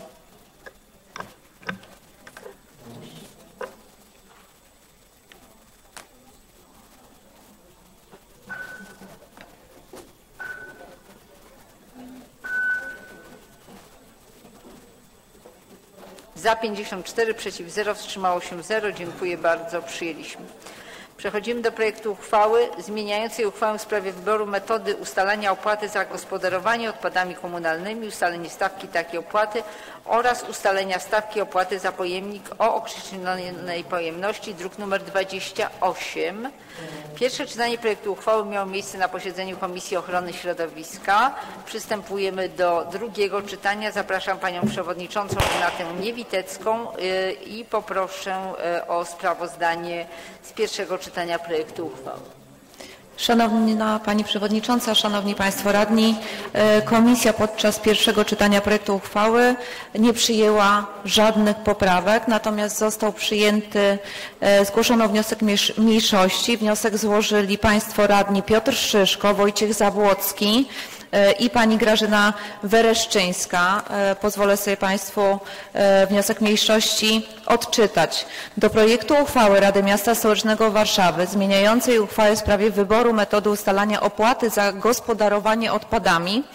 Za pięćdziesiąt cztery, przeciw zero, wstrzymało się zero. Dziękuję bardzo, przyjęliśmy. Przechodzimy do projektu uchwały zmieniającej uchwałę w sprawie wyboru metody ustalania opłaty za gospodarowanie odpadami komunalnymi, ustalenie stawki takiej opłaty oraz ustalenia stawki opłaty za pojemnik o określonej pojemności, druk nr dwadzieścia osiem. Pierwsze czytanie projektu uchwały miało miejsce na posiedzeniu Komisji Ochrony Środowiska. Przystępujemy do drugiego czytania. Zapraszam Panią Przewodniczącą Renatę Niewitecką i poproszę o sprawozdanie z pierwszego czytania projektu uchwały. Szanowna Pani Przewodnicząca, Szanowni Państwo Radni, Komisja podczas pierwszego czytania projektu uchwały nie przyjęła żadnych poprawek, natomiast został przyjęty, zgłoszono wniosek mniejszości. Wniosek złożyli Państwo Radni Piotr Szyszko, Wojciech Zabłocki i Pani Grażyna Wereszczyńska. Pozwolę sobie Państwu wniosek mniejszości odczytać. Do projektu uchwały Rady Miasta Stołecznego Warszawy zmieniającej uchwałę w sprawie wyboru metody ustalania opłaty za gospodarowanie odpadami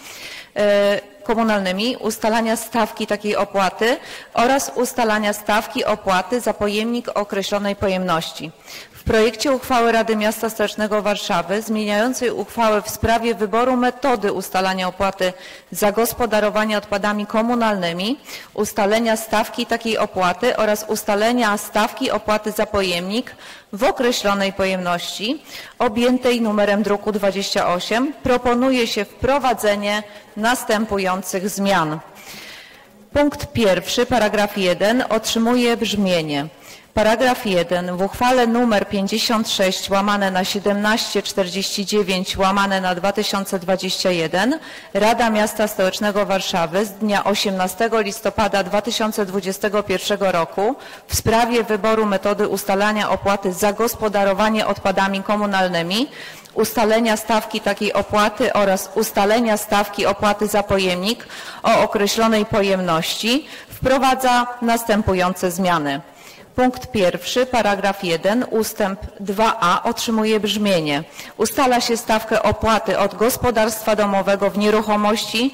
komunalnymi, ustalania stawki takiej opłaty oraz ustalania stawki opłaty za pojemnik o określonej pojemności. W projekcie uchwały Rady Miasta Stołecznego Warszawy zmieniającej uchwałę w sprawie wyboru metody ustalania opłaty za gospodarowanie odpadami komunalnymi, ustalenia stawki takiej opłaty oraz ustalenia stawki opłaty za pojemnik w określonej pojemności objętej numerem druku dwadzieścia osiem proponuje się wprowadzenie następujących zmian. Punkt pierwszy, paragraf jeden otrzymuje brzmienie. Paragraf jeden. W uchwale nr pięćdziesiąt sześć łamane na siedemnaście czterdzieści dziewięć łamane na dwa tysiące dwadzieścia jeden Rada Miasta Stołecznego Warszawy z dnia osiemnastego listopada dwa tysiące dwudziestego pierwszego roku w sprawie wyboru metody ustalania opłaty za gospodarowanie odpadami komunalnymi, ustalenia stawki takiej opłaty oraz ustalenia stawki opłaty za pojemnik o określonej pojemności wprowadza następujące zmiany. Punkt pierwszy, paragraf jeden, ustęp dwa a otrzymuje brzmienie. Ustala się stawkę opłaty od gospodarstwa domowego w nieruchomości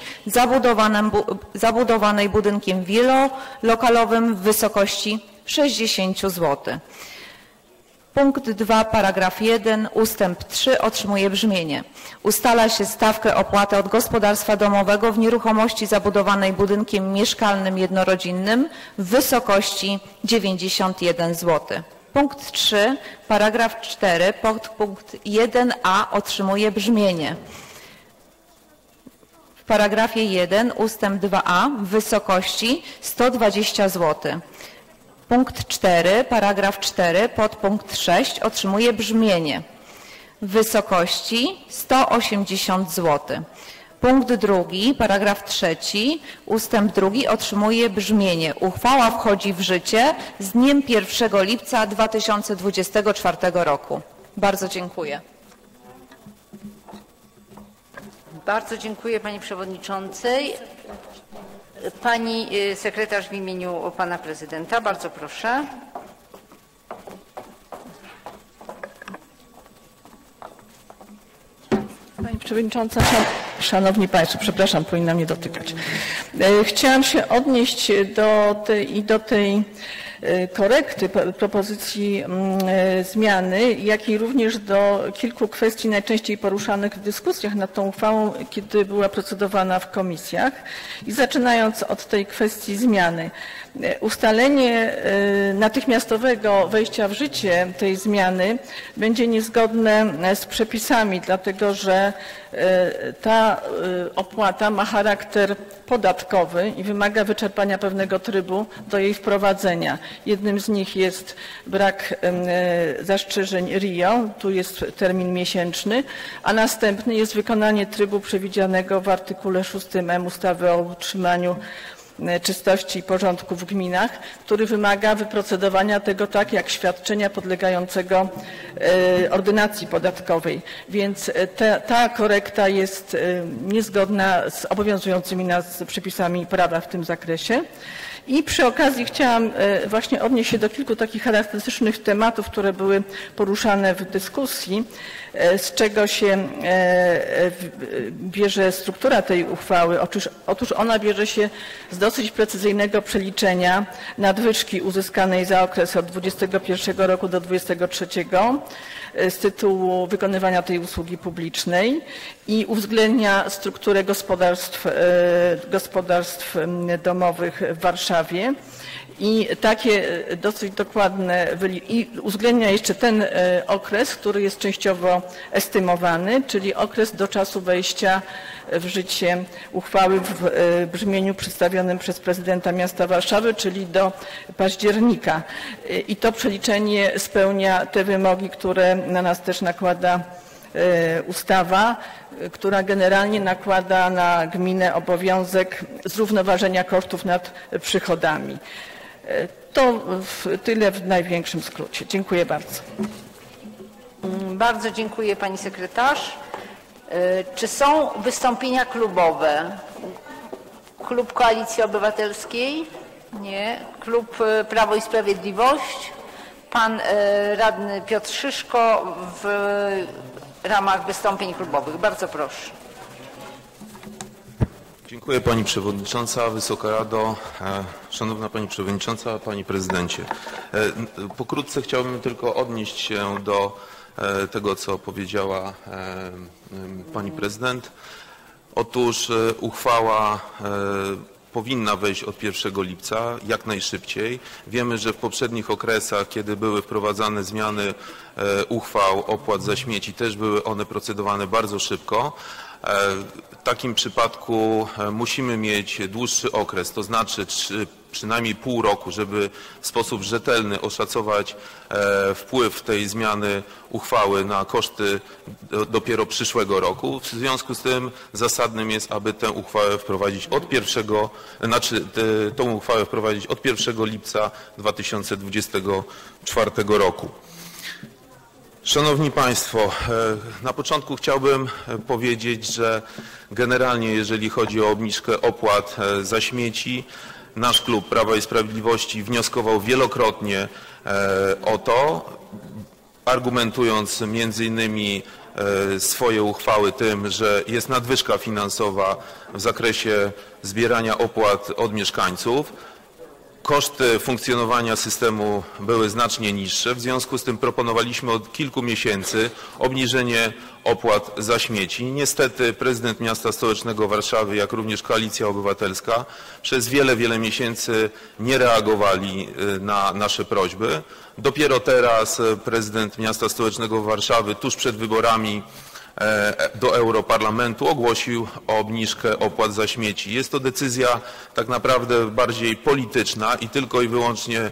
zabudowanej budynkiem wielolokalowym w wysokości sześćdziesiąt złotych. Punkt dwa, paragraf jeden, ustęp trzy otrzymuje brzmienie. Ustala się stawkę opłaty od gospodarstwa domowego w nieruchomości zabudowanej budynkiem mieszkalnym jednorodzinnym w wysokości dziewięćdziesiąt jeden złotych. Punkt trzy, paragraf cztery, punkt jeden a otrzymuje brzmienie. W paragrafie jeden, ustęp dwa a w wysokości sto dwadzieścia złotych. Punkt cztery, paragraf cztery, podpunkt sześć otrzymuje brzmienie w wysokości sto osiemdziesiąt złotych. Punkt drugi, paragraf trzeci, ustęp drugi otrzymuje brzmienie. Uchwała wchodzi w życie z dniem pierwszego lipca dwa tysiące dwudziestego czwartego roku. Bardzo dziękuję. Bardzo dziękuję Pani Przewodniczącej. Pani sekretarz w imieniu Pana Prezydenta. Bardzo proszę. Pani Przewodnicząca, Szanowni Państwo, przepraszam, powinna mnie dotykać. Chciałam się odnieść do tej, i do tej korekty propozycji zmiany, jak i również do kilku kwestii najczęściej poruszanych w dyskusjach nad tą uchwałą, kiedy była procedowana w komisjach. I zaczynając od tej kwestii zmiany. Ustalenie natychmiastowego wejścia w życie tej zmiany będzie niezgodne z przepisami, dlatego że ta opłata ma charakter podatkowy i wymaga wyczerpania pewnego trybu do jej wprowadzenia. Jednym z nich jest brak zastrzeżeń R I O, tu jest termin miesięczny, a następny jest wykonanie trybu przewidzianego w artykule szóstym M ustawy o utrzymaniu czystości i porządku w gminach, który wymaga wyprocedowania tego tak jak świadczenia podlegającego ordynacji podatkowej. Więc ta, ta korekta jest niezgodna z obowiązującymi nas przepisami prawa w tym zakresie. I przy okazji chciałam właśnie odnieść się do kilku takich charakterystycznych tematów, które były poruszane w dyskusji, z czego się bierze struktura tej uchwały. Otóż, otóż ona bierze się z dosyć precyzyjnego przeliczenia nadwyżki uzyskanej za okres od dwudziestego pierwszego roku do dwudziestego trzeciego z tytułu wykonywania tej usługi publicznej i uwzględnia strukturę gospodarstw, gospodarstw domowych w Warszawie. I takie dosyć dokładne, i uwzględnia jeszcze ten okres, który jest częściowo estymowany, czyli okres do czasu wejścia w życie uchwały w brzmieniu przedstawionym przez prezydenta miasta Warszawy, czyli do października. I to przeliczenie spełnia te wymogi, które na nas też nakłada ustawa, która generalnie nakłada na gminę obowiązek zrównoważenia kosztów nad przychodami. To tyle w największym skrócie. Dziękuję bardzo. Bardzo dziękuję pani sekretarz. Czy są wystąpienia klubowe? Klub Koalicji Obywatelskiej? Nie. Klub Prawo i Sprawiedliwość? Pan radny Piotr Szyszko w ramach wystąpień klubowych. Bardzo proszę. Dziękuję Pani Przewodnicząca, Wysoka Rado, Szanowna Pani Przewodnicząca, Panie Prezydencie. Pokrótce chciałbym tylko odnieść się do tego, co powiedziała Pani Prezydent. Otóż uchwała powinna wejść od pierwszego lipca, jak najszybciej. Wiemy, że w poprzednich okresach, kiedy były wprowadzane zmiany uchwał opłat za śmieci, też były one procedowane bardzo szybko. W takim przypadku musimy mieć dłuższy okres, to znaczy przynajmniej pół roku, żeby w sposób rzetelny oszacować wpływ tej zmiany uchwały na koszty dopiero przyszłego roku. W związku z tym zasadnym jest, aby tę uchwałę wprowadzić od pierwszego, znaczy tę uchwałę wprowadzić od pierwszego lipca dwa tysiące dwudziestego czwartego roku. Szanowni Państwo, na początku chciałbym powiedzieć, że generalnie jeżeli chodzi o obniżkę opłat za śmieci, nasz klub Prawa i Sprawiedliwości wnioskował wielokrotnie o to, argumentując między innymi swoje uchwały tym, że jest nadwyżka finansowa w zakresie zbierania opłat od mieszkańców. Koszty funkcjonowania systemu były znacznie niższe, w związku z tym proponowaliśmy od kilku miesięcy obniżenie opłat za śmieci. Niestety prezydent miasta stołecznego Warszawy, jak również Koalicja Obywatelska przez wiele, wiele miesięcy nie reagowali na nasze prośby. Dopiero teraz prezydent miasta stołecznego Warszawy tuż przed wyborami do Europarlamentu ogłosił obniżkę opłat za śmieci. Jest to decyzja tak naprawdę bardziej polityczna i tylko i wyłącznie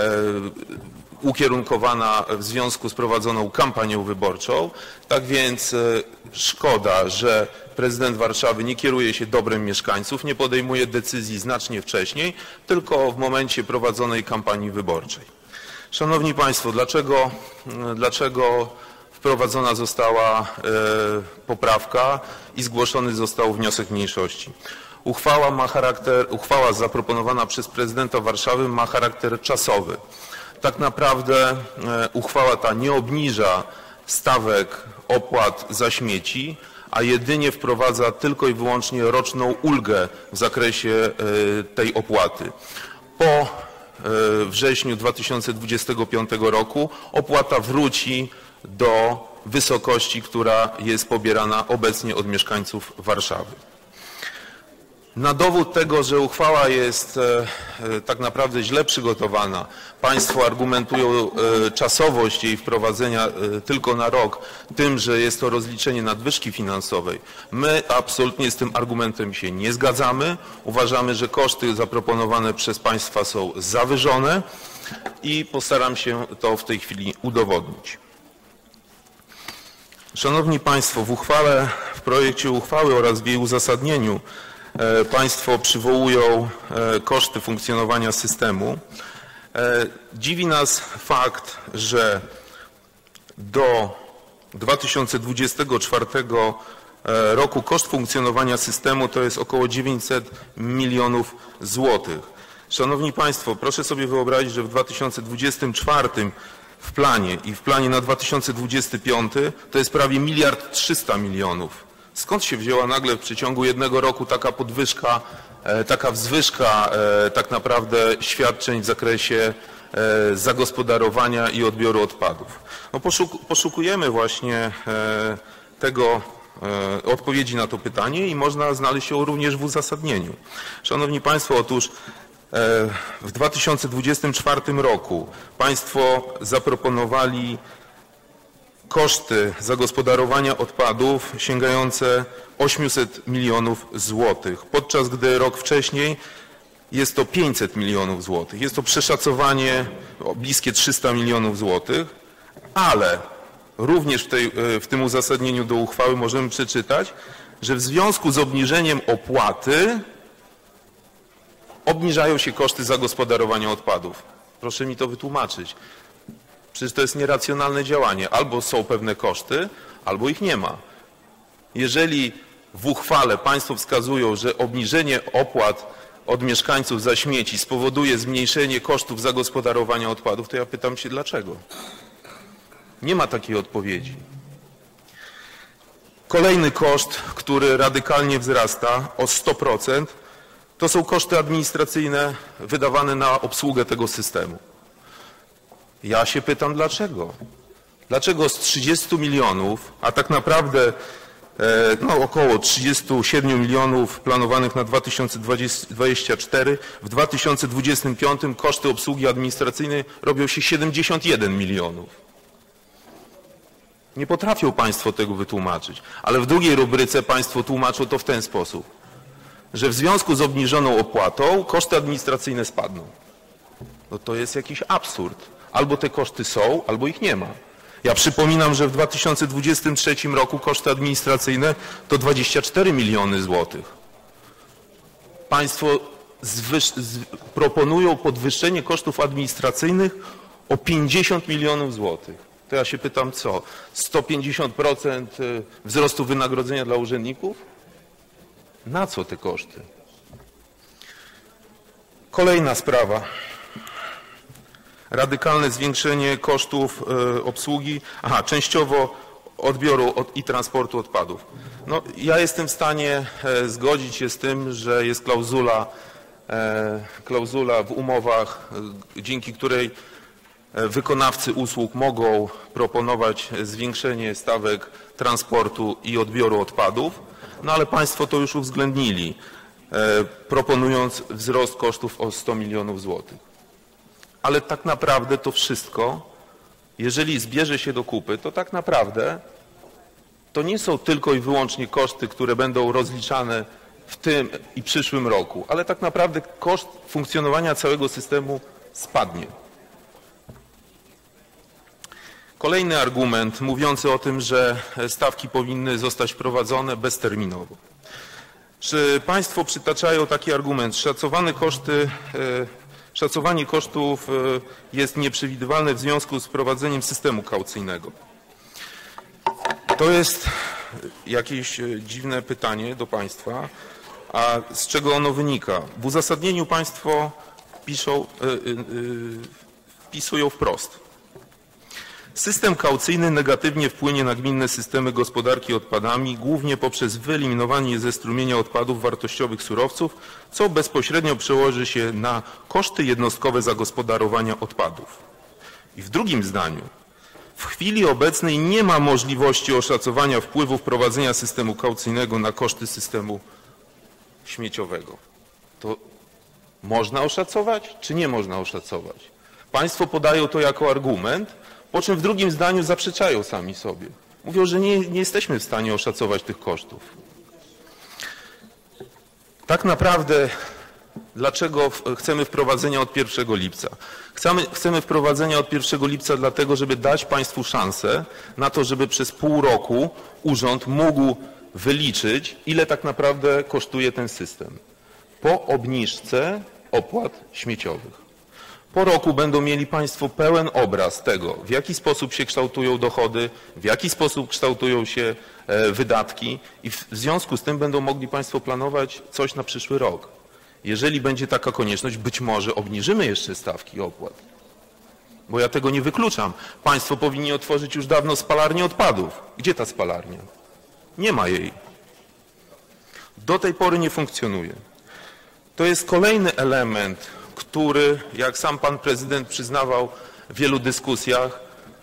ukierunkowana w związku z prowadzoną kampanią wyborczą. Tak więc szkoda, że prezydent Warszawy nie kieruje się dobrem mieszkańców, nie podejmuje decyzji znacznie wcześniej, tylko w momencie prowadzonej kampanii wyborczej. Szanowni Państwo, dlaczego, dlaczego wprowadzona została poprawka i zgłoszony został wniosek mniejszości? Uchwała ma charakter, uchwała zaproponowana przez prezydenta Warszawy ma charakter czasowy. Tak naprawdę uchwała ta nie obniża stawek opłat za śmieci, a jedynie wprowadza tylko i wyłącznie roczną ulgę w zakresie tej opłaty. Po wrześniu dwa tysiące dwudziestego piątego roku opłata wróci do wysokości, która jest pobierana obecnie od mieszkańców Warszawy. Na dowód tego, że uchwała jest tak naprawdę źle przygotowana, Państwo argumentują czasowość jej wprowadzenia tylko na rok tym, że jest to rozliczenie nadwyżki finansowej. My absolutnie z tym argumentem się nie zgadzamy. Uważamy, że koszty zaproponowane przez Państwa są zawyżone i postaram się to w tej chwili udowodnić. Szanowni Państwo, w uchwale, w projekcie uchwały oraz w jej uzasadnieniu Państwo przywołują koszty funkcjonowania systemu. Dziwi nas fakt, że do dwa tysiące dwudziestego czwartego roku koszt funkcjonowania systemu to jest około dziewięćset milionów złotych. Szanowni Państwo, proszę sobie wyobrazić, że w dwa tysiące dwudziestym czwartym w planie i w planie na dwa tysiące dwudziesty piąty to jest prawie miliard trzysta milionów. Skąd się wzięła nagle w przeciągu jednego roku taka podwyżka, e, taka wzwyżka e, tak naprawdę świadczeń w zakresie e, zagospodarowania i odbioru odpadów? No poszuk poszukujemy właśnie e, tego e, odpowiedzi na to pytanie i można znaleźć ją również w uzasadnieniu. Szanowni Państwo, otóż w dwa tysiące dwudziestym czwartym roku Państwo zaproponowali koszty zagospodarowania odpadów sięgające osiemset milionów złotych, podczas gdy rok wcześniej jest to pięćset milionów złotych. Jest to przeszacowanie o bliskie trzysta milionów złotych, ale również w, tej, w tym uzasadnieniu do uchwały możemy przeczytać, że w związku z obniżeniem opłaty obniżają się koszty zagospodarowania odpadów. Proszę mi to wytłumaczyć. Przecież to jest nieracjonalne działanie. Albo są pewne koszty, albo ich nie ma. Jeżeli w uchwale Państwo wskazują, że obniżenie opłat od mieszkańców za śmieci spowoduje zmniejszenie kosztów zagospodarowania odpadów, to ja pytam się dlaczego. Nie ma takiej odpowiedzi. Kolejny koszt, który radykalnie wzrasta o sto procent, to są koszty administracyjne wydawane na obsługę tego systemu. Ja się pytam dlaczego? Dlaczego z trzydziestu milionów, a tak naprawdę no, około trzydziestu siedmiu milionów planowanych na dwa tysiące dwudziesty czwarty, w dwa tysiące dwudziestym piątym koszty obsługi administracyjnej robią się siedemdziesiąt jeden milionów. Nie potrafią Państwo tego wytłumaczyć, ale w drugiej rubryce Państwo tłumaczą to w ten sposób, że w związku z obniżoną opłatą koszty administracyjne spadną. No to jest jakiś absurd. Albo te koszty są, albo ich nie ma. Ja przypominam, że w dwa tysiące dwudziestym trzecim roku koszty administracyjne to dwadzieścia cztery miliony złotych. Państwo z, proponują podwyższenie kosztów administracyjnych o pięćdziesiąt milionów złotych. To ja się pytam co? sto pięćdziesiąt procent wzrostu wynagrodzenia dla urzędników? Na co te koszty? Kolejna sprawa. Radykalne zwiększenie kosztów y, obsługi, aha, częściowo odbioru od, i transportu odpadów. No, ja jestem w stanie e, zgodzić się z tym, że jest klauzula, e, klauzula w umowach, e, dzięki której e, wykonawcy usług mogą proponować zwiększenie stawek transportu i odbioru odpadów, no ale Państwo to już uwzględnili, e, proponując wzrost kosztów o sto milionów złotych. Ale tak naprawdę to wszystko, jeżeli zbierze się do kupy, to tak naprawdę to nie są tylko i wyłącznie koszty, które będą rozliczane w tym i przyszłym roku, ale tak naprawdę koszt funkcjonowania całego systemu spadnie. Kolejny argument mówiący o tym, że stawki powinny zostać wprowadzone bezterminowo. Czy Państwo przytaczają taki argument? Szacowane koszty, szacowanie kosztów jest nieprzewidywalne w związku z wprowadzeniem systemu kaucyjnego. To jest jakieś dziwne pytanie do Państwa, a z czego ono wynika? W uzasadnieniu Państwo piszą, wpisują wprost. System kaucyjny negatywnie wpłynie na gminne systemy gospodarki odpadami, głównie poprzez wyeliminowanie ze strumienia odpadów wartościowych surowców, co bezpośrednio przełoży się na koszty jednostkowe zagospodarowania odpadów. I w drugim zdaniu. W chwili obecnej nie ma możliwości oszacowania wpływu wprowadzenia systemu kaucyjnego na koszty systemu śmieciowego. To można oszacować, czy nie można oszacować? Państwo podają to jako argument, po czym w drugim zdaniu zaprzeczają sami sobie. Mówią, że nie, nie jesteśmy w stanie oszacować tych kosztów. Tak naprawdę, dlaczego chcemy wprowadzenia od pierwszego lipca? Chcemy, chcemy wprowadzenia od pierwszego lipca dlatego, żeby dać Państwu szansę na to, żeby przez pół roku urząd mógł wyliczyć, ile tak naprawdę kosztuje ten system. Po obniżce opłat śmieciowych. Po roku będą mieli Państwo pełen obraz tego, w jaki sposób się kształtują dochody, w jaki sposób kształtują się wydatki i w związku z tym będą mogli Państwo planować coś na przyszły rok. Jeżeli będzie taka konieczność, być może obniżymy jeszcze stawki opłat. Bo ja tego nie wykluczam. Państwo powinni otworzyć już dawno spalarnię odpadów. Gdzie ta spalarnia? Nie ma jej. Do tej pory nie funkcjonuje. To jest kolejny element, który, jak sam pan prezydent przyznawał w wielu dyskusjach,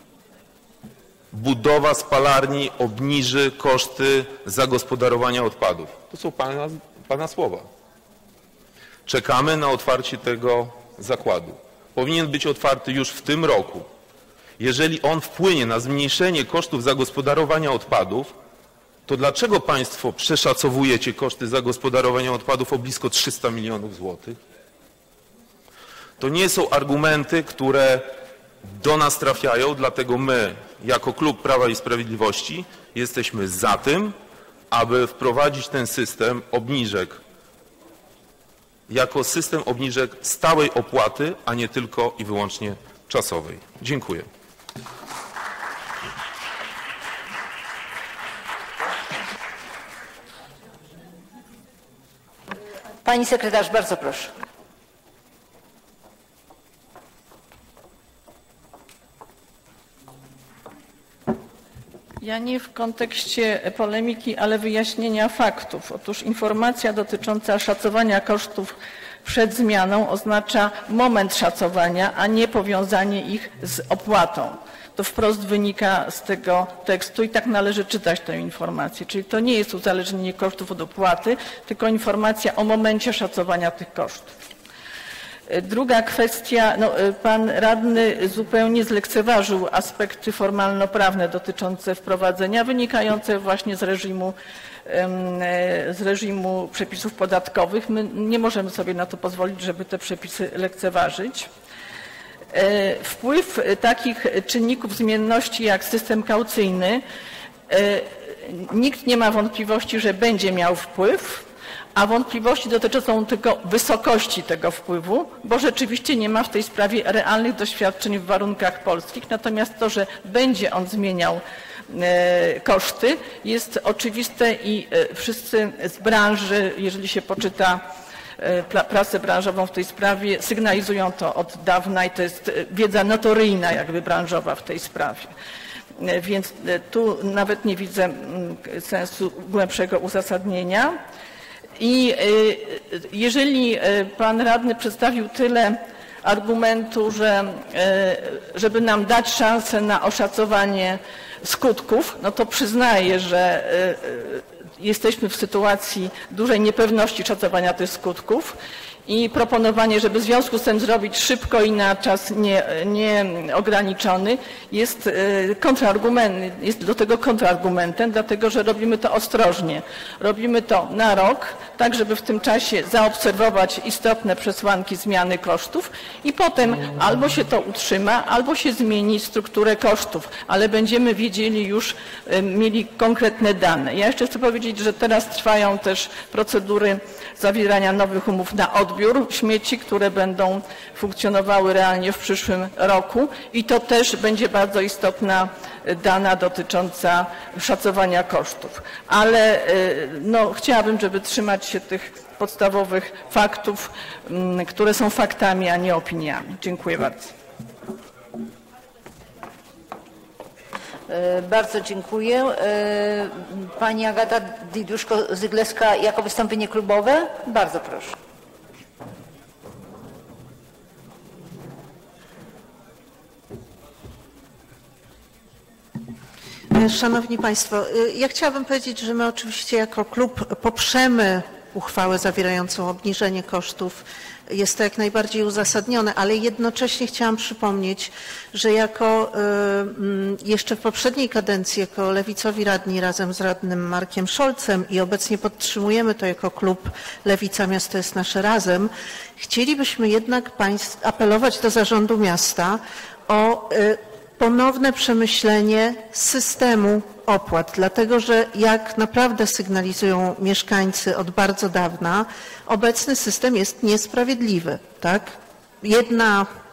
budowa spalarni obniży koszty zagospodarowania odpadów. To są pana, pana słowa. Czekamy na otwarcie tego zakładu. Powinien być otwarty już w tym roku. Jeżeli on wpłynie na zmniejszenie kosztów zagospodarowania odpadów, to dlaczego państwo przeszacowujecie koszty zagospodarowania odpadów o blisko trzysta milionów złotych? To nie są argumenty, które do nas trafiają, dlatego my, jako klub Prawa i Sprawiedliwości, jesteśmy za tym, aby wprowadzić ten system obniżek jako system obniżek stałej opłaty, a nie tylko i wyłącznie czasowej. Dziękuję. Pani sekretarz, bardzo proszę. Ja nie w kontekście polemiki, ale wyjaśnienia faktów. Otóż informacja dotycząca szacowania kosztów przed zmianą oznacza moment szacowania, a nie powiązanie ich z opłatą. To wprost wynika z tego tekstu i tak należy czytać tę informację. Czyli to nie jest uzależnienie kosztów od opłaty, tylko informacja o momencie szacowania tych kosztów. Druga kwestia, no, pan radny zupełnie zlekceważył aspekty formalno-prawne dotyczące wprowadzenia, wynikające właśnie z reżimu, z reżimu przepisów podatkowych. My nie możemy sobie na to pozwolić, żeby te przepisy lekceważyć. Wpływ takich czynników zmienności jak system kaucyjny, nikt nie ma wątpliwości, że będzie miał wpływ, a wątpliwości dotyczą tylko wysokości tego wpływu, bo rzeczywiście nie ma w tej sprawie realnych doświadczeń w warunkach polskich. Natomiast to, że będzie on zmieniał koszty, jest oczywiste i wszyscy z branży, jeżeli się poczyta prasę branżową w tej sprawie, sygnalizują to od dawna i to jest wiedza notoryjna jakby branżowa w tej sprawie. Więc tu nawet nie widzę sensu głębszego uzasadnienia. I jeżeli pan radny przedstawił tyle argumentu, że żeby nam dać szansę na oszacowanie skutków, no to przyznaję, że jesteśmy w sytuacji dużej niepewności szacowania tych skutków i proponowanie, żeby w związku z tym zrobić szybko i na czas nieograniczony nie jest kontrargumentem, jest do tego kontrargumentem, dlatego że robimy to ostrożnie. Robimy to na rok, tak żeby w tym czasie zaobserwować istotne przesłanki zmiany kosztów i potem albo się to utrzyma, albo się zmieni strukturę kosztów, ale będziemy wiedzieli już, mieli konkretne dane. Ja jeszcze chcę powiedzieć, że teraz trwają też procedury zawierania nowych umów na odbiór śmieci, które będą funkcjonowały realnie w przyszłym roku i to też będzie bardzo istotna dana dotycząca szacowania kosztów. Ale no, chciałabym, żeby trzymać się tych podstawowych faktów, które są faktami, a nie opiniami. Dziękuję bardzo. Bardzo dziękuję. Pani Agata Diduszko-Zyglewska jako wystąpienie klubowe. Bardzo proszę. Szanowni Państwo, ja chciałabym powiedzieć, że my oczywiście jako klub poprzemy uchwałę zawierającą obniżenie kosztów. Jest to jak najbardziej uzasadnione, ale jednocześnie chciałam przypomnieć, że jako jeszcze w poprzedniej kadencji jako lewicowi radni razem z radnym Markiem Scholzem i obecnie podtrzymujemy to jako klub Lewica Miasto jest nasze razem, chcielibyśmy jednak państw, apelować do zarządu miasta o ponowne przemyślenie systemu opłat, dlatego że jak naprawdę sygnalizują mieszkańcy od bardzo dawna, obecny system jest niesprawiedliwy. Tak? Jedna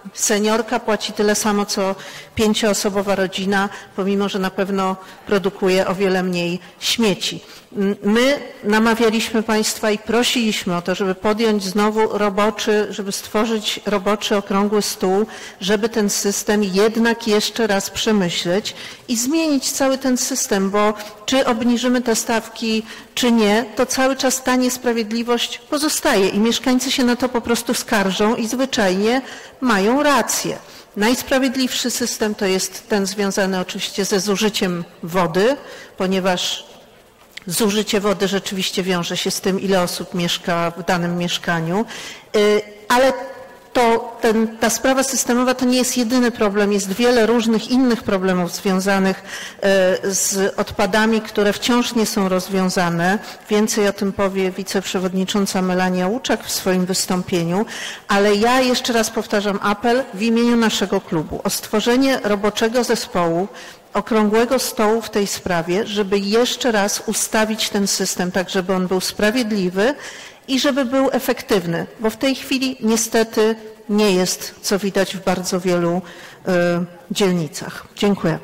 seniorka płaci tyle samo, co pięcioosobowa rodzina, pomimo że na pewno produkuje o wiele mniej śmieci. My namawialiśmy Państwa i prosiliśmy o to, żeby podjąć znowu roboczy, żeby stworzyć roboczy okrągły stół, żeby ten system jednak jeszcze raz przemyśleć i zmienić cały ten system, bo czy obniżymy te stawki, czy nie, to cały czas ta niesprawiedliwość pozostaje i mieszkańcy się na to po prostu skarżą i zwyczajnie mają rację. Najsprawiedliwszy system to jest ten związany oczywiście ze zużyciem wody, ponieważ zużycie wody rzeczywiście wiąże się z tym, ile osób mieszka w danym mieszkaniu, ale to ten, ta sprawa systemowa to nie jest jedyny problem, jest wiele różnych innych problemów związanych z odpadami, które wciąż nie są rozwiązane. Więcej o tym powie wiceprzewodnicząca Melania Łuczak w swoim wystąpieniu, ale ja jeszcze raz powtarzam apel w imieniu naszego klubu o stworzenie roboczego zespołu, okrągłego stołu w tej sprawie, żeby jeszcze raz ustawić ten system tak, żeby on był sprawiedliwy i żeby był efektywny, bo w tej chwili niestety nie jest, co widać w bardzo wielu y, dzielnicach. Dziękuję.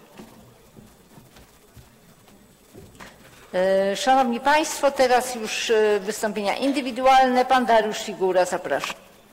Szanowni Państwo, teraz już wystąpienia indywidualne. Pan Dariusz Figura, zapraszam.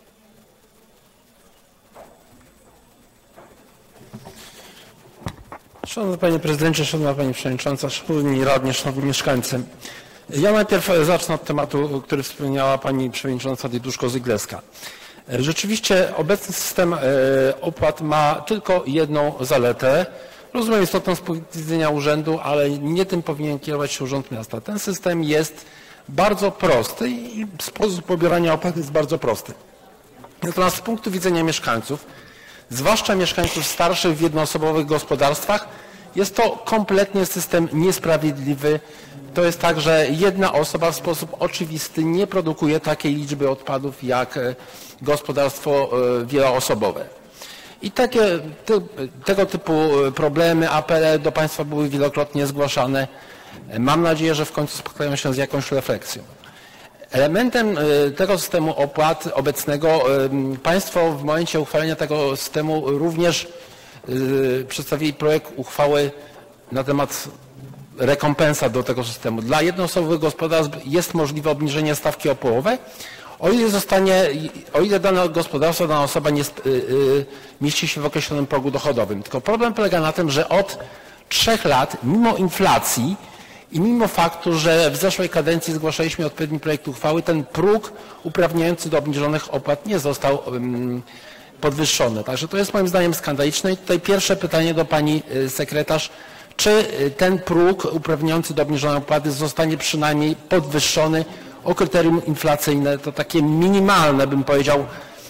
Szanowny Panie Prezydencie, Szanowna Pani Przewodnicząca, Szanowni Radni, Szanowni Mieszkańcy. Ja najpierw zacznę od tematu, który wspomniała Pani Przewodnicząca Diduszko-Zyglewska. Rzeczywiście obecny system opłat ma tylko jedną zaletę. Rozumiem istotną z punktu widzenia urzędu, ale nie tym powinien kierować się Urząd Miasta. Ten system jest bardzo prosty i sposób pobierania opłat jest bardzo prosty. Natomiast z punktu widzenia mieszkańców, zwłaszcza mieszkańców starszych w jednoosobowych gospodarstwach, jest to kompletnie system niesprawiedliwy. To jest tak, że jedna osoba w sposób oczywisty nie produkuje takiej liczby odpadów jak gospodarstwo wieloosobowe. I takie, te, tego typu problemy, apele do Państwa były wielokrotnie zgłaszane. Mam nadzieję, że w końcu spotkają się z jakąś refleksją. Elementem tego systemu opłat obecnego Państwo w momencie uchwalenia tego systemu również przedstawili projekt uchwały na temat rekompensat do tego systemu. Dla jednoosobowych gospodarstw jest możliwe obniżenie stawki o połowę, o ile zostanie, o ile dane gospodarstwo, dana osoba nie mieści się w określonym progu dochodowym. Tylko problem polega na tym, że od trzech lat, mimo inflacji i mimo faktu, że w zeszłej kadencji zgłaszaliśmy odpowiedni projekt uchwały, ten próg uprawniający do obniżonych opłat nie został um, podwyższony. Także to jest moim zdaniem skandaliczne. I tutaj pierwsze pytanie do Pani Sekretarz. Czy ten próg uprawniający do obniżonej opłaty zostanie przynajmniej podwyższony o kryterium inflacyjne? To takie minimalne, bym powiedział,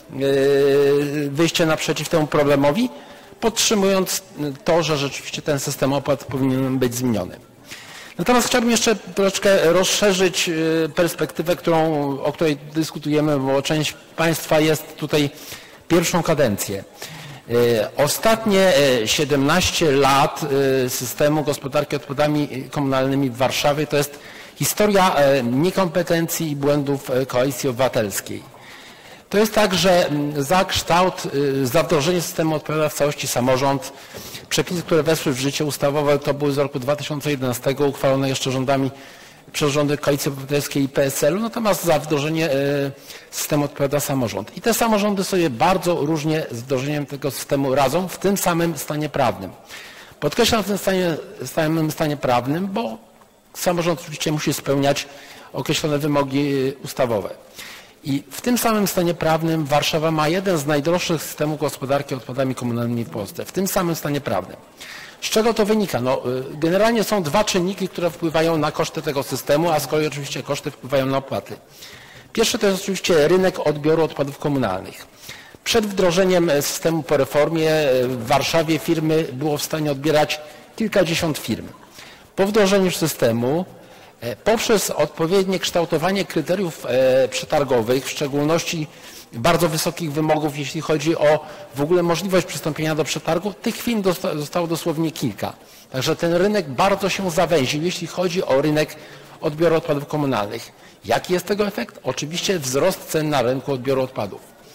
wyjście naprzeciw temu problemowi, podtrzymując to, że rzeczywiście ten system opłat powinien być zmieniony. Natomiast chciałbym jeszcze troszeczkę rozszerzyć perspektywę, którą, o której dyskutujemy, bo część Państwa jest tutaj pierwszą kadencję. Ostatnie siedemnaście lat systemu gospodarki odpadami komunalnymi w Warszawie to jest historia niekompetencji i błędów Koalicji Obywatelskiej. To jest tak, że za kształt, za wdrożenie systemu odpowiada w całości samorząd. Przepisy, które weszły w życie ustawowe, to były z roku dwa tysiące jedenastego, uchwalone jeszcze rządami przez rządy Koalicji Obywatelskiej i P S L u, natomiast za wdrożenie systemu odpowiada samorząd. I te samorządy sobie bardzo różnie z wdrożeniem tego systemu radzą w tym samym stanie prawnym. Podkreślam w tym stanie, samym stanie prawnym, bo samorząd oczywiście musi spełniać określone wymogi ustawowe. I w tym samym stanie prawnym Warszawa ma jeden z najdroższych systemów gospodarki odpadami komunalnymi w Polsce. W tym samym stanie prawnym. Z czego to wynika? No, generalnie są dwa czynniki, które wpływają na koszty tego systemu, a z kolei oczywiście koszty wpływają na opłaty. Pierwszy to jest oczywiście rynek odbioru odpadów komunalnych. Przed wdrożeniem systemu po reformie w Warszawie firmy było w stanie odbierać kilkadziesiąt firm. Po wdrożeniu systemu poprzez odpowiednie kształtowanie kryteriów przetargowych, w szczególności bardzo wysokich wymogów, jeśli chodzi o w ogóle możliwość przystąpienia do przetargu, tych firm zostało dosłownie kilka. Także ten rynek bardzo się zawęził, jeśli chodzi o rynek odbioru odpadów komunalnych. Jaki jest tego efekt? Oczywiście wzrost cen na rynku odbioru odpadów.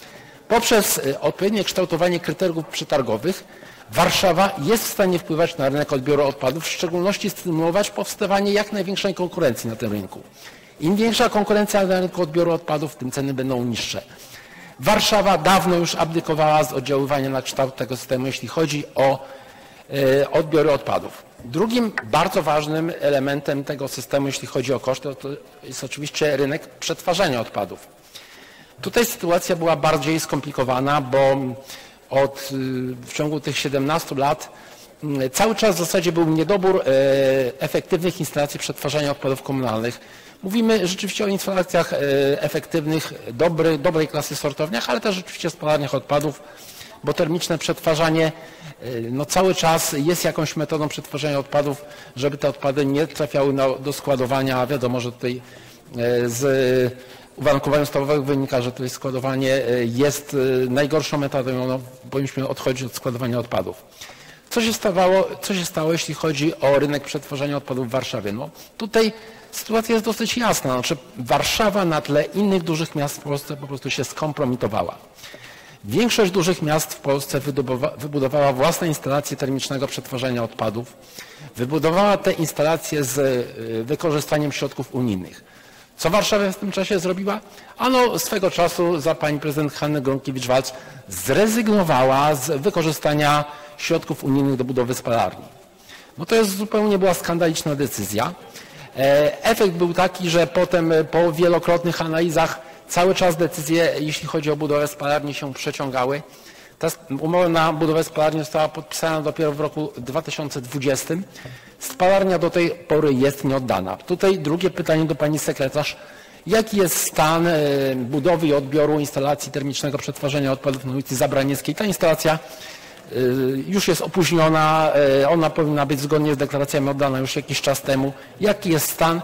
Poprzez odpowiednie kształtowanie kryteriów przetargowych Warszawa jest w stanie wpływać na rynek odbioru odpadów, w szczególności stymulować powstawanie jak największej konkurencji na tym rynku. Im większa konkurencja na rynku odbioru odpadów, tym ceny będą niższe. Warszawa dawno już abdykowała z oddziaływania na kształt tego systemu, jeśli chodzi o e, odbiory odpadów. Drugim bardzo ważnym elementem tego systemu, jeśli chodzi o koszty, to jest oczywiście rynek przetwarzania odpadów. Tutaj sytuacja była bardziej skomplikowana, bo od, w ciągu tych siedemnastu lat cały czas w zasadzie był niedobór efektywnych instalacji przetwarzania odpadów komunalnych. Mówimy rzeczywiście o instalacjach efektywnych, dobry, dobrej klasy sortowniach, ale też rzeczywiście spalarniach odpadów, bo termiczne przetwarzanie no cały czas jest jakąś metodą przetwarzania odpadów, żeby te odpady nie trafiały na, do składowania, a wiadomo, że tutaj z uwarunkowań ustawowych wynika, że tutaj składowanie jest najgorszą metodą, no, powinniśmy odchodzić od składowania odpadów. Co się, stawało, co się stało, jeśli chodzi o rynek przetwarzania odpadów w Warszawie? No, tutaj sytuacja jest dosyć jasna. Znaczy, Warszawa na tle innych dużych miast w Polsce po prostu się skompromitowała. Większość dużych miast w Polsce wybudowała własne instalacje termicznego przetwarzania odpadów. Wybudowała te instalacje z wykorzystaniem środków unijnych. Co Warszawa w tym czasie zrobiła? Ano swego czasu za pani prezydent Hanny Gronkiewicz-Waltz zrezygnowała z wykorzystania środków unijnych do budowy spalarni. No to jest zupełnie była skandaliczna decyzja. Efekt był taki, że potem po wielokrotnych analizach cały czas decyzje, jeśli chodzi o budowę spalarni, się przeciągały. Ta umowa na budowę spalarni została podpisana dopiero w roku dwa tysiące dwudziestym. Spalarnia do tej pory jest nieoddana. Tutaj drugie pytanie do pani sekretarz. Jaki jest stan budowy i odbioru instalacji termicznego przetwarzania odpadów na ulicy Zabranieckiej? Ta instalacja już jest opóźniona, ona powinna być zgodnie z deklaracjami oddana już jakiś czas temu. Jaki jest stan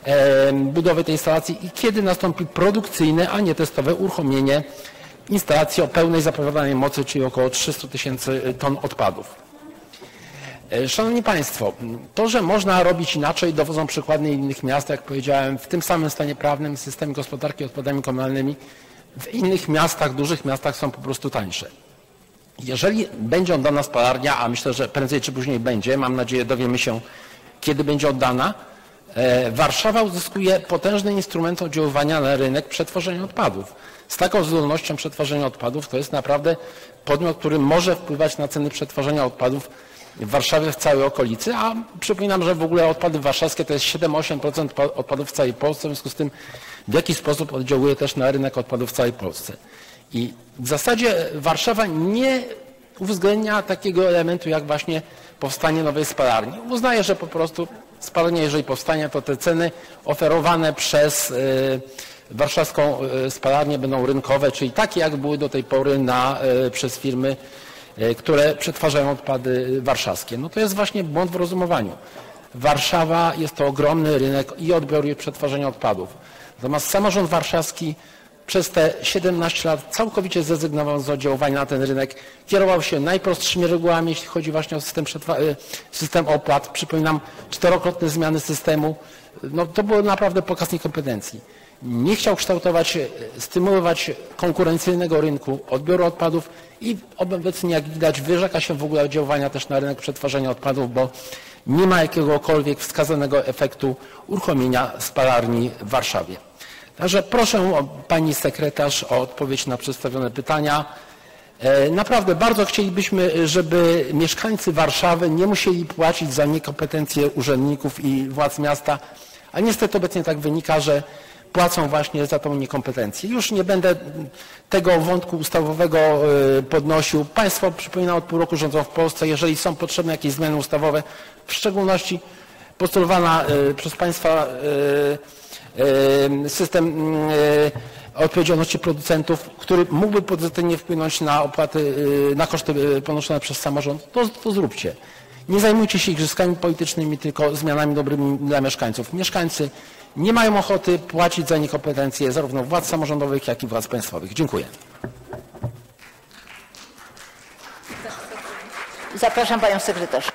budowy tej instalacji i kiedy nastąpi produkcyjne, a nie testowe uruchomienie instalacji o pełnej zapowiadanej mocy, czyli około trzysta tysięcy ton odpadów? Szanowni Państwo, to, że można robić inaczej, dowodzą przykłady innych miast, jak powiedziałem, w tym samym stanie prawnym systemy gospodarki odpadami komunalnymi w innych miastach, dużych miastach są po prostu tańsze. Jeżeli będzie oddana spalarnia, a myślę, że prędzej czy później będzie, mam nadzieję dowiemy się, kiedy będzie oddana, Warszawa uzyskuje potężny instrument oddziaływania na rynek przetwarzania odpadów. Z taką zdolnością przetwarzania odpadów to jest naprawdę podmiot, który może wpływać na ceny przetwarzania odpadów w Warszawie, w całej okolicy, a przypominam, że w ogóle odpady warszawskie to jest siedem do ośmiu procent odpadów w całej Polsce, w związku z tym w jakiś sposób oddziałuje też na rynek odpadów w całej Polsce. I w zasadzie Warszawa nie uwzględnia takiego elementu jak właśnie powstanie nowej spalarni. Uznaje, że po prostu spalarnia, jeżeli powstanie, to te ceny oferowane przez y, warszawską y, spalarnię będą rynkowe, czyli takie jak były do tej pory na, y, przez firmy, y, które przetwarzają odpady warszawskie. No to jest właśnie błąd w rozumowaniu. Warszawa jest to ogromny rynek i odbioru i przetwarzania odpadów. Natomiast samorząd warszawski przez te siedemnaście lat całkowicie zrezygnował z oddziaływania na ten rynek. Kierował się najprostszymi regułami, jeśli chodzi właśnie o system, system opłat. Przypominam, czterokrotne zmiany systemu. No, to było naprawdę pokaz niekompetencji. Nie chciał kształtować, stymulować konkurencyjnego rynku odbioru odpadów i obecnie, jak widać, wyrzeka się w ogóle oddziaływania też na rynek przetwarzania odpadów, bo nie ma jakiegokolwiek wskazanego efektu uruchomienia spalarni w Warszawie. Także proszę pani sekretarz o odpowiedź na przedstawione pytania. Naprawdę bardzo chcielibyśmy, żeby mieszkańcy Warszawy nie musieli płacić za niekompetencje urzędników i władz miasta, a niestety obecnie tak wynika, że płacą właśnie za tą niekompetencję. Już nie będę tego wątku ustawowego podnosił. Państwo, przypominam, od pół roku rządzą w Polsce. Jeżeli są potrzebne jakieś zmiany ustawowe, w szczególności postulowana przez państwa system odpowiedzialności producentów, który mógłby pozytywnie wpłynąć na opłaty, na koszty ponoszone przez samorząd, to, to zróbcie. Nie zajmujcie się igrzyskami politycznymi, tylko zmianami dobrymi dla mieszkańców. Mieszkańcy nie mają ochoty płacić za niekompetencje zarówno władz samorządowych, jak i władz państwowych. Dziękuję. Zapraszam panią sekretarz.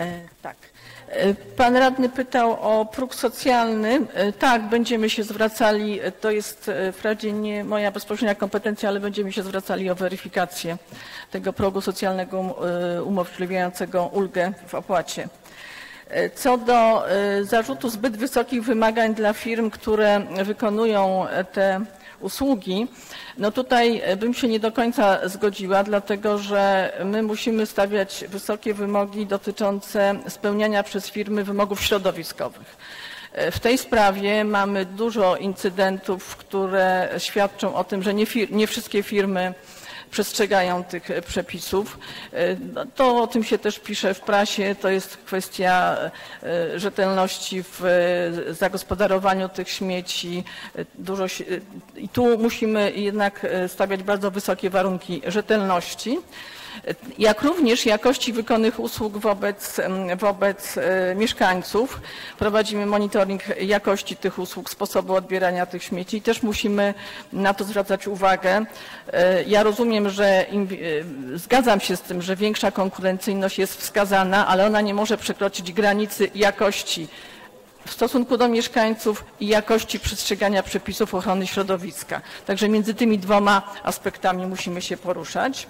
Tak. Pan radny pytał o próg socjalny. Tak, będziemy się zwracali, to jest wprawdzie nie moja bezpośrednia kompetencja, ale będziemy się zwracali o weryfikację tego progu socjalnego umożliwiającego ulgę w opłacie. Co do zarzutu zbyt wysokich wymagań dla firm, które wykonują te usługi, no tutaj bym się nie do końca zgodziła, dlatego że my musimy stawiać wysokie wymogi dotyczące spełniania przez firmy wymogów środowiskowych. W tej sprawie mamy dużo incydentów, które świadczą o tym, że nie, fir- nie wszystkie firmy przestrzegają tych przepisów. To o tym się też pisze w prasie, to jest kwestia rzetelności w zagospodarowaniu tych śmieci. Dużo się, i tu musimy jednak stawiać bardzo wysokie warunki rzetelności, jak również jakości wykonanych usług wobec, wobec mieszkańców. Prowadzimy monitoring jakości tych usług, sposobu odbierania tych śmieci i też musimy na to zwracać uwagę. Ja rozumiem, że im, zgadzam się z tym, że większa konkurencyjność jest wskazana, ale ona nie może przekroczyć granicy jakości w stosunku do mieszkańców i jakości przestrzegania przepisów ochrony środowiska. Także między tymi dwoma aspektami musimy się poruszać.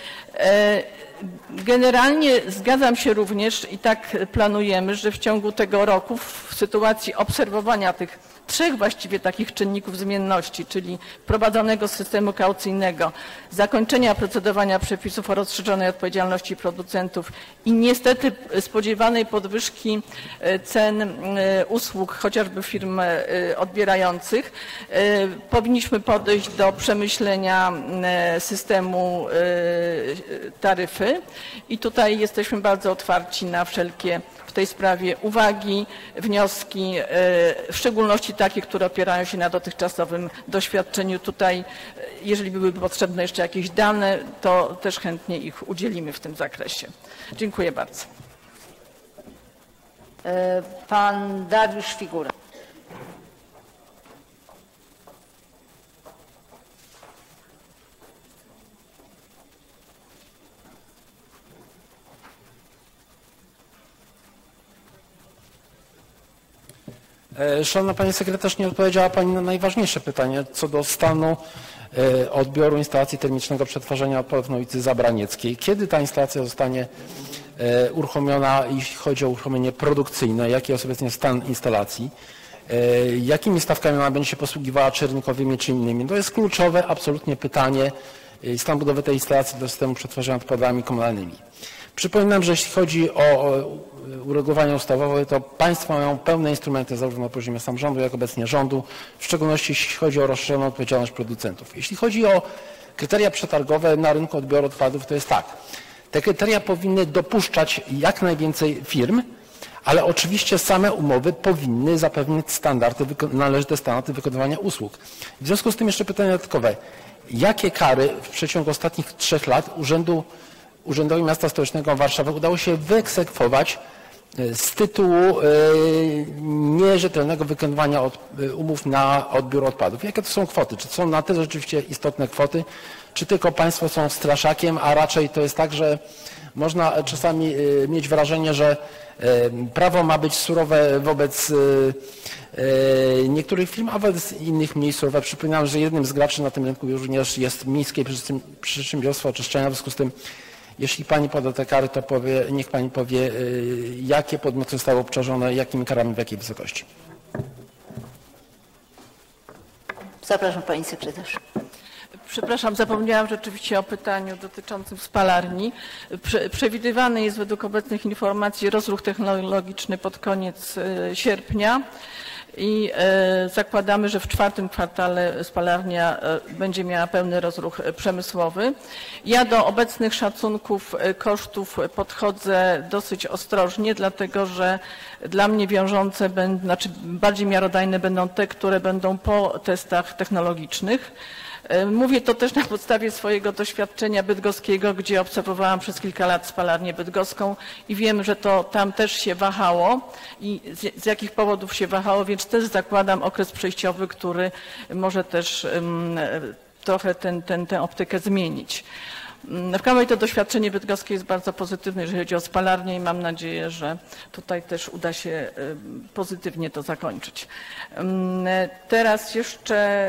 Generalnie zgadzam się również i tak planujemy, że w ciągu tego roku w sytuacji obserwowania tych trzech właściwie takich czynników zmienności, czyli wprowadzonego systemu kaucyjnego, zakończenia procedowania przepisów o rozszerzonej odpowiedzialności producentów i niestety spodziewanej podwyżki cen usług chociażby firm odbierających, powinniśmy podejść do przemyślenia systemu taryfy i tutaj jesteśmy bardzo otwarci na wszelkie w tej sprawie uwagi, wnioski, w szczególności takie, które opierają się na dotychczasowym doświadczeniu. Tutaj, jeżeli byłyby potrzebne jeszcze jakieś dane, to też chętnie ich udzielimy w tym zakresie. Dziękuję bardzo. Pan Dariusz Figura. Szanowna Pani Sekretarz, nie odpowiedziała Pani na najważniejsze pytanie co do stanu odbioru instalacji termicznego przetwarzania odpadów na ulicy Zabranieckiej. Kiedy ta instalacja zostanie uruchomiona, jeśli chodzi o uruchomienie produkcyjne? Jaki jest obecnie stan instalacji? Jakimi stawkami ona będzie się posługiwała, czy rynkowymi, czy innymi? To jest kluczowe absolutnie pytanie. Stan budowy tej instalacji do systemu przetwarzania odpadami komunalnymi. Przypominam, że jeśli chodzi o uregulowanie ustawowe, to państwo mają pełne instrumenty zarówno na poziomie samorządu, jak obecnie rządu, w szczególności jeśli chodzi o rozszerzoną odpowiedzialność producentów. Jeśli chodzi o kryteria przetargowe na rynku odbioru odpadów, to jest tak. Te kryteria powinny dopuszczać jak najwięcej firm, ale oczywiście same umowy powinny zapewnić standardy, należyte standardy wykonywania usług. W związku z tym jeszcze pytanie dodatkowe. Jakie kary w przeciągu ostatnich trzech lat Urzędu Urzędowi Miasta Stołecznego Warszawy udało się wyegzekwować z tytułu nierzetelnego wykonywania umów na odbiór odpadów? Jakie to są kwoty? Czy to są na te rzeczywiście istotne kwoty, czy tylko państwo są straszakiem, a raczej to jest tak, że można czasami mieć wrażenie, że prawo ma być surowe wobec niektórych firm, a wobec innych mniej surowe. Przypominam, że jednym z graczy na tym rynku również jest Miejskie Przedsiębiorstwo Oczyszczania. W związku z tym, jeśli Pani poda te kary, to powie, niech Pani powie, jakie podmioty zostały obciążone, jakimi karami, w jakiej wysokości. Zapraszam Pani Sekretarz. Przepraszam, zapomniałam rzeczywiście o pytaniu dotyczącym spalarni. Prze przewidywany jest według obecnych informacji rozruch technologiczny pod koniec sierpnia i zakładamy, że w czwartym kwartale spalarnia będzie miała pełny rozruch przemysłowy. Ja do obecnych szacunków kosztów podchodzę dosyć ostrożnie, dlatego że dla mnie wiążące, będą, znaczy bardziej miarodajne będą te, które będą po testach technologicznych. Mówię to też na podstawie swojego doświadczenia bydgoskiego, gdzie obserwowałam przez kilka lat spalarnię bydgoską i wiem, że to tam też się wahało i z, z jakich powodów się wahało, więc też zakładam okres przejściowy, który może też um, trochę ten, ten, tę optykę zmienić. W każdym razie to doświadczenie bydgoskie jest bardzo pozytywne, jeżeli chodzi o spalarnię i mam nadzieję, że tutaj też uda się pozytywnie to zakończyć. Teraz jeszcze,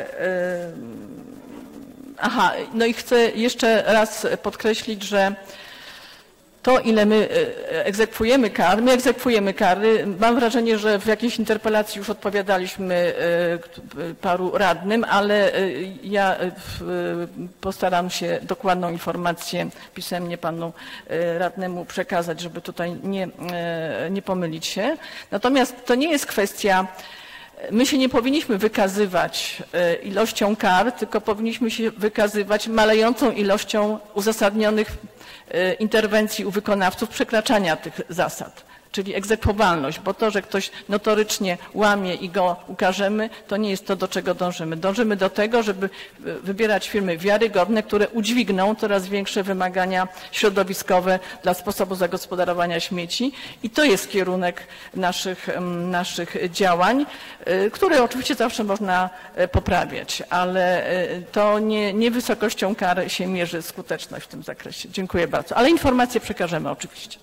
aha, no i chcę jeszcze raz podkreślić, że to, ile my egzekwujemy kar, my egzekwujemy kary. Mam wrażenie, że w jakiejś interpelacji już odpowiadaliśmy paru radnym, ale ja postaram się dokładną informację pisemnie panu radnemu przekazać, żeby tutaj nie, nie pomylić się. Natomiast to nie jest kwestia, my się nie powinniśmy wykazywać ilością kar, tylko powinniśmy się wykazywać malejącą ilością uzasadnionych interwencji u wykonawców przekraczania tych zasad, czyli egzekwowalność, bo to, że ktoś notorycznie łamie i go ukażemy, to nie jest to, do czego dążymy. Dążymy do tego, żeby wybierać firmy wiarygodne, które udźwigną coraz większe wymagania środowiskowe dla sposobu zagospodarowania śmieci i to jest kierunek naszych, naszych działań, które oczywiście zawsze można poprawiać, ale to nie, nie wysokością kar się mierzy skuteczność w tym zakresie. Dziękuję bardzo. Ale informacje przekażemy oczywiście.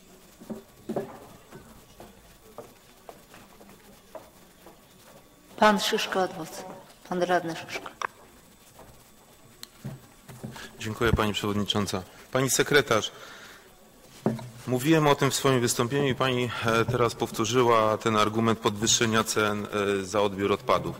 Pan Szyszko Odwód. Pan radny Szyszko. Dziękuję pani przewodnicząca. Pani sekretarz, mówiłem o tym w swoim wystąpieniu i pani teraz powtórzyła ten argument podwyższenia cen za odbiór odpadów.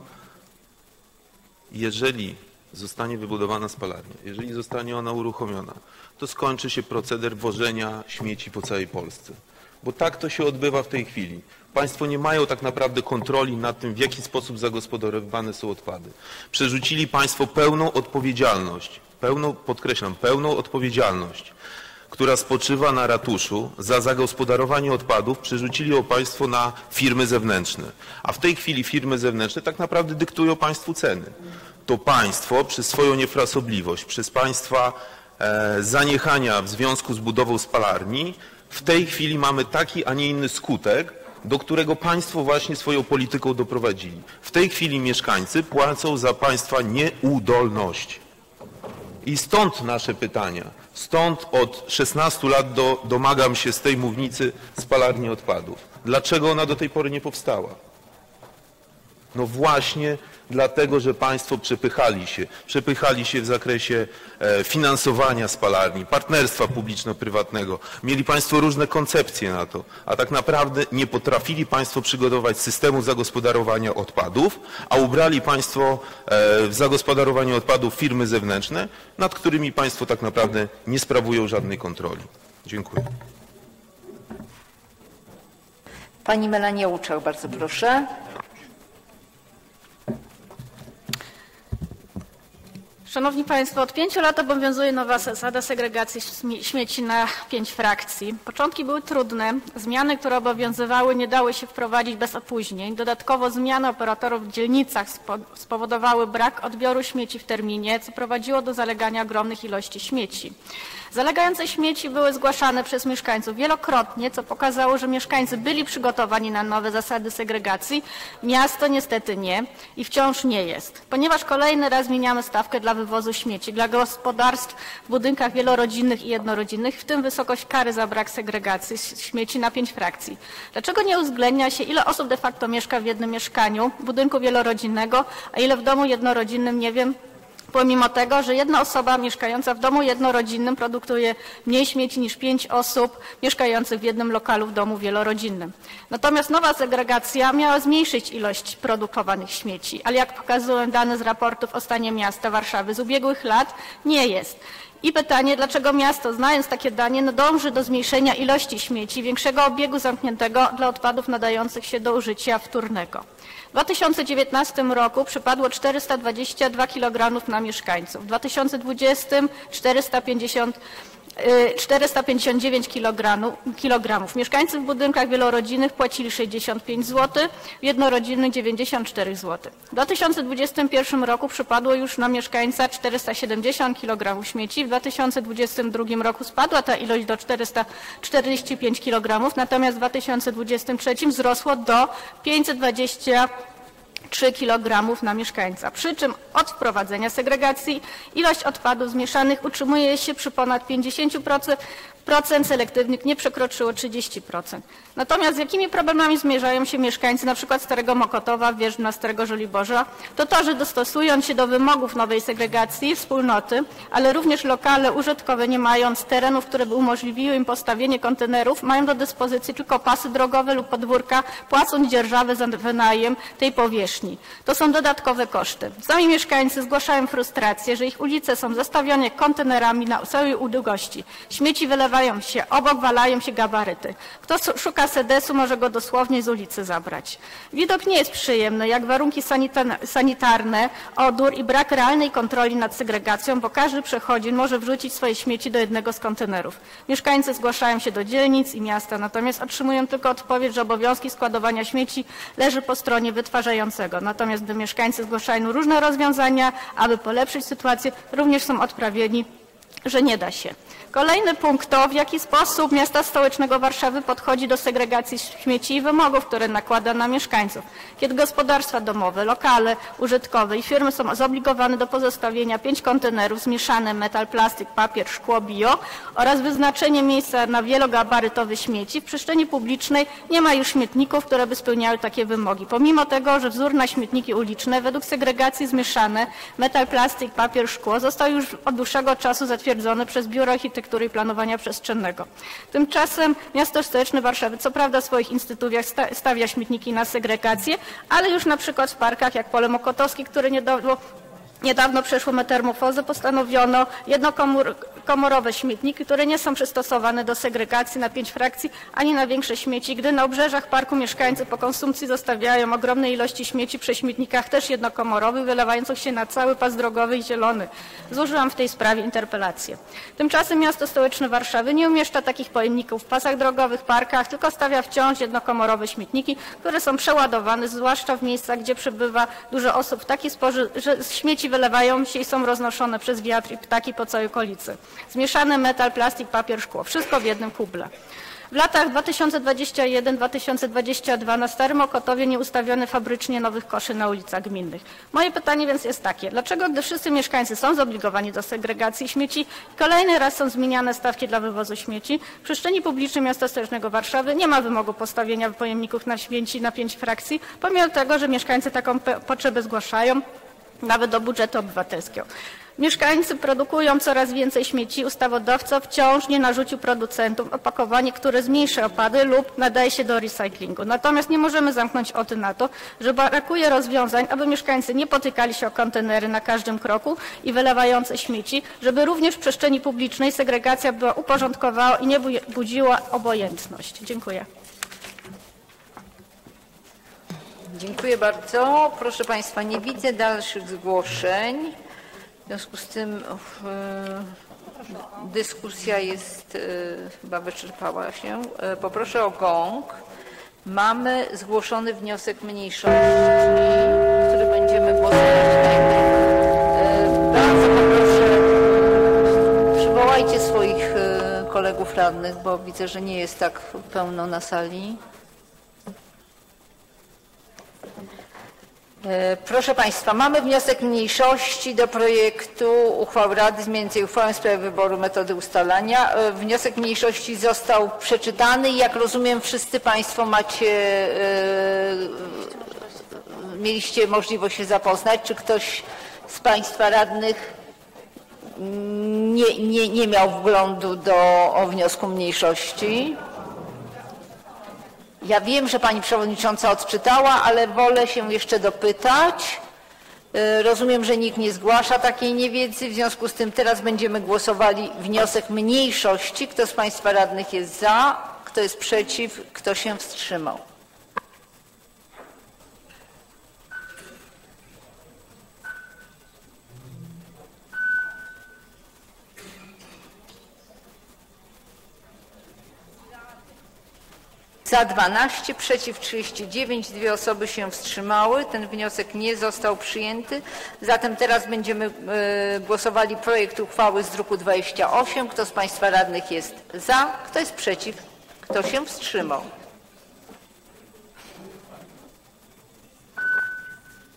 Jeżeli zostanie wybudowana spalarnia, jeżeli zostanie ona uruchomiona, to skończy się proceder wożenia śmieci po całej Polsce. Bo tak to się odbywa w tej chwili. Państwo nie mają tak naprawdę kontroli nad tym, w jaki sposób zagospodarowywane są odpady. Przerzucili Państwo pełną odpowiedzialność, pełną, podkreślam, pełną odpowiedzialność, która spoczywa na ratuszu za zagospodarowanie odpadów, przerzucili ją Państwo na firmy zewnętrzne. A w tej chwili firmy zewnętrzne tak naprawdę dyktują Państwu ceny. To Państwo przez swoją niefrasobliwość, przez Państwa e, zaniechania w związku z budową spalarni, w tej chwili mamy taki, a nie inny skutek, do którego Państwo właśnie swoją polityką doprowadzili. W tej chwili mieszkańcy płacą za Państwa nieudolność. I stąd nasze pytania. Stąd od szesnastu lat do, domagam się z tej mównicy spalarni odpadów. Dlaczego ona do tej pory nie powstała? No właśnie dlatego, że Państwo przepychali się. Przepychali się w zakresie e, finansowania spalarni, partnerstwa publiczno-prywatnego. Mieli Państwo różne koncepcje na to, a tak naprawdę nie potrafili Państwo przygotować systemu zagospodarowania odpadów, a ubrali Państwo e, w zagospodarowanie odpadów firmy zewnętrzne, nad którymi Państwo tak naprawdę nie sprawują żadnej kontroli. Dziękuję. Pani Melania Łuczak, bardzo proszę. Szanowni Państwo, od pięciu lat obowiązuje nowa zasada segregacji śmieci na pięć frakcji. Początki były trudne. Zmiany, które obowiązywały, nie dały się wprowadzić bez opóźnień. Dodatkowo zmiany operatorów w dzielnicach spowodowały brak odbioru śmieci w terminie, co prowadziło do zalegania ogromnych ilości śmieci. Zalegające śmieci były zgłaszane przez mieszkańców wielokrotnie, co pokazało, że mieszkańcy byli przygotowani na nowe zasady segregacji. Miasto niestety nie i wciąż nie jest. Ponieważ kolejny raz zmieniamy stawkę dla wywozu śmieci dla gospodarstw w budynkach wielorodzinnych i jednorodzinnych, w tym wysokość kary za brak segregacji śmieci na pięć frakcji. Dlaczego nie uwzględnia się, ile osób de facto mieszka w jednym mieszkaniu budynku wielorodzinnego, a ile w domu jednorodzinnym, nie wiem, pomimo tego, że jedna osoba mieszkająca w domu jednorodzinnym produkuje mniej śmieci niż pięć osób mieszkających w jednym lokalu w domu wielorodzinnym. Natomiast nowa segregacja miała zmniejszyć ilość produkowanych śmieci, ale jak pokazują dane z raportów o stanie miasta Warszawy z ubiegłych lat, nie jest. I pytanie, dlaczego miasto, znając takie dane, no dąży do zmniejszenia ilości śmieci, większego obiegu zamkniętego dla odpadów nadających się do użycia wtórnego. W dwa tysiące dziewiętnastym roku przypadło czterysta dwadzieścia dwa kilogramów na mieszkańców, w dwa tysiące dwudziestym czterysta pięćdziesiąt czterysta pięćdziesiąt dziewięć kilogramów. Mieszkańcy w budynkach wielorodzinnych płacili sześćdziesiąt pięć złotych, w jednorodzinnych dziewięćdziesiąt cztery złote. W dwa tysiące dwudziestym pierwszym roku przypadło już na mieszkańca czterysta siedemdziesiąt kilogramów śmieci, w dwa tysiące dwudziestym drugim roku spadła ta ilość do czterysta czterdzieści pięć kilogramów, natomiast w dwa tysiące dwudziestym trzecim wzrosło do pięćset dwadzieścia trzy kilogramy na mieszkańca. Przy czym od wprowadzenia segregacji ilość odpadów zmieszanych utrzymuje się przy ponad pięćdziesięciu procentach, procent selektywnych nie przekroczyło trzydzieści procent. Natomiast z jakimi problemami zmierzają się mieszkańcy na przykład Starego Mokotowa, Wierzbna, Starego Żoliborza, to to, że dostosując się do wymogów nowej segregacji wspólnoty, ale również lokale użytkowe, nie mając terenów, które by umożliwiły im postawienie kontenerów, mają do dyspozycji tylko pasy drogowe lub podwórka, płacąc dzierżawę za wynajem tej powierzchni. To są dodatkowe koszty. Sami mieszkańcy zgłaszają frustrację, że ich ulice są zastawione kontenerami na całej długości. Śmieci wylewają się, obok walają się gabaryty. Kto szuka sedesu, może go dosłownie z ulicy zabrać. Widok nie jest przyjemny, jak warunki sanitarne, odór i brak realnej kontroli nad segregacją, bo każdy przechodzień może wrzucić swoje śmieci do jednego z kontenerów. Mieszkańcy zgłaszają się do dzielnic i miasta, natomiast otrzymują tylko odpowiedź, że obowiązki składowania śmieci leży po stronie wytwarzającego. Natomiast gdy mieszkańcy zgłaszają różne rozwiązania, aby polepszyć sytuację, również są odprawieni, że nie da się. Kolejny punkt to, w jaki sposób miasta stołecznego Warszawy podchodzi do segregacji śmieci i wymogów, które nakłada na mieszkańców. Kiedy gospodarstwa domowe, lokale użytkowe i firmy są zobligowane do pozostawienia pięć kontenerów zmieszane metal, plastik, papier, szkło, bio oraz wyznaczenie miejsca na wielogabarytowe śmieci, w przestrzeni publicznej nie ma już śmietników, które by spełniały takie wymogi. Pomimo tego, że wzór na śmietniki uliczne według segregacji zmieszane metal, plastik, papier, szkło został już od dłuższego czasu zatwierdzony przez Biuro Architektury i Planowania Przestrzennego. Tymczasem miasto stołeczne Warszawy co prawda w swoich instytucjach stawia śmietniki na segregację, ale już na przykład w parkach jak Pole Mokotowskie, które niedawno Niedawno przeszło metamorfozę, postanowiono jednokomorowe śmietniki, które nie są przystosowane do segregacji na pięć frakcji ani na większe śmieci, gdy na obrzeżach parku mieszkańcy po konsumpcji zostawiają ogromne ilości śmieci przy śmietnikach też jednokomorowych, wylewających się na cały pas drogowy i zielony. Złożyłam w tej sprawie interpelację. Tymczasem miasto stołeczne Warszawy nie umieszcza takich pojemników w pasach drogowych, parkach, tylko stawia wciąż jednokomorowe śmietniki, które są przeładowane, zwłaszcza w miejscach, gdzie przebywa dużo osób w taki sposób, że śmieci wylewają się i są roznoszone przez wiatr i ptaki po całej okolicy. Zmieszany metal, plastik, papier, szkło. Wszystko w jednym kuble. W latach dwa tysiące dwudziestym pierwszym do dwa tysiące dwudziestego drugiego na Starym Mokotowie nie ustawiono fabrycznie nowych koszy na ulicach gminnych. Moje pytanie więc jest takie, dlaczego gdy wszyscy mieszkańcy są zobligowani do segregacji śmieci, kolejny raz są zmieniane stawki dla wywozu śmieci, w przestrzeni publicznej miasta stołecznego Warszawy nie ma wymogu postawienia pojemników na śmieci na pięć frakcji, pomimo tego, że mieszkańcy taką potrzebę zgłaszają, nawet do budżetu obywatelskiego. Mieszkańcy produkują coraz więcej śmieci. Ustawodawca wciąż nie narzucił producentom opakowanie, które zmniejszy opady lub nadaje się do recyklingu. Natomiast nie możemy zamknąć oczy na to, że brakuje rozwiązań, aby mieszkańcy nie potykali się o kontenery na każdym kroku i wylewające śmieci, żeby również w przestrzeni publicznej segregacja była uporządkowana i nie budziła obojętność. Dziękuję. Dziękuję bardzo. Proszę Państwa, nie widzę dalszych zgłoszeń. W związku z tym y, dyskusja jest, y, chyba wyczerpała się. Y, poproszę o gong. Mamy zgłoszony wniosek mniejszości, który będziemy głosować. Y, bardzo poproszę, przywołajcie swoich y, kolegów radnych, bo widzę, że nie jest tak pełno na sali. Proszę Państwa, mamy wniosek mniejszości do projektu uchwały Rady zmieniającej uchwałę w sprawie wyboru metody ustalania. Wniosek mniejszości został przeczytany i jak rozumiem wszyscy Państwo macie, mieliście możliwość się zapoznać. Czy ktoś z Państwa radnych nie, nie, nie miał wglądu do o wniosku mniejszości? Ja wiem, że Pani Przewodnicząca odczytała, ale wolę się jeszcze dopytać. Rozumiem, że nikt nie zgłasza takiej niewiedzy, w związku z tym teraz będziemy głosowali wniosek mniejszości. Kto z Państwa radnych jest za, kto jest przeciw, kto się wstrzymał? Za dwanaście, przeciw trzydzieści dziewięć, dwie osoby się wstrzymały. Ten wniosek nie został przyjęty. Zatem teraz będziemy y, głosowali projekt uchwały z druku dwadzieścia osiem. Kto z Państwa radnych jest za, kto jest przeciw, kto się wstrzymał?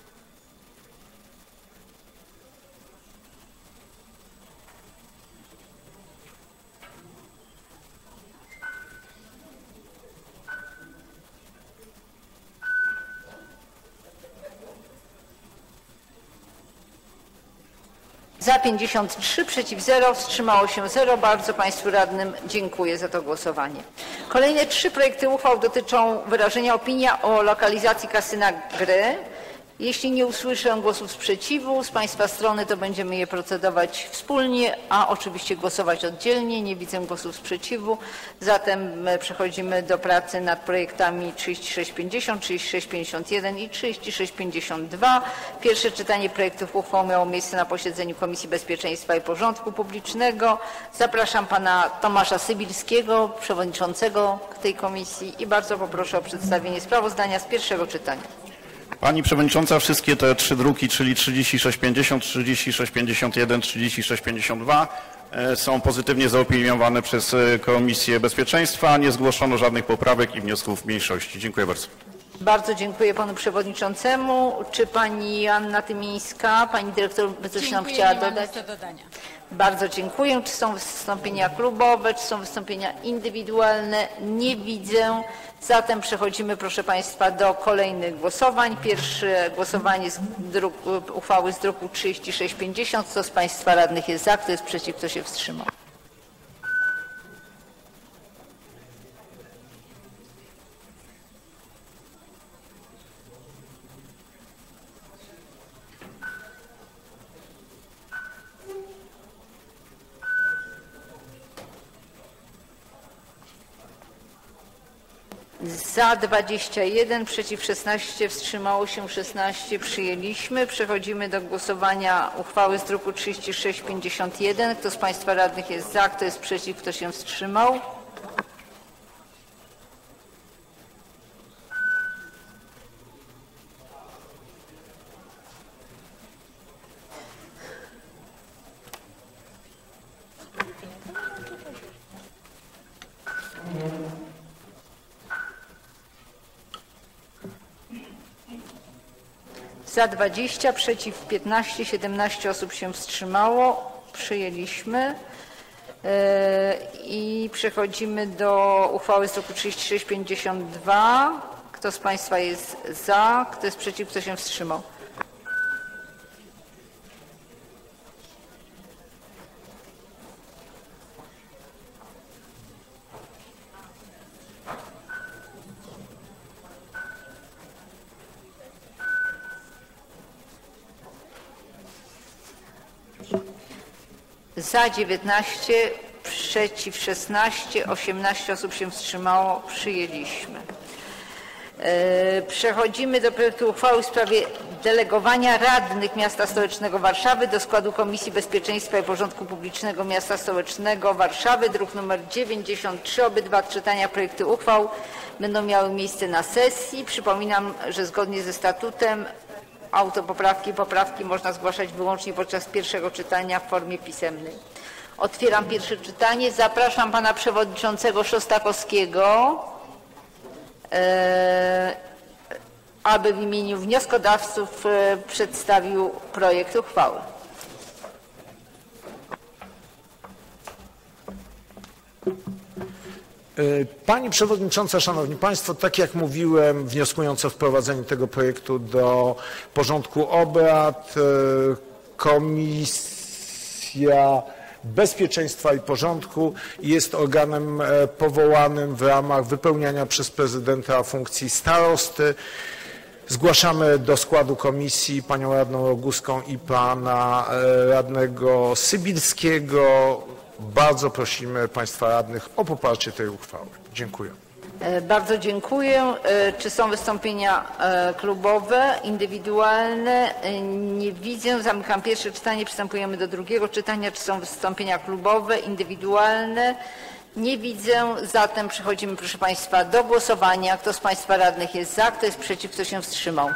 Za pięćdziesiąt trzy, przeciw zero, wstrzymało się zero. Bardzo Państwu radnym dziękuję za to głosowanie. Kolejne trzy projekty uchwał dotyczą wyrażenia opinii o lokalizacji kasyna gry. Jeśli nie usłyszę głosów sprzeciwu z Państwa strony, to będziemy je procedować wspólnie, a oczywiście głosować oddzielnie. Nie widzę głosów sprzeciwu. Zatem przechodzimy do pracy nad projektami trzydzieści sześć pięćdziesiąt, trzydzieści sześć pięćdziesiąt jeden i trzydzieści sześć pięćdziesiąt dwa. Pierwsze czytanie projektów uchwał miało miejsce na posiedzeniu Komisji Bezpieczeństwa i Porządku Publicznego. Zapraszam Pana Tomasza Sybilskiego, przewodniczącego tej komisji, i bardzo poproszę o przedstawienie sprawozdania z pierwszego czytania. Pani Przewodnicząca, wszystkie te trzy druki, czyli trzydzieści sześć pięćdziesiąt, trzydzieści sześć pięćdziesiąt jeden, trzydzieści sześć pięćdziesiąt dwa są pozytywnie zaopiniowane przez Komisję Bezpieczeństwa. Nie zgłoszono żadnych poprawek i wniosków mniejszości. Dziękuję bardzo. Bardzo dziękuję Panu Przewodniczącemu. Czy Pani Joanna Tymińska, Pani Dyrektor, by coś nam chciała dodać? Bardzo dziękuję. Czy są wystąpienia klubowe, czy są wystąpienia indywidualne? Nie widzę. Zatem przechodzimy, proszę Państwa, do kolejnych głosowań. Pierwsze głosowanie z druku, uchwały z druku trzydzieści sześć pięćdziesiąt. Kto z Państwa radnych jest za, kto jest przeciw, kto się wstrzymał? Za dwadzieścia jeden, przeciw szesnaście, wstrzymało się szesnaście. Przyjęliśmy. Przechodzimy do głosowania uchwały z druku trzydzieści sześć pięćdziesiąt jeden. Kto z Państwa radnych jest za, kto jest przeciw, kto się wstrzymał? Za dwadzieścia, przeciw piętnaście, siedemnaście osób się wstrzymało. Przyjęliśmy. I przechodzimy do uchwały z druku trzydzieści sześć pięćdziesiąt dwa. Kto z Państwa jest za, kto jest przeciw, kto się wstrzymał? Za dziewiętnaście, przeciw szesnaście, osiemnaście osób się wstrzymało. Przyjęliśmy. Przechodzimy do projektu uchwały w sprawie delegowania radnych Miasta Stołecznego Warszawy do składu Komisji Bezpieczeństwa i Porządku Publicznego Miasta Stołecznego Warszawy, druk nr dziewięćdziesiąt trzy. Obydwa czytania projekty uchwał będą miały miejsce na sesji. Przypominam, że zgodnie ze statutem autopoprawki i poprawki można zgłaszać wyłącznie podczas pierwszego czytania w formie pisemnej. Otwieram pierwsze czytanie. Zapraszam Pana Przewodniczącego Szostakowskiego, aby w imieniu wnioskodawców przedstawił projekt uchwały. Pani Przewodnicząca, Szanowni Państwo, tak jak mówiłem, wnioskując o wprowadzenie tego projektu do porządku obrad, Komisja Bezpieczeństwa i Porządku jest organem powołanym w ramach wypełniania przez prezydenta funkcji starosty. Zgłaszamy do składu komisji panią radną Roguską i pana radnego Sybilskiego. Bardzo prosimy Państwa radnych o poparcie tej uchwały. Dziękuję. Bardzo dziękuję. Czy są wystąpienia klubowe, indywidualne? Nie widzę. Zamykam pierwsze czytanie. Przystępujemy do drugiego czytania. Czy są wystąpienia klubowe, indywidualne? Nie widzę. Zatem przechodzimy, proszę Państwa, do głosowania. Kto z Państwa radnych jest za, kto jest przeciw, kto się wstrzymał?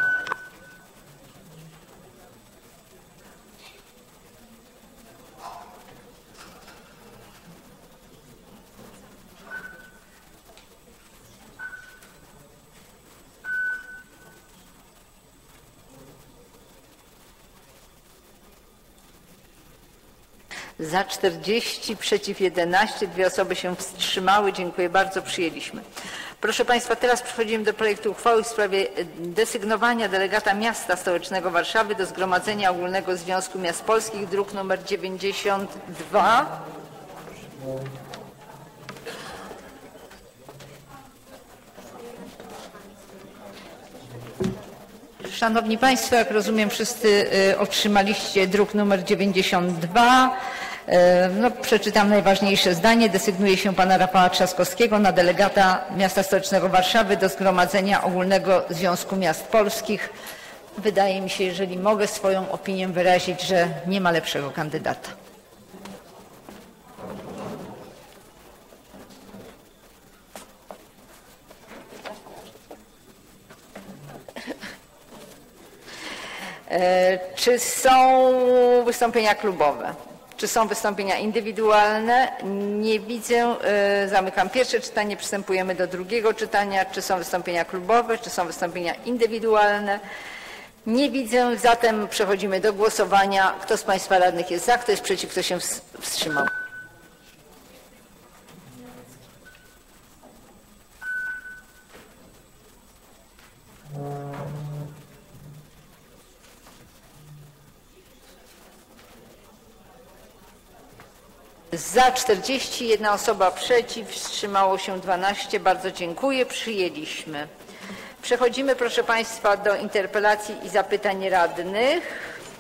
Za czterdzieści, przeciw jedenaście, dwie osoby się wstrzymały. Dziękuję bardzo, przyjęliśmy. Proszę Państwa, teraz przechodzimy do projektu uchwały w sprawie desygnowania delegata miasta stołecznego Warszawy do Zgromadzenia Ogólnego Związku Miast Polskich, druk nr dziewięćdziesiąt dwa. Szanowni Państwo, jak rozumiem, wszyscy otrzymaliście druk nr dziewięćdziesiąt dwa. No, przeczytam najważniejsze zdanie. Desygnuje się pana Rafała Trzaskowskiego na delegata miasta stołecznego Warszawy do Zgromadzenia Ogólnego Związku Miast Polskich. Wydaje mi się, jeżeli mogę swoją opinię wyrazić, że nie ma lepszego kandydata. Czy są wystąpienia klubowe? Czy są wystąpienia indywidualne? Nie widzę. Zamykam pierwsze czytanie. Przystępujemy do drugiego czytania. Czy są wystąpienia klubowe? Czy są wystąpienia indywidualne? Nie widzę. Zatem przechodzimy do głosowania. Kto z Państwa radnych jest za? Kto jest przeciw? Kto się wstrzymał? Za czterdzieści, jedna osoba przeciw, wstrzymało się dwanaście. Bardzo dziękuję. Przyjęliśmy. Przechodzimy, proszę Państwa, do interpelacji i zapytań radnych.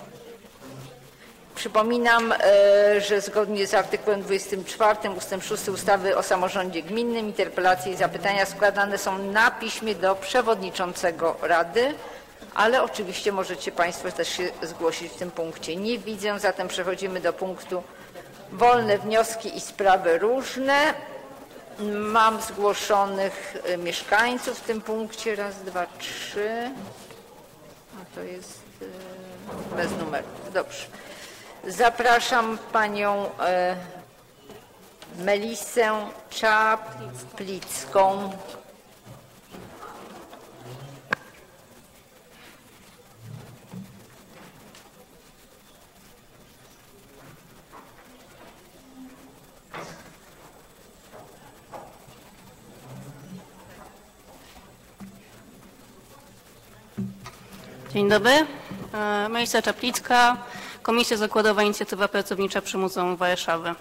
Przypominam, że zgodnie z artykułem dwudziestym czwartym ustęp szósty ustawy o samorządzie gminnym interpelacje i zapytania składane są na piśmie do przewodniczącego Rady, ale oczywiście możecie Państwo też się zgłosić w tym punkcie. Nie widzę, zatem przechodzimy do punktu wolne wnioski i sprawy różne. Mam zgłoszonych mieszkańców w tym punkcie. Raz, dwa, trzy. A to jest bez numeru. Dobrze. Zapraszam panią Melisę Czaplicką. Dzień dobry. Melisa Czaplicka, Komisja Zakładowa Inicjatywa Pracownicza przy Muzeum Warszawy.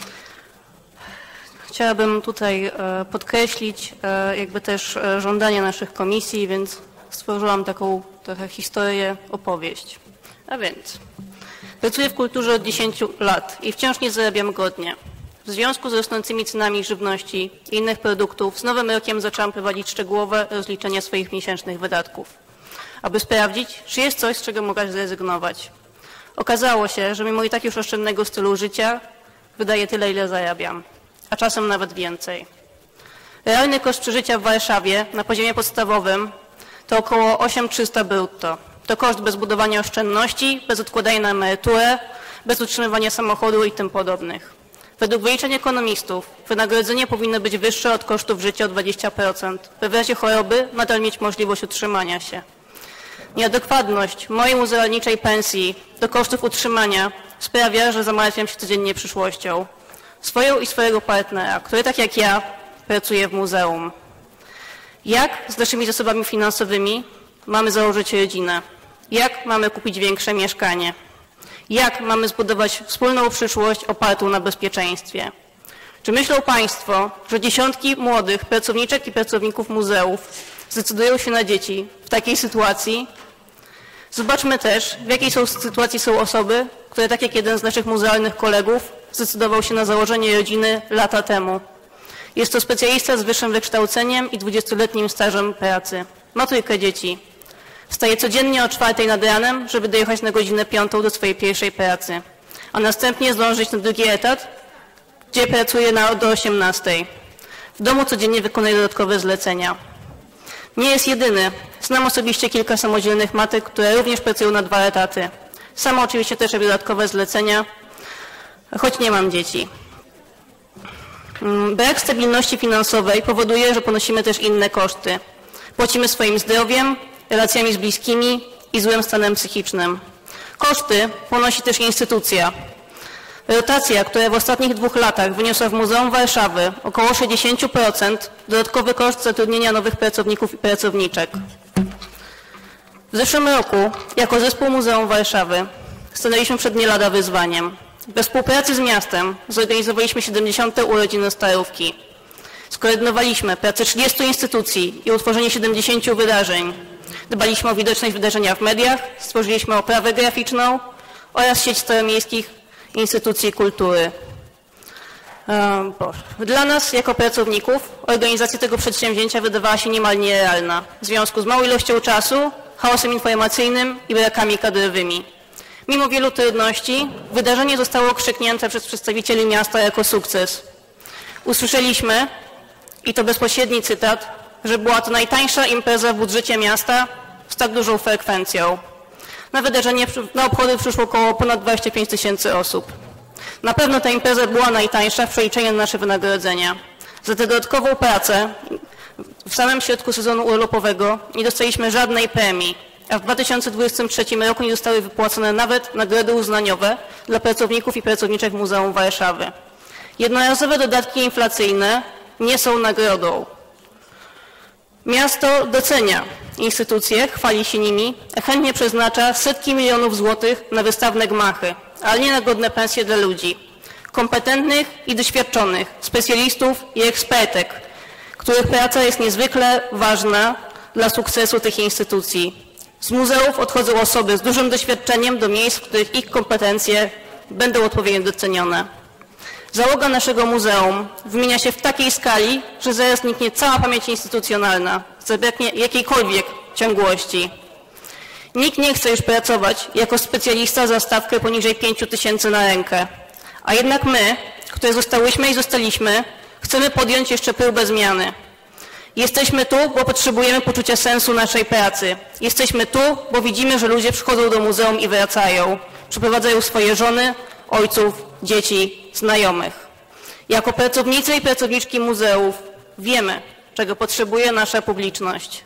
Chciałabym tutaj podkreślić jakby też żądania naszych komisji, więc stworzyłam taką trochę historię, opowieść. A więc pracuję w kulturze od dziesięciu lat i wciąż nie zarabiam godnie. W związku z rosnącymi cenami żywności i innych produktów z nowym rokiem zaczęłam prowadzić szczegółowe rozliczenia swoich miesięcznych wydatków, aby sprawdzić, czy jest coś, z czego mogę zrezygnować. Okazało się, że mimo i tak już oszczędnego stylu życia wydaję tyle, ile zarabiam, a czasem nawet więcej. Realny koszt przeżycia w Warszawie na poziomie podstawowym to około osiem tysięcy trzysta brutto. To koszt bez budowania oszczędności, bez odkładania na emeryturę, bez utrzymywania samochodu i tym podobnych. Według wyliczeń ekonomistów wynagrodzenie powinno być wyższe od kosztów życia o dwadzieścia procent, by w razie choroby nadal mieć możliwość utrzymania się. Nieadekwatność mojej muzealniczej pensji do kosztów utrzymania sprawia, że zamartwiam się codziennie przyszłością. Swoją i swojego partnera, który tak jak ja pracuje w muzeum. Jak z naszymi zasobami finansowymi mamy założyć rodzinę? Jak mamy kupić większe mieszkanie? Jak mamy zbudować wspólną przyszłość opartą na bezpieczeństwie? Czy myślą Państwo, że dziesiątki młodych pracowniczek i pracowników muzeów zdecydują się na dzieci w takiej sytuacji? Zobaczmy też, w jakiej są sytuacji są osoby, które tak jak jeden z naszych muzealnych kolegów zdecydował się na założenie rodziny lata temu. Jest to specjalista z wyższym wykształceniem i dwudziestoletnim stażem pracy. Ma trójkę dzieci. Wstaje codziennie o czwartej nad ranem, żeby dojechać na godzinę piątą do swojej pierwszej pracy, a następnie zdążyć na drugi etat, gdzie pracuje na, do osiemnastej. W domu codziennie wykonuje dodatkowe zlecenia. Nie jest jedyny. Znam osobiście kilka samodzielnych matek, które również pracują na dwa etaty. Sama oczywiście też robię dodatkowe zlecenia, choć nie mam dzieci. Brak stabilności finansowej powoduje, że ponosimy też inne koszty. Płacimy swoim zdrowiem, relacjami z bliskimi i złym stanem psychicznym. Koszty ponosi też instytucja. Rotacja, która w ostatnich dwóch latach wyniosła w Muzeum Warszawy około sześćdziesiąt procent, dodatkowy koszt zatrudnienia nowych pracowników i pracowniczek. W zeszłym roku, jako zespół Muzeum Warszawy, stanęliśmy przed nie lada wyzwaniem. We współpracy z miastem zorganizowaliśmy siedemdziesiąte urodziny Starówki. Skoordynowaliśmy pracę trzydziestu instytucji i utworzenie siedemdziesięciu wydarzeń. Dbaliśmy o widoczność wydarzenia w mediach, stworzyliśmy oprawę graficzną oraz sieć staromiejskich instytucji kultury. Dla nas, jako pracowników, organizacja tego przedsięwzięcia wydawała się niemal nierealna w związku z małą ilością czasu, chaosem informacyjnym i brakami kadrowymi. Mimo wielu trudności, wydarzenie zostało okrzyknięte przez przedstawicieli miasta jako sukces. Usłyszeliśmy, i to bezpośredni cytat, że była to najtańsza impreza w budżecie miasta z tak dużą frekwencją. Na wydarzenie, na obchody przyszło około ponad dwadzieścia pięć tysięcy osób. Na pewno ta impreza była najtańsza w przeliczeniu na nasze wynagrodzenia. Za tę dodatkową pracę w samym środku sezonu urlopowego nie dostaliśmy żadnej premii, a w dwa tysiące dwudziestym trzecim roku nie zostały wypłacone nawet nagrody uznaniowe dla pracowników i pracowniczek Muzeum Warszawy. Jednorazowe dodatki inflacyjne nie są nagrodą. Miasto docenia instytucje, chwali się nimi, a chętnie przeznacza setki milionów złotych na wystawne gmachy, ale nie na godne pensje dla ludzi. Kompetentnych i doświadczonych specjalistów i ekspertek, których praca jest niezwykle ważna dla sukcesu tych instytucji. Z muzeów odchodzą osoby z dużym doświadczeniem do miejsc, w których ich kompetencje będą odpowiednio docenione. Załoga naszego muzeum wymienia się w takiej skali, że zaraz zniknie cała pamięć instytucjonalna, zabraknie jakiejkolwiek ciągłości. Nikt nie chce już pracować jako specjalista za stawkę poniżej pięciu tysięcy na rękę. A jednak my, które zostałyśmy i zostaliśmy, chcemy podjąć jeszcze próbę zmiany. Jesteśmy tu, bo potrzebujemy poczucia sensu naszej pracy. Jesteśmy tu, bo widzimy, że ludzie przychodzą do muzeum i wracają. Przyprowadzają swoje żony, ojców, dzieci, znajomych. Jako pracownicy i pracowniczki muzeów wiemy, czego potrzebuje nasza publiczność.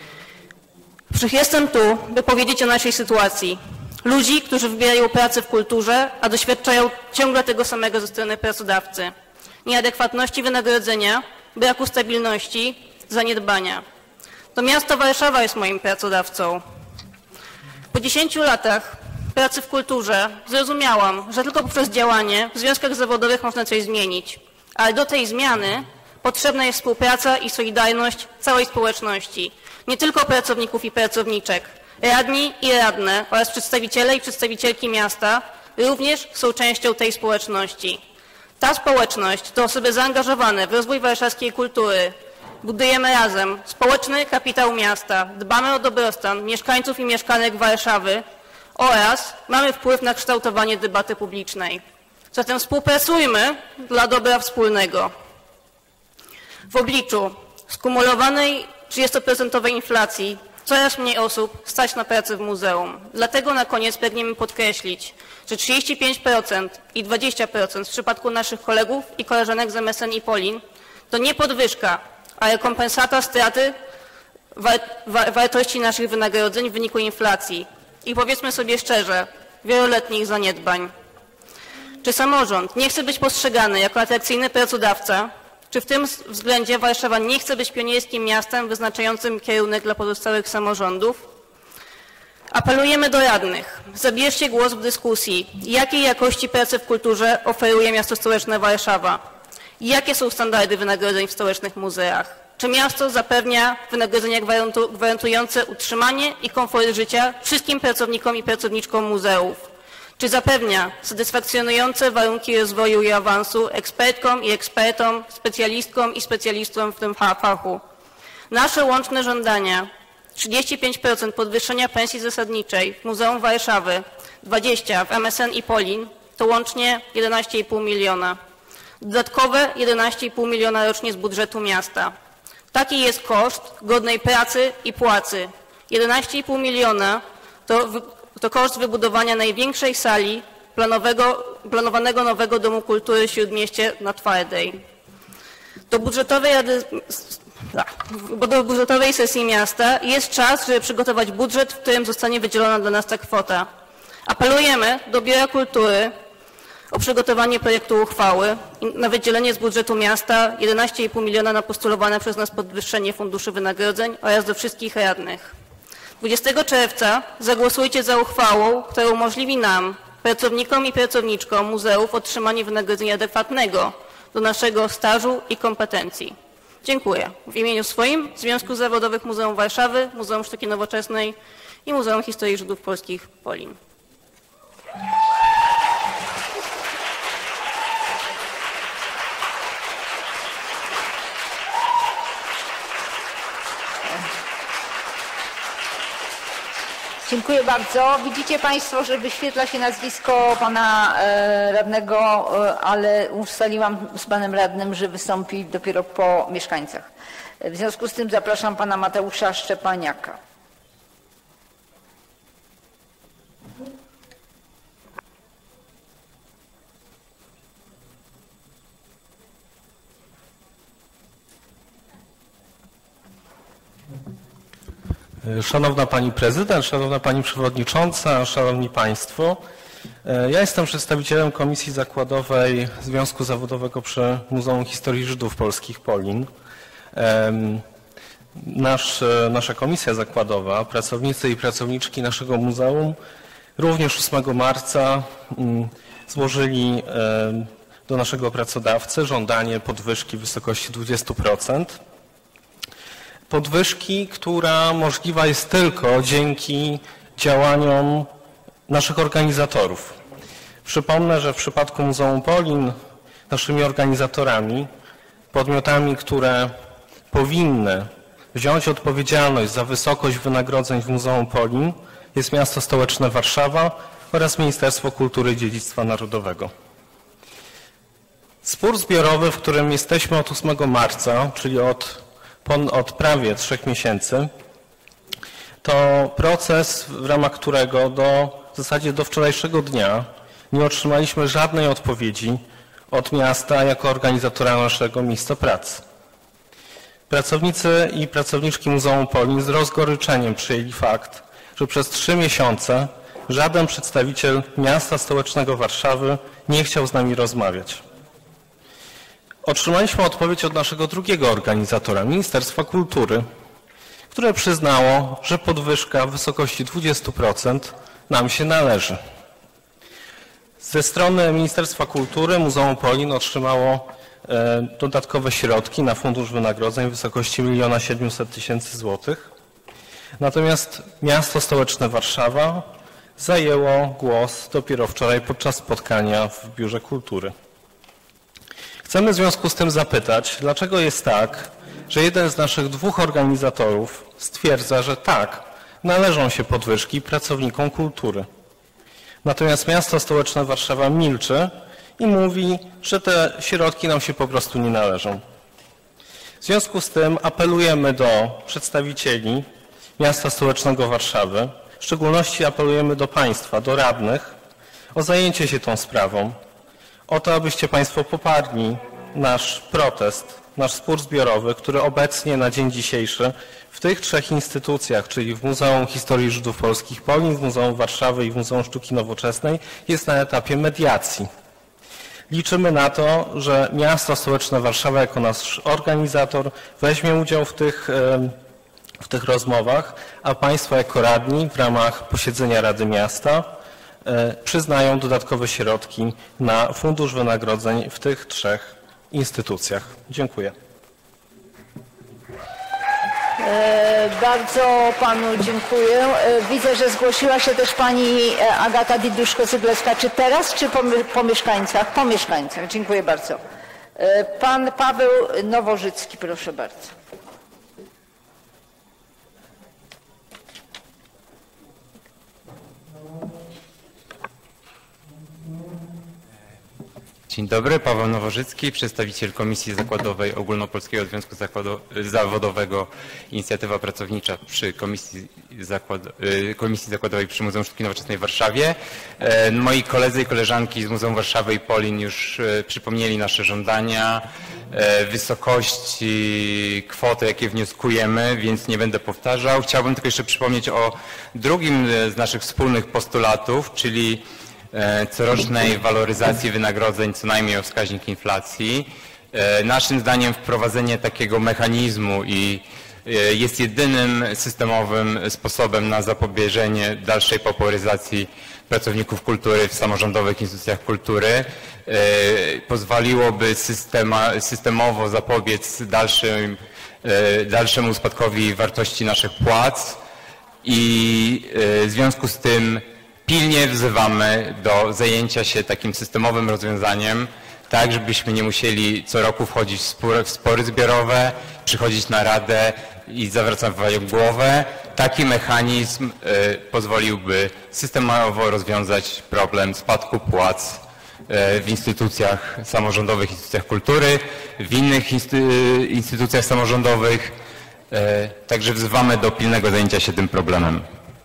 Jestem tu, by powiedzieć o naszej sytuacji. Ludzi, którzy wybierają pracę w kulturze, a doświadczają ciągle tego samego ze strony pracodawcy. Nieadekwatności wynagrodzenia, braku stabilności, zaniedbania. To miasto Warszawa jest moim pracodawcą. Po dziesięciu latach pracy w kulturze zrozumiałam, że tylko poprzez działanie w związkach zawodowych można coś zmienić. Ale do tej zmiany potrzebna jest współpraca i solidarność całej społeczności. Nie tylko pracowników i pracowniczek. Radni i radne oraz przedstawiciele i przedstawicielki miasta również są częścią tej społeczności. Ta społeczność to osoby zaangażowane w rozwój warszawskiej kultury. Budujemy razem społeczny kapitał miasta, dbamy o dobrostan mieszkańców i mieszkanek Warszawy oraz mamy wpływ na kształtowanie debaty publicznej. Zatem współpracujmy dla dobra wspólnego. W obliczu skumulowanej trzydziestoprocentowej inflacji coraz mniej osób stać na pracę w muzeum. Dlatego na koniec pragniemy podkreślić, że trzydzieści pięć procent i dwadzieścia procent w przypadku naszych kolegów i koleżanek z M S N i Polin to nie podwyżka, a rekompensata straty wartości naszych wynagrodzeń w wyniku inflacji i powiedzmy sobie szczerze, wieloletnich zaniedbań. Czy samorząd nie chce być postrzegany jako atrakcyjny pracodawca? Czy w tym względzie Warszawa nie chce być pionierskim miastem wyznaczającym kierunek dla pozostałych samorządów? Apelujemy do radnych. Zabierzcie głos w dyskusji. Jakiej jakości pracy w kulturze oferuje miasto stołeczne Warszawa? Jakie są standardy wynagrodzeń w stołecznych muzeach? Czy miasto zapewnia wynagrodzenia gwarantujące utrzymanie i komfort życia wszystkim pracownikom i pracowniczkom muzeów? Czy zapewnia satysfakcjonujące warunki rozwoju i awansu ekspertkom i ekspertom, specjalistkom i specjalistom w tym fachu? Nasze łączne żądania: trzydzieści pięć procent podwyższenia pensji zasadniczej w Muzeum Warszawy, dwadzieścia procent w M S N i Polin, to łącznie jedenaście i pół miliona. Dodatkowe jedenaście i pół miliona rocznie z budżetu miasta. Taki jest koszt godnej pracy i płacy. jedenaście i pół miliona to to koszt wybudowania największej sali planowego, planowanego nowego Domu Kultury w Śródmieście na Twardej. Do budżetowej, rady, do budżetowej sesji miasta jest czas, żeby przygotować budżet, w którym zostanie wydzielona dla nas ta kwota. Apelujemy do Biura Kultury o przygotowanie projektu uchwały na wydzielenie z budżetu miasta jedenaście i pół miliona na postulowane przez nas podwyższenie funduszy wynagrodzeń oraz do wszystkich radnych. dwudziestego czerwca zagłosujcie za uchwałą, która umożliwi nam, pracownikom i pracowniczkom muzeów, otrzymanie wynagrodzenia adekwatnego do naszego stażu i kompetencji. Dziękuję. W imieniu swoim, Związku Zawodowych Muzeum Warszawy, Muzeum Sztuki Nowoczesnej i Muzeum Historii Żydów Polskich Polin. Dziękuję bardzo. Widzicie Państwo, że wyświetla się nazwisko pana e, radnego, e, ale ustaliłam z panem radnym, że wystąpi dopiero po mieszkańcach. W związku z tym zapraszam pana Mateusza Szczepaniaka. Szanowna Pani Prezydent, Szanowna Pani Przewodnicząca, Szanowni Państwo. Ja jestem przedstawicielem Komisji Zakładowej Związku Zawodowego przy Muzeum Historii Żydów Polskich Polin. Nasz, nasza komisja zakładowa, pracownicy i pracowniczki naszego muzeum również ósmego marca złożyli do naszego pracodawcy żądanie podwyżki w wysokości dwudziestu procent. Podwyżki, która możliwa jest tylko dzięki działaniom naszych organizatorów. Przypomnę, że w przypadku Muzeum Polin naszymi organizatorami, podmiotami, które powinny wziąć odpowiedzialność za wysokość wynagrodzeń w Muzeum Polin, jest miasto stołeczne Warszawa oraz Ministerstwo Kultury i Dziedzictwa Narodowego. Spór zbiorowy, w którym jesteśmy od ósmego marca, czyli od od prawie trzech miesięcy, to proces, w ramach którego do, w zasadzie do wczorajszego dnia nie otrzymaliśmy żadnej odpowiedzi od miasta jako organizatora naszego miejsca pracy. Pracownicy i pracowniczki Muzeum Polin z rozgoryczeniem przyjęli fakt, że przez trzy miesiące żaden przedstawiciel miasta stołecznego Warszawy nie chciał z nami rozmawiać. Otrzymaliśmy odpowiedź od naszego drugiego organizatora, Ministerstwa Kultury, które przyznało, że podwyżka w wysokości dwudziestu procent nam się należy. Ze strony Ministerstwa Kultury Muzeum Polin otrzymało e, dodatkowe środki na fundusz wynagrodzeń w wysokości miliona siedmiuset tysięcy złotych. Natomiast miasto stołeczne Warszawa zajęło głos dopiero wczoraj podczas spotkania w Biurze Kultury. Chcemy w związku z tym zapytać, dlaczego jest tak, że jeden z naszych dwóch organizatorów stwierdza, że tak, należą się podwyżki pracownikom kultury. Natomiast miasto stołeczne Warszawa milczy i mówi, że te środki nam się po prostu nie należą. W związku z tym apelujemy do przedstawicieli miasta stołecznego Warszawy, w szczególności apelujemy do Państwa, do radnych, o zajęcie się tą sprawą, o to, abyście Państwo poparli nasz protest, nasz spór zbiorowy, który obecnie na dzień dzisiejszy w tych trzech instytucjach, czyli w Muzeum Historii Żydów Polskich Polin, w Muzeum Warszawy i w Muzeum Sztuki Nowoczesnej jest na etapie mediacji. Liczymy na to, że miasto stołeczne Warszawa jako nasz organizator weźmie udział w tych, w tych rozmowach, a Państwo jako radni w ramach posiedzenia Rady Miasta przyznają dodatkowe środki na fundusz wynagrodzeń w tych trzech instytucjach. Dziękuję. E, bardzo panu dziękuję. E, widzę, że zgłosiła się też pani Agata Diduszko-Zygleska. Czy teraz, czy po, po mieszkańcach? Po mieszkańcach. Dziękuję bardzo. E, pan Paweł Nowożycki, proszę bardzo. Dzień dobry, Paweł Nowożycki, przedstawiciel Komisji Zakładowej Ogólnopolskiego Związku Zawodowego Inicjatywa Pracownicza przy Komisji, Zakład... Komisji Zakładowej przy Muzeum Sztuki Nowoczesnej w Warszawie. Moi koledzy i koleżanki z Muzeum Warszawy i Polin już przypomnieli nasze żądania, wysokości, kwoty, jakie wnioskujemy, więc nie będę powtarzał. Chciałbym tylko jeszcze przypomnieć o drugim z naszych wspólnych postulatów, czyli corocznej waloryzacji wynagrodzeń co najmniej o wskaźnik inflacji. Naszym zdaniem wprowadzenie takiego mechanizmu i jest jedynym systemowym sposobem na zapobieżenie dalszej pauperyzacji pracowników kultury w samorządowych instytucjach kultury. Pozwoliłoby systema, systemowo zapobiec dalszym, dalszemu spadkowi wartości naszych płac i w związku z tym pilnie wzywamy do zajęcia się takim systemowym rozwiązaniem, tak żebyśmy nie musieli co roku wchodzić w spory, w spory zbiorowe, przychodzić na radę i zawracać głowę. Taki mechanizm y, pozwoliłby systemowo rozwiązać problem spadku płac y, w instytucjach samorządowych, instytucjach kultury, w innych insty, instytucjach samorządowych. Y, także wzywamy do pilnego zajęcia się tym problemem.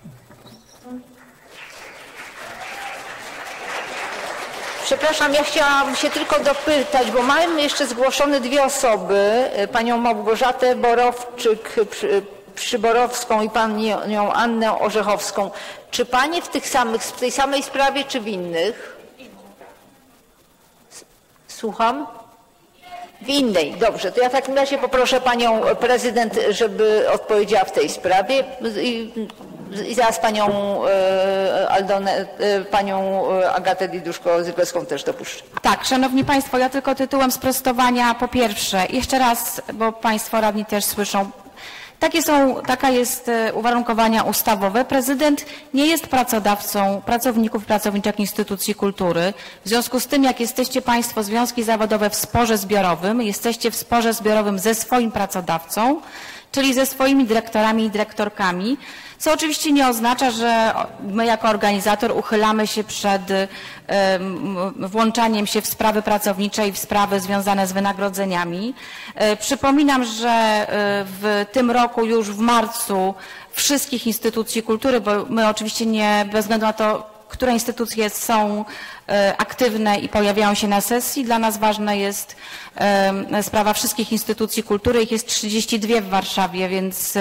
Przepraszam, ja chciałam się tylko dopytać, bo mamy jeszcze zgłoszone dwie osoby, panią Małgorzatę Borowczyk-Przyborowską i panią Annę Orzechowską. Czy panie w, tych samych, w tej samej sprawie, czy w innych? Słucham? W innej, dobrze. To ja w takim razie poproszę panią prezydent, żeby odpowiedziała w tej sprawie i, i zaraz panią e, Aldonę, e, panią Agatę Diduszko-Zygleską też dopuszczę. Tak, szanowni państwo, ja tylko tytułem sprostowania po pierwsze, jeszcze raz, bo państwo radni też słyszą. Takie są, taka jest uwarunkowania ustawowe. Prezydent nie jest pracodawcą pracowników i pracowniczek instytucji kultury. W związku z tym, jak jesteście państwo związki zawodowe w sporze zbiorowym, jesteście w sporze zbiorowym ze swoim pracodawcą, czyli ze swoimi dyrektorami i dyrektorkami, co oczywiście nie oznacza, że my jako organizator uchylamy się przed włączaniem się w sprawy pracownicze i w sprawy związane z wynagrodzeniami. Przypominam, że w tym roku już w marcu wszystkich instytucji kultury, bo my oczywiście nie, bez względu na to, które instytucje są aktywne i pojawiają się na sesji. Dla nas ważna jest sprawa wszystkich instytucji kultury. Ich jest trzydzieści dwie w Warszawie, więc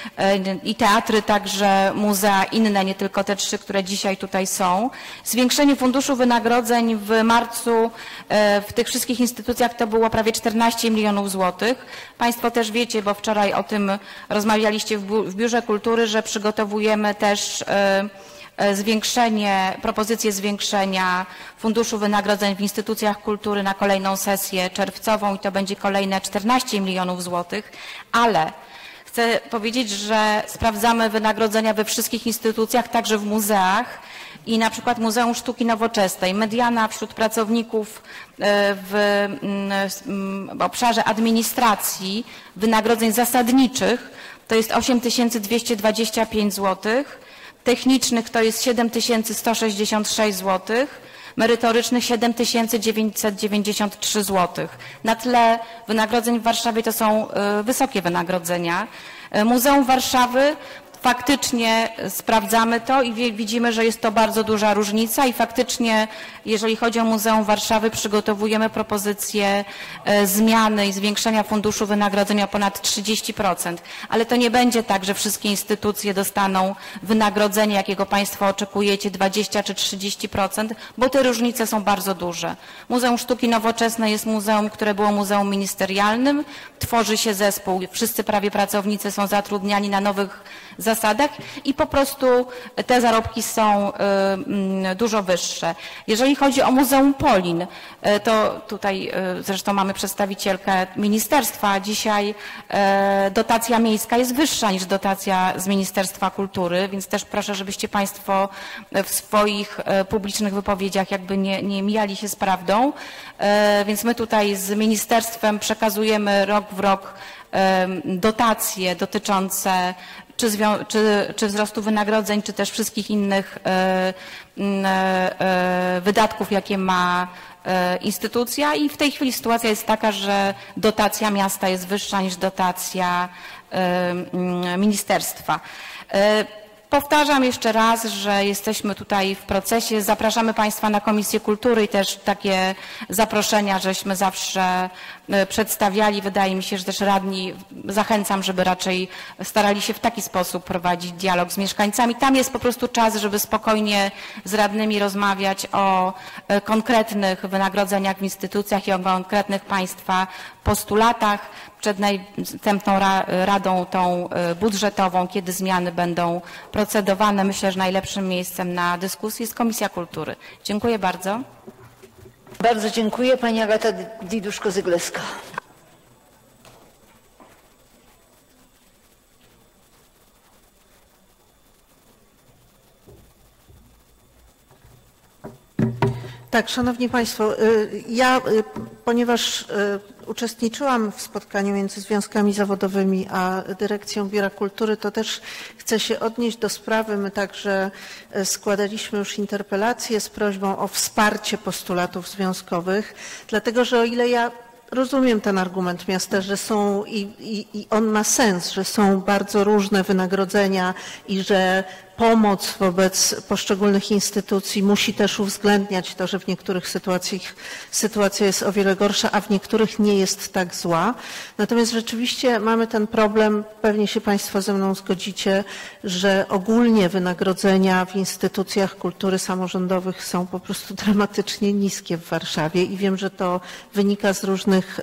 i teatry, także muzea inne, nie tylko te trzy, które dzisiaj tutaj są. Zwiększenie funduszu wynagrodzeń w marcu w tych wszystkich instytucjach to było prawie czternaście milionów złotych. Państwo też wiecie, bo wczoraj o tym rozmawialiście w Biurze Kultury, że przygotowujemy też zwiększenie, propozycję zwiększenia funduszu wynagrodzeń w instytucjach kultury na kolejną sesję czerwcową i to będzie kolejne czternaście milionów złotych, ale chcę powiedzieć, że sprawdzamy wynagrodzenia we wszystkich instytucjach, także w muzeach i na przykład Muzeum Sztuki Nowoczesnej. Mediana wśród pracowników w obszarze administracji wynagrodzeń zasadniczych to jest osiem tysięcy dwieście dwadzieścia pięć złotych. Technicznych to jest siedem tysięcy sto sześćdziesiąt sześć złotych, merytorycznych siedem tysięcy dziewięćset dziewięćdziesiąt trzy złotych. Na tle wynagrodzeń w Warszawie to są wysokie wynagrodzenia. Muzeum Warszawy faktycznie sprawdzamy to i widzimy, że jest to bardzo duża różnica i faktycznie, jeżeli chodzi o Muzeum Warszawy, przygotowujemy propozycję zmiany i zwiększenia funduszu wynagrodzenia o ponad trzydzieści procent. Ale to nie będzie tak, że wszystkie instytucje dostaną wynagrodzenie, jakiego państwo oczekujecie, dwadzieścia czy trzydzieści procent, bo te różnice są bardzo duże. Muzeum Sztuki Nowoczesnej jest muzeum, które było muzeum ministerialnym. Tworzy się zespół, wszyscy prawie pracownicy są zatrudniani na nowych zasadach i po prostu te zarobki są y, dużo wyższe. Jeżeli chodzi o Muzeum Polin, y, to tutaj y, zresztą mamy przedstawicielkę ministerstwa. Dzisiaj y, dotacja miejska jest wyższa niż dotacja z Ministerstwa Kultury, więc też proszę, żebyście państwo w swoich y, publicznych wypowiedziach jakby nie, nie mijali się z prawdą. Y, więc my tutaj z ministerstwem przekazujemy rok w rok dotacje dotyczące czy, czy, czy wzrostu wynagrodzeń, czy też wszystkich innych wydatków, jakie ma instytucja i w tej chwili sytuacja jest taka, że dotacja miasta jest wyższa niż dotacja ministerstwa. Powtarzam jeszcze raz, że jesteśmy tutaj w procesie. Zapraszamy państwa na Komisję Kultury i też takie zaproszenia, żeśmy zawsze przedstawiali. Wydaje mi się, że też radni, zachęcam, żeby raczej starali się w taki sposób prowadzić dialog z mieszkańcami. Tam jest po prostu czas, żeby spokojnie z radnymi rozmawiać o konkretnych wynagrodzeniach w instytucjach i o konkretnych Państwa postulatach. Przed następną radą tą budżetową, kiedy zmiany będą procedowane, myślę, że najlepszym miejscem na dyskusję jest Komisja Kultury. Dziękuję bardzo. Bardzo dziękuję. Pani Agata Diduszko-Zygleska. Tak, Szanowni Państwo, ja, ponieważ uczestniczyłam w spotkaniu między związkami zawodowymi a Dyrekcją Biura Kultury, to też chcę się odnieść do sprawy. My także składaliśmy już interpelację z prośbą o wsparcie postulatów związkowych, dlatego że o ile ja rozumiem ten argument miasta, że są i, i, i on ma sens, że są bardzo różne wynagrodzenia i że pomoc wobec poszczególnych instytucji musi też uwzględniać to, że w niektórych sytuacjach sytuacja jest o wiele gorsza, a w niektórych nie jest tak zła. Natomiast rzeczywiście mamy ten problem, pewnie się Państwo ze mną zgodzicie, że ogólnie wynagrodzenia w instytucjach kultury samorządowych są po prostu dramatycznie niskie w Warszawie i wiem, że to wynika z różnych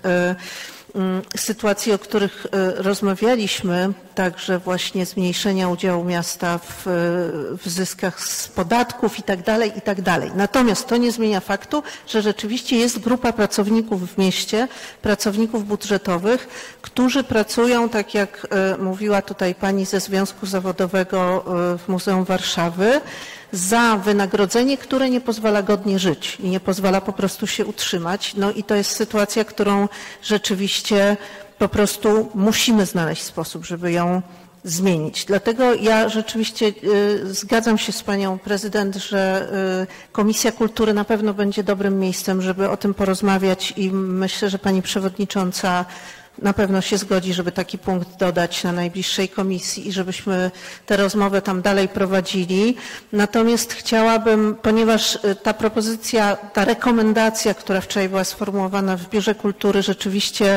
sytuacji, o których rozmawialiśmy, także właśnie zmniejszenia udziału miasta w, w zyskach z podatków i tak dalej, i tak dalej. Natomiast to nie zmienia faktu, że rzeczywiście jest grupa pracowników w mieście, pracowników budżetowych, którzy pracują, tak jak mówiła tutaj pani ze Związku Zawodowego w Muzeum Warszawy, za wynagrodzenie, które nie pozwala godnie żyć i nie pozwala po prostu się utrzymać. No i to jest sytuacja, którą rzeczywiście po prostu musimy znaleźć sposób, żeby ją zmienić. Dlatego ja rzeczywiście y, zgadzam się z panią prezydent, że y, Komisja Kultury na pewno będzie dobrym miejscem, żeby o tym porozmawiać i myślę, że pani przewodnicząca na pewno się zgodzi, żeby taki punkt dodać na najbliższej komisji i żebyśmy tę rozmowę tam dalej prowadzili. Natomiast chciałabym, ponieważ ta propozycja, ta rekomendacja, która wczoraj była sformułowana w Biurze Kultury, rzeczywiście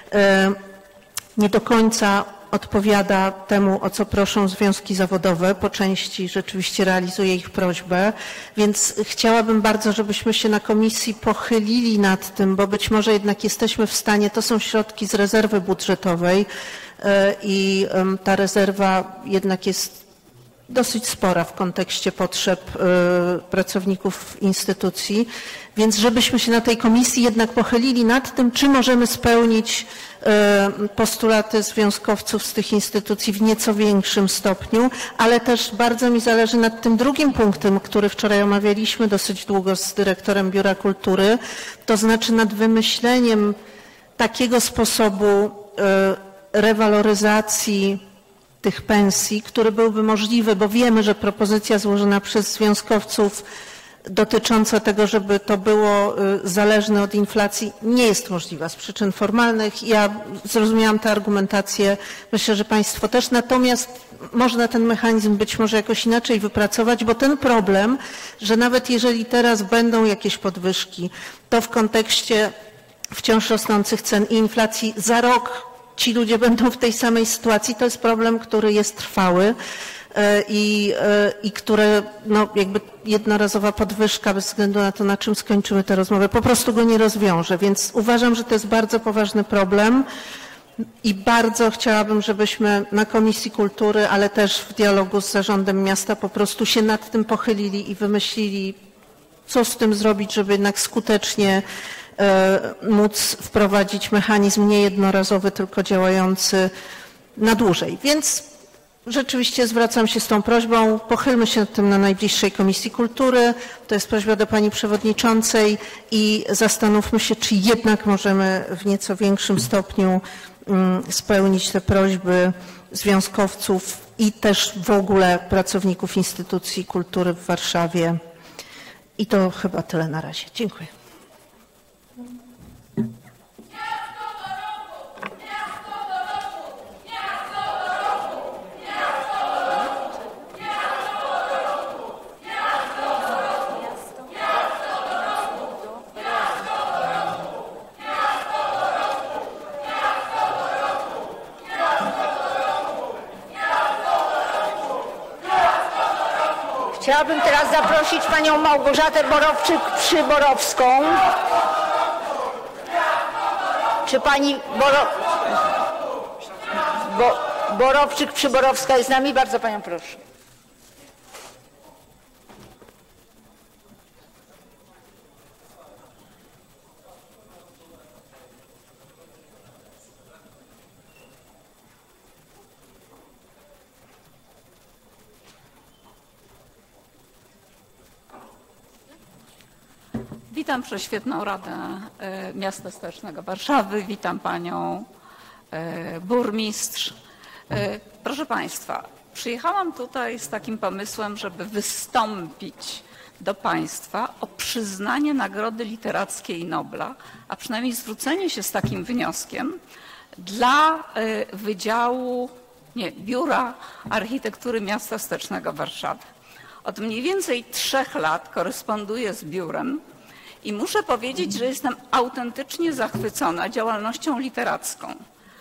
nie do końca odpowiada temu, o co proszą związki zawodowe. Po części rzeczywiście realizuje ich prośbę, więc chciałabym bardzo, żebyśmy się na komisji pochylili nad tym, bo być może jednak jesteśmy w stanie, to są środki z rezerwy budżetowej i ta rezerwa jednak jest dosyć spora w kontekście potrzeb pracowników instytucji, więc żebyśmy się na tej komisji jednak pochylili nad tym, czy możemy spełnić postulaty związkowców z tych instytucji w nieco większym stopniu, ale też bardzo mi zależy nad tym drugim punktem, który wczoraj omawialiśmy dosyć długo z dyrektorem Biura Kultury, to znaczy nad wymyśleniem takiego sposobu rewaloryzacji tych pensji, który byłby możliwy, bo wiemy, że propozycja złożona przez związkowców dotycząca tego, żeby to było zależne od inflacji, nie jest możliwa z przyczyn formalnych. Ja zrozumiałam tę argumentację, myślę, że Państwo też, natomiast można ten mechanizm być może jakoś inaczej wypracować, bo ten problem, że nawet jeżeli teraz będą jakieś podwyżki, to w kontekście wciąż rosnących cen i inflacji za rok ci ludzie będą w tej samej sytuacji, to jest problem, który jest trwały i, i które no, jakby jednorazowa podwyżka bez względu na to, na czym skończymy tę rozmowę, po prostu go nie rozwiąże. Więc uważam, że to jest bardzo poważny problem i bardzo chciałabym, żebyśmy na Komisji Kultury, ale też w dialogu z zarządem miasta po prostu się nad tym pochylili i wymyślili, co z tym zrobić, żeby jednak skutecznie móc wprowadzić mechanizm nie jednorazowy, tylko działający na dłużej. Więc rzeczywiście zwracam się z tą prośbą, pochylmy się nad tym na najbliższej Komisji Kultury, to jest prośba do pani przewodniczącej i zastanówmy się, czy jednak możemy w nieco większym stopniu spełnić te prośby związkowców i też w ogóle pracowników instytucji kultury w Warszawie. I to chyba tyle na razie. Dziękuję. Chciałabym teraz zaprosić panią Małgorzatę Borowczyk-Przyborowską. Czy pani Boro... Bo... Borowczyk-Przyborowska jest z nami? Bardzo panią proszę. Witam Prześwietną Radę Miasta Stołecznego Warszawy, witam panią burmistrz. Proszę państwa, przyjechałam tutaj z takim pomysłem, żeby wystąpić do państwa o przyznanie Nagrody Literackiej Nobla, a przynajmniej zwrócenie się z takim wnioskiem dla Wydziału, nie, Biura Architektury Miasta Stołecznego Warszawy. Od mniej więcej trzech lat koresponduję z biurem i muszę powiedzieć, że jestem autentycznie zachwycona działalnością literacką.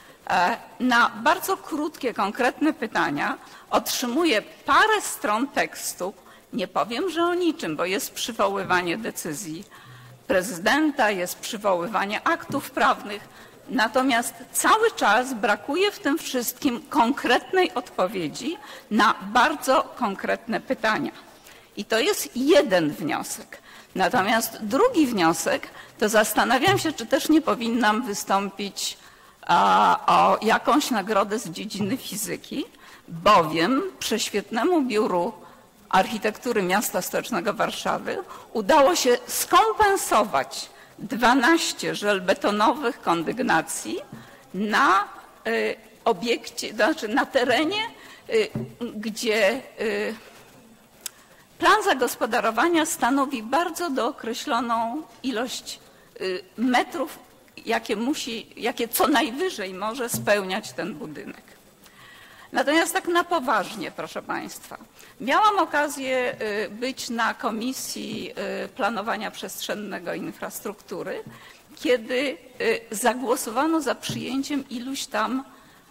Na bardzo krótkie, konkretne pytania otrzymuję parę stron tekstu. Nie powiem, że o niczym, bo jest przywoływanie decyzji prezydenta, jest przywoływanie aktów prawnych. Natomiast cały czas brakuje w tym wszystkim konkretnej odpowiedzi na bardzo konkretne pytania. I to jest jeden wniosek. Natomiast drugi wniosek, to zastanawiam się, czy też nie powinnam wystąpić a, o jakąś nagrodę z dziedziny fizyki, bowiem Prześwietnemu Biuru Architektury Miasta Stołecznego Warszawy udało się skompensować dwanaście żelbetonowych kondygnacji na y, obiekcie, znaczy na terenie, y, gdzie y, plan zagospodarowania stanowi bardzo dookreśloną ilość y, metrów, jakie musi, jakie co najwyżej może spełniać ten budynek. Natomiast tak na poważnie, proszę państwa, miałam okazję być na Komisji Planowania Przestrzennego i Infrastruktury, kiedy zagłosowano za przyjęciem iluś tam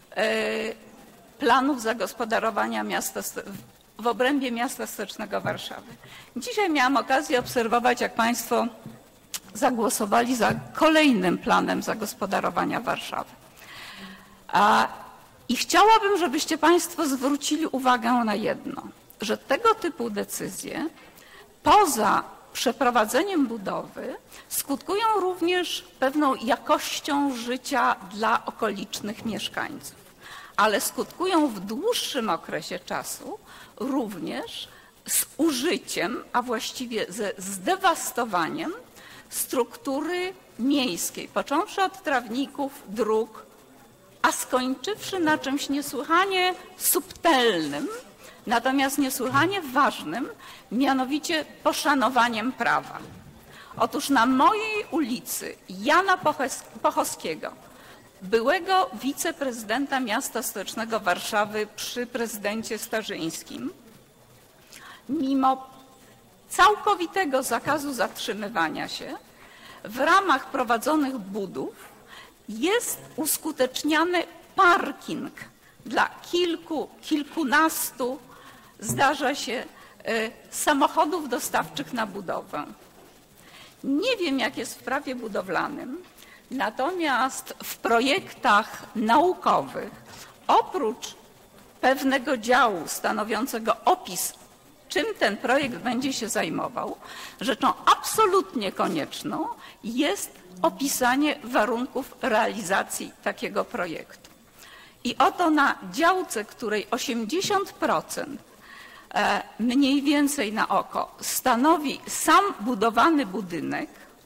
planów zagospodarowania miasta, w obrębie miasta stołecznego Warszawy. Dzisiaj miałam okazję obserwować, jak państwo zagłosowali za kolejnym planem zagospodarowania Warszawy. A I chciałabym, żebyście państwo zwrócili uwagę na jedno, że tego typu decyzje poza przeprowadzeniem budowy skutkują również pewną jakością życia dla okolicznych mieszkańców, ale skutkują w dłuższym okresie czasu również z użyciem, a właściwie ze zdewastowaniem struktury miejskiej, począwszy od trawników, dróg, a skończywszy na czymś niesłychanie subtelnym, natomiast niesłychanie ważnym, mianowicie poszanowaniem prawa. Otóż na mojej ulicy Jana Pochowskiego, byłego wiceprezydenta Miasta Stołecznego Warszawy przy prezydencie Starzyńskim, mimo całkowitego zakazu zatrzymywania się, w ramach prowadzonych budów jest uskuteczniany parking dla kilku, kilkunastu, zdarza się, samochodów dostawczych na budowę. Nie wiem, jak jest w prawie budowlanym, natomiast w projektach naukowych oprócz pewnego działu stanowiącego opis, czym ten projekt będzie się zajmował, rzeczą absolutnie konieczną jest opisanie warunków realizacji takiego projektu. I oto na działce, której osiemdziesiąt procent mniej więcej na oko stanowi sam budowany budynek,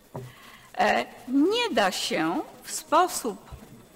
nie da się w sposób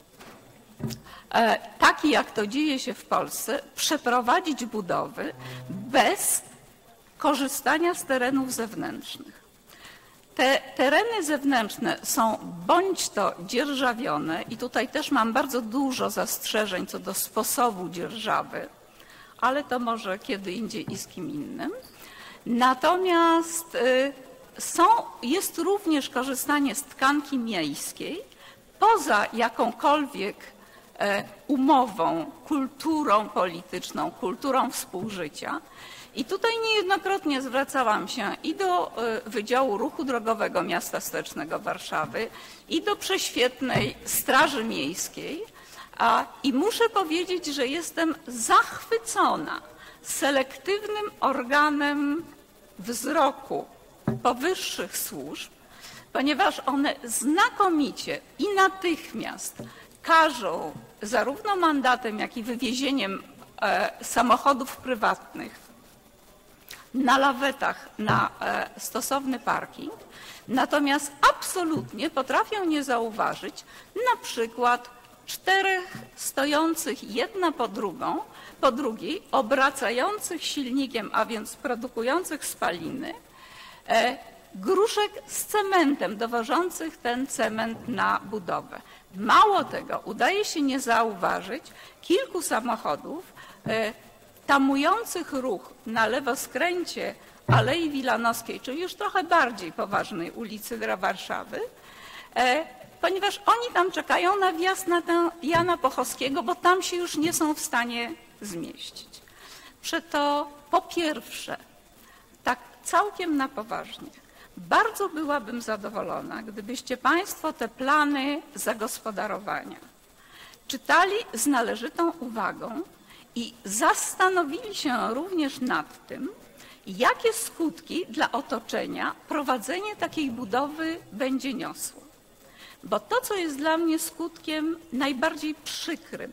taki, jak to dzieje się w Polsce, przeprowadzić budowy bez korzystania z terenów zewnętrznych. Te tereny zewnętrzne są bądź to dzierżawione i tutaj też mam bardzo dużo zastrzeżeń co do sposobu dzierżawy, ale to może kiedy indziej i z kim innym. Natomiast są, jest również korzystanie z tkanki miejskiej poza jakąkolwiek umową, kulturą polityczną, kulturą współżycia. I tutaj niejednokrotnie zwracałam się i do Wydziału Ruchu Drogowego Miasta Stołecznego Warszawy, i do prześwietnej Straży Miejskiej, a, i muszę powiedzieć, że jestem zachwycona selektywnym organem wzroku powyższych służb, ponieważ one znakomicie i natychmiast karzą zarówno mandatem, jak i wywiezieniem e, samochodów prywatnych na lawetach na e, stosowny parking, natomiast absolutnie potrafią nie zauważyć na przykład czterech stojących jedna po drugą, po drugiej, obracających silnikiem, a więc produkujących spaliny, e, gruszek z cementem, dowożących ten cement na budowę. Mało tego, udaje się nie zauważyć kilku samochodów e, tamujących ruch na lewoskręcie Alei Wilanowskiej, czyli już trochę bardziej poważnej ulicy dla Warszawy, e, ponieważ oni tam czekają na wjazd na tę Jana Pochowskiego, bo tam się już nie są w stanie zmieścić. Przeto po pierwsze, tak całkiem na poważnie, bardzo byłabym zadowolona, gdybyście Państwo te plany zagospodarowania czytali z należytą uwagą i zastanowili się również nad tym, jakie skutki dla otoczenia prowadzenie takiej budowy będzie niosło. Bo to, co jest dla mnie skutkiem najbardziej przykrym,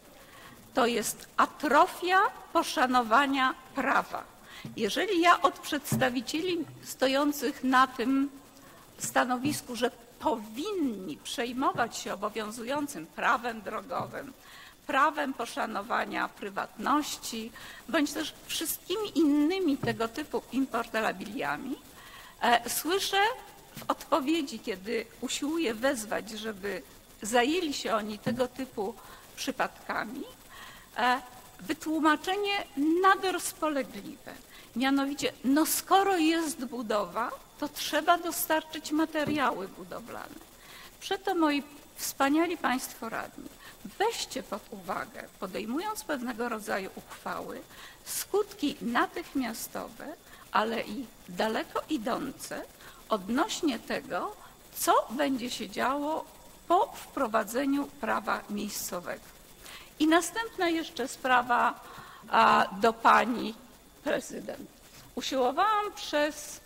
to jest atrofia poszanowania prawa. Jeżeli ja od przedstawicieli stojących na tym stanowisku, że powinni przejmować się obowiązującym prawem drogowym, prawem poszanowania prywatności, bądź też wszystkimi innymi tego typu importabiliami, e, słyszę w odpowiedzi, kiedy usiłuję wezwać, żeby zajęli się oni tego typu przypadkami, e, wytłumaczenie nader spolegliwe. Mianowicie, no skoro jest budowa, to trzeba dostarczyć materiały budowlane. Przeto moi wspaniali Państwo radni, weźcie pod uwagę, podejmując pewnego rodzaju uchwały, skutki natychmiastowe, ale i daleko idące odnośnie tego, co będzie się działo po wprowadzeniu prawa miejscowego. I następna jeszcze sprawa a, do Pani Prezydent. Usiłowałam przez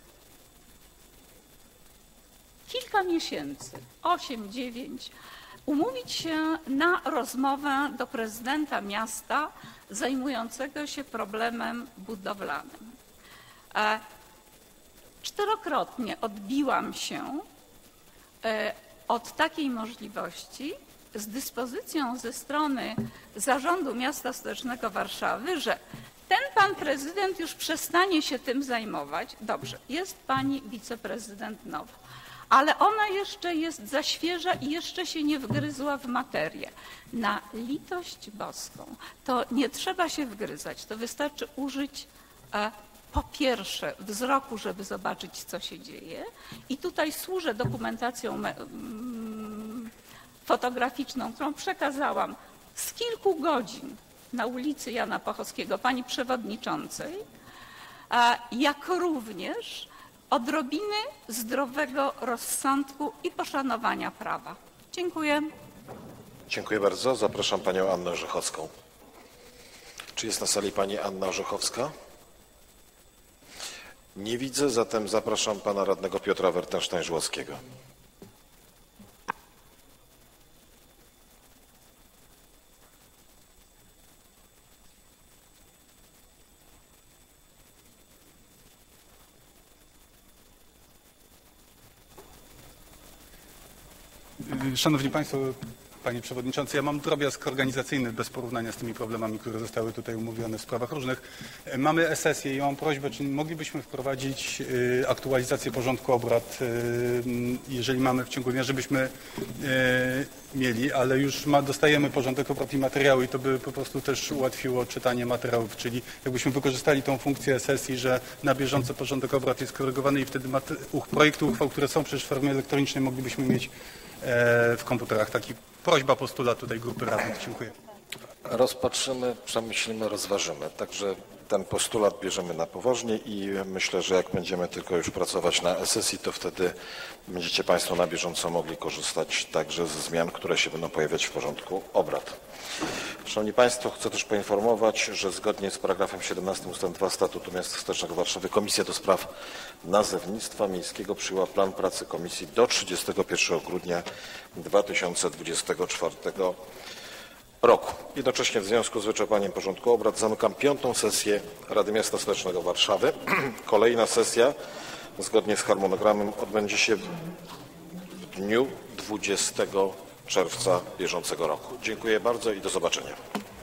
kilka miesięcy, osiem, dziewięć, umówić się na rozmowę do prezydenta miasta zajmującego się problemem budowlanym. E, czterokrotnie odbiłam się e, od takiej możliwości z dyspozycją ze strony Zarządu Miasta Stołecznego Warszawy, że ten pan prezydent już przestanie się tym zajmować. Dobrze, jest pani wiceprezydent nowa, ale ona jeszcze jest za świeża i jeszcze się nie wgryzła w materię. Na litość boską to nie trzeba się wgryzać, to wystarczy użyć e, po pierwsze wzroku, żeby zobaczyć, co się dzieje. I tutaj służę dokumentacją me, mm, fotograficzną, którą przekazałam z kilku godzin na ulicy Jana Pochowskiego pani przewodniczącej, jak również odrobiny zdrowego rozsądku i poszanowania prawa. Dziękuję. Dziękuję bardzo. Zapraszam panią Annę Orzechowską. Czy jest na sali pani Anna Orzechowska? Nie widzę, zatem zapraszam pana radnego Piotra Wertenstein-Żłowskiego. Szanowni Państwo, Panie Przewodniczący, ja mam drobiazg organizacyjny bez porównania z tymi problemami, które zostały tutaj umówione w sprawach różnych. Mamy sesję i mam prośbę, czy moglibyśmy wprowadzić aktualizację porządku obrad, jeżeli mamy w ciągu dnia, żebyśmy mieli, ale już ma, dostajemy porządek obrad i materiały i to by po prostu też ułatwiło czytanie materiałów, czyli jakbyśmy wykorzystali tą funkcję sesji, że na bieżąco porządek obrad jest korygowany i wtedy projekty uchwał, które są przecież w formie elektronicznej, moglibyśmy mieć w komputerach. Taki prośba, postulat tutaj grupy radnych. Dziękuję. Rozpatrzymy, przemyślimy, rozważymy. Także ten postulat bierzemy na poważnie i myślę, że jak będziemy tylko już pracować na sesji, to wtedy będziecie Państwo na bieżąco mogli korzystać także ze zmian, które się będą pojawiać w porządku obrad. Szanowni Państwo, chcę też poinformować, że zgodnie z paragrafem siedemnastym ustęp dwa Statutu Miasta Stołecznego Warszawy Komisja do Spraw Nazewnictwa Miejskiego przyjęła plan pracy Komisji do trzydziestego pierwszego grudnia dwa tysiące dwudziestego czwartego roku. Jednocześnie w związku z wyczerpaniem porządku obrad zamykam piątą sesję Rady Miasta Stołecznego Warszawy. Kolejna sesja zgodnie z harmonogramem odbędzie się w dniu dwudziestego czerwca bieżącego roku. Dziękuję bardzo i do zobaczenia.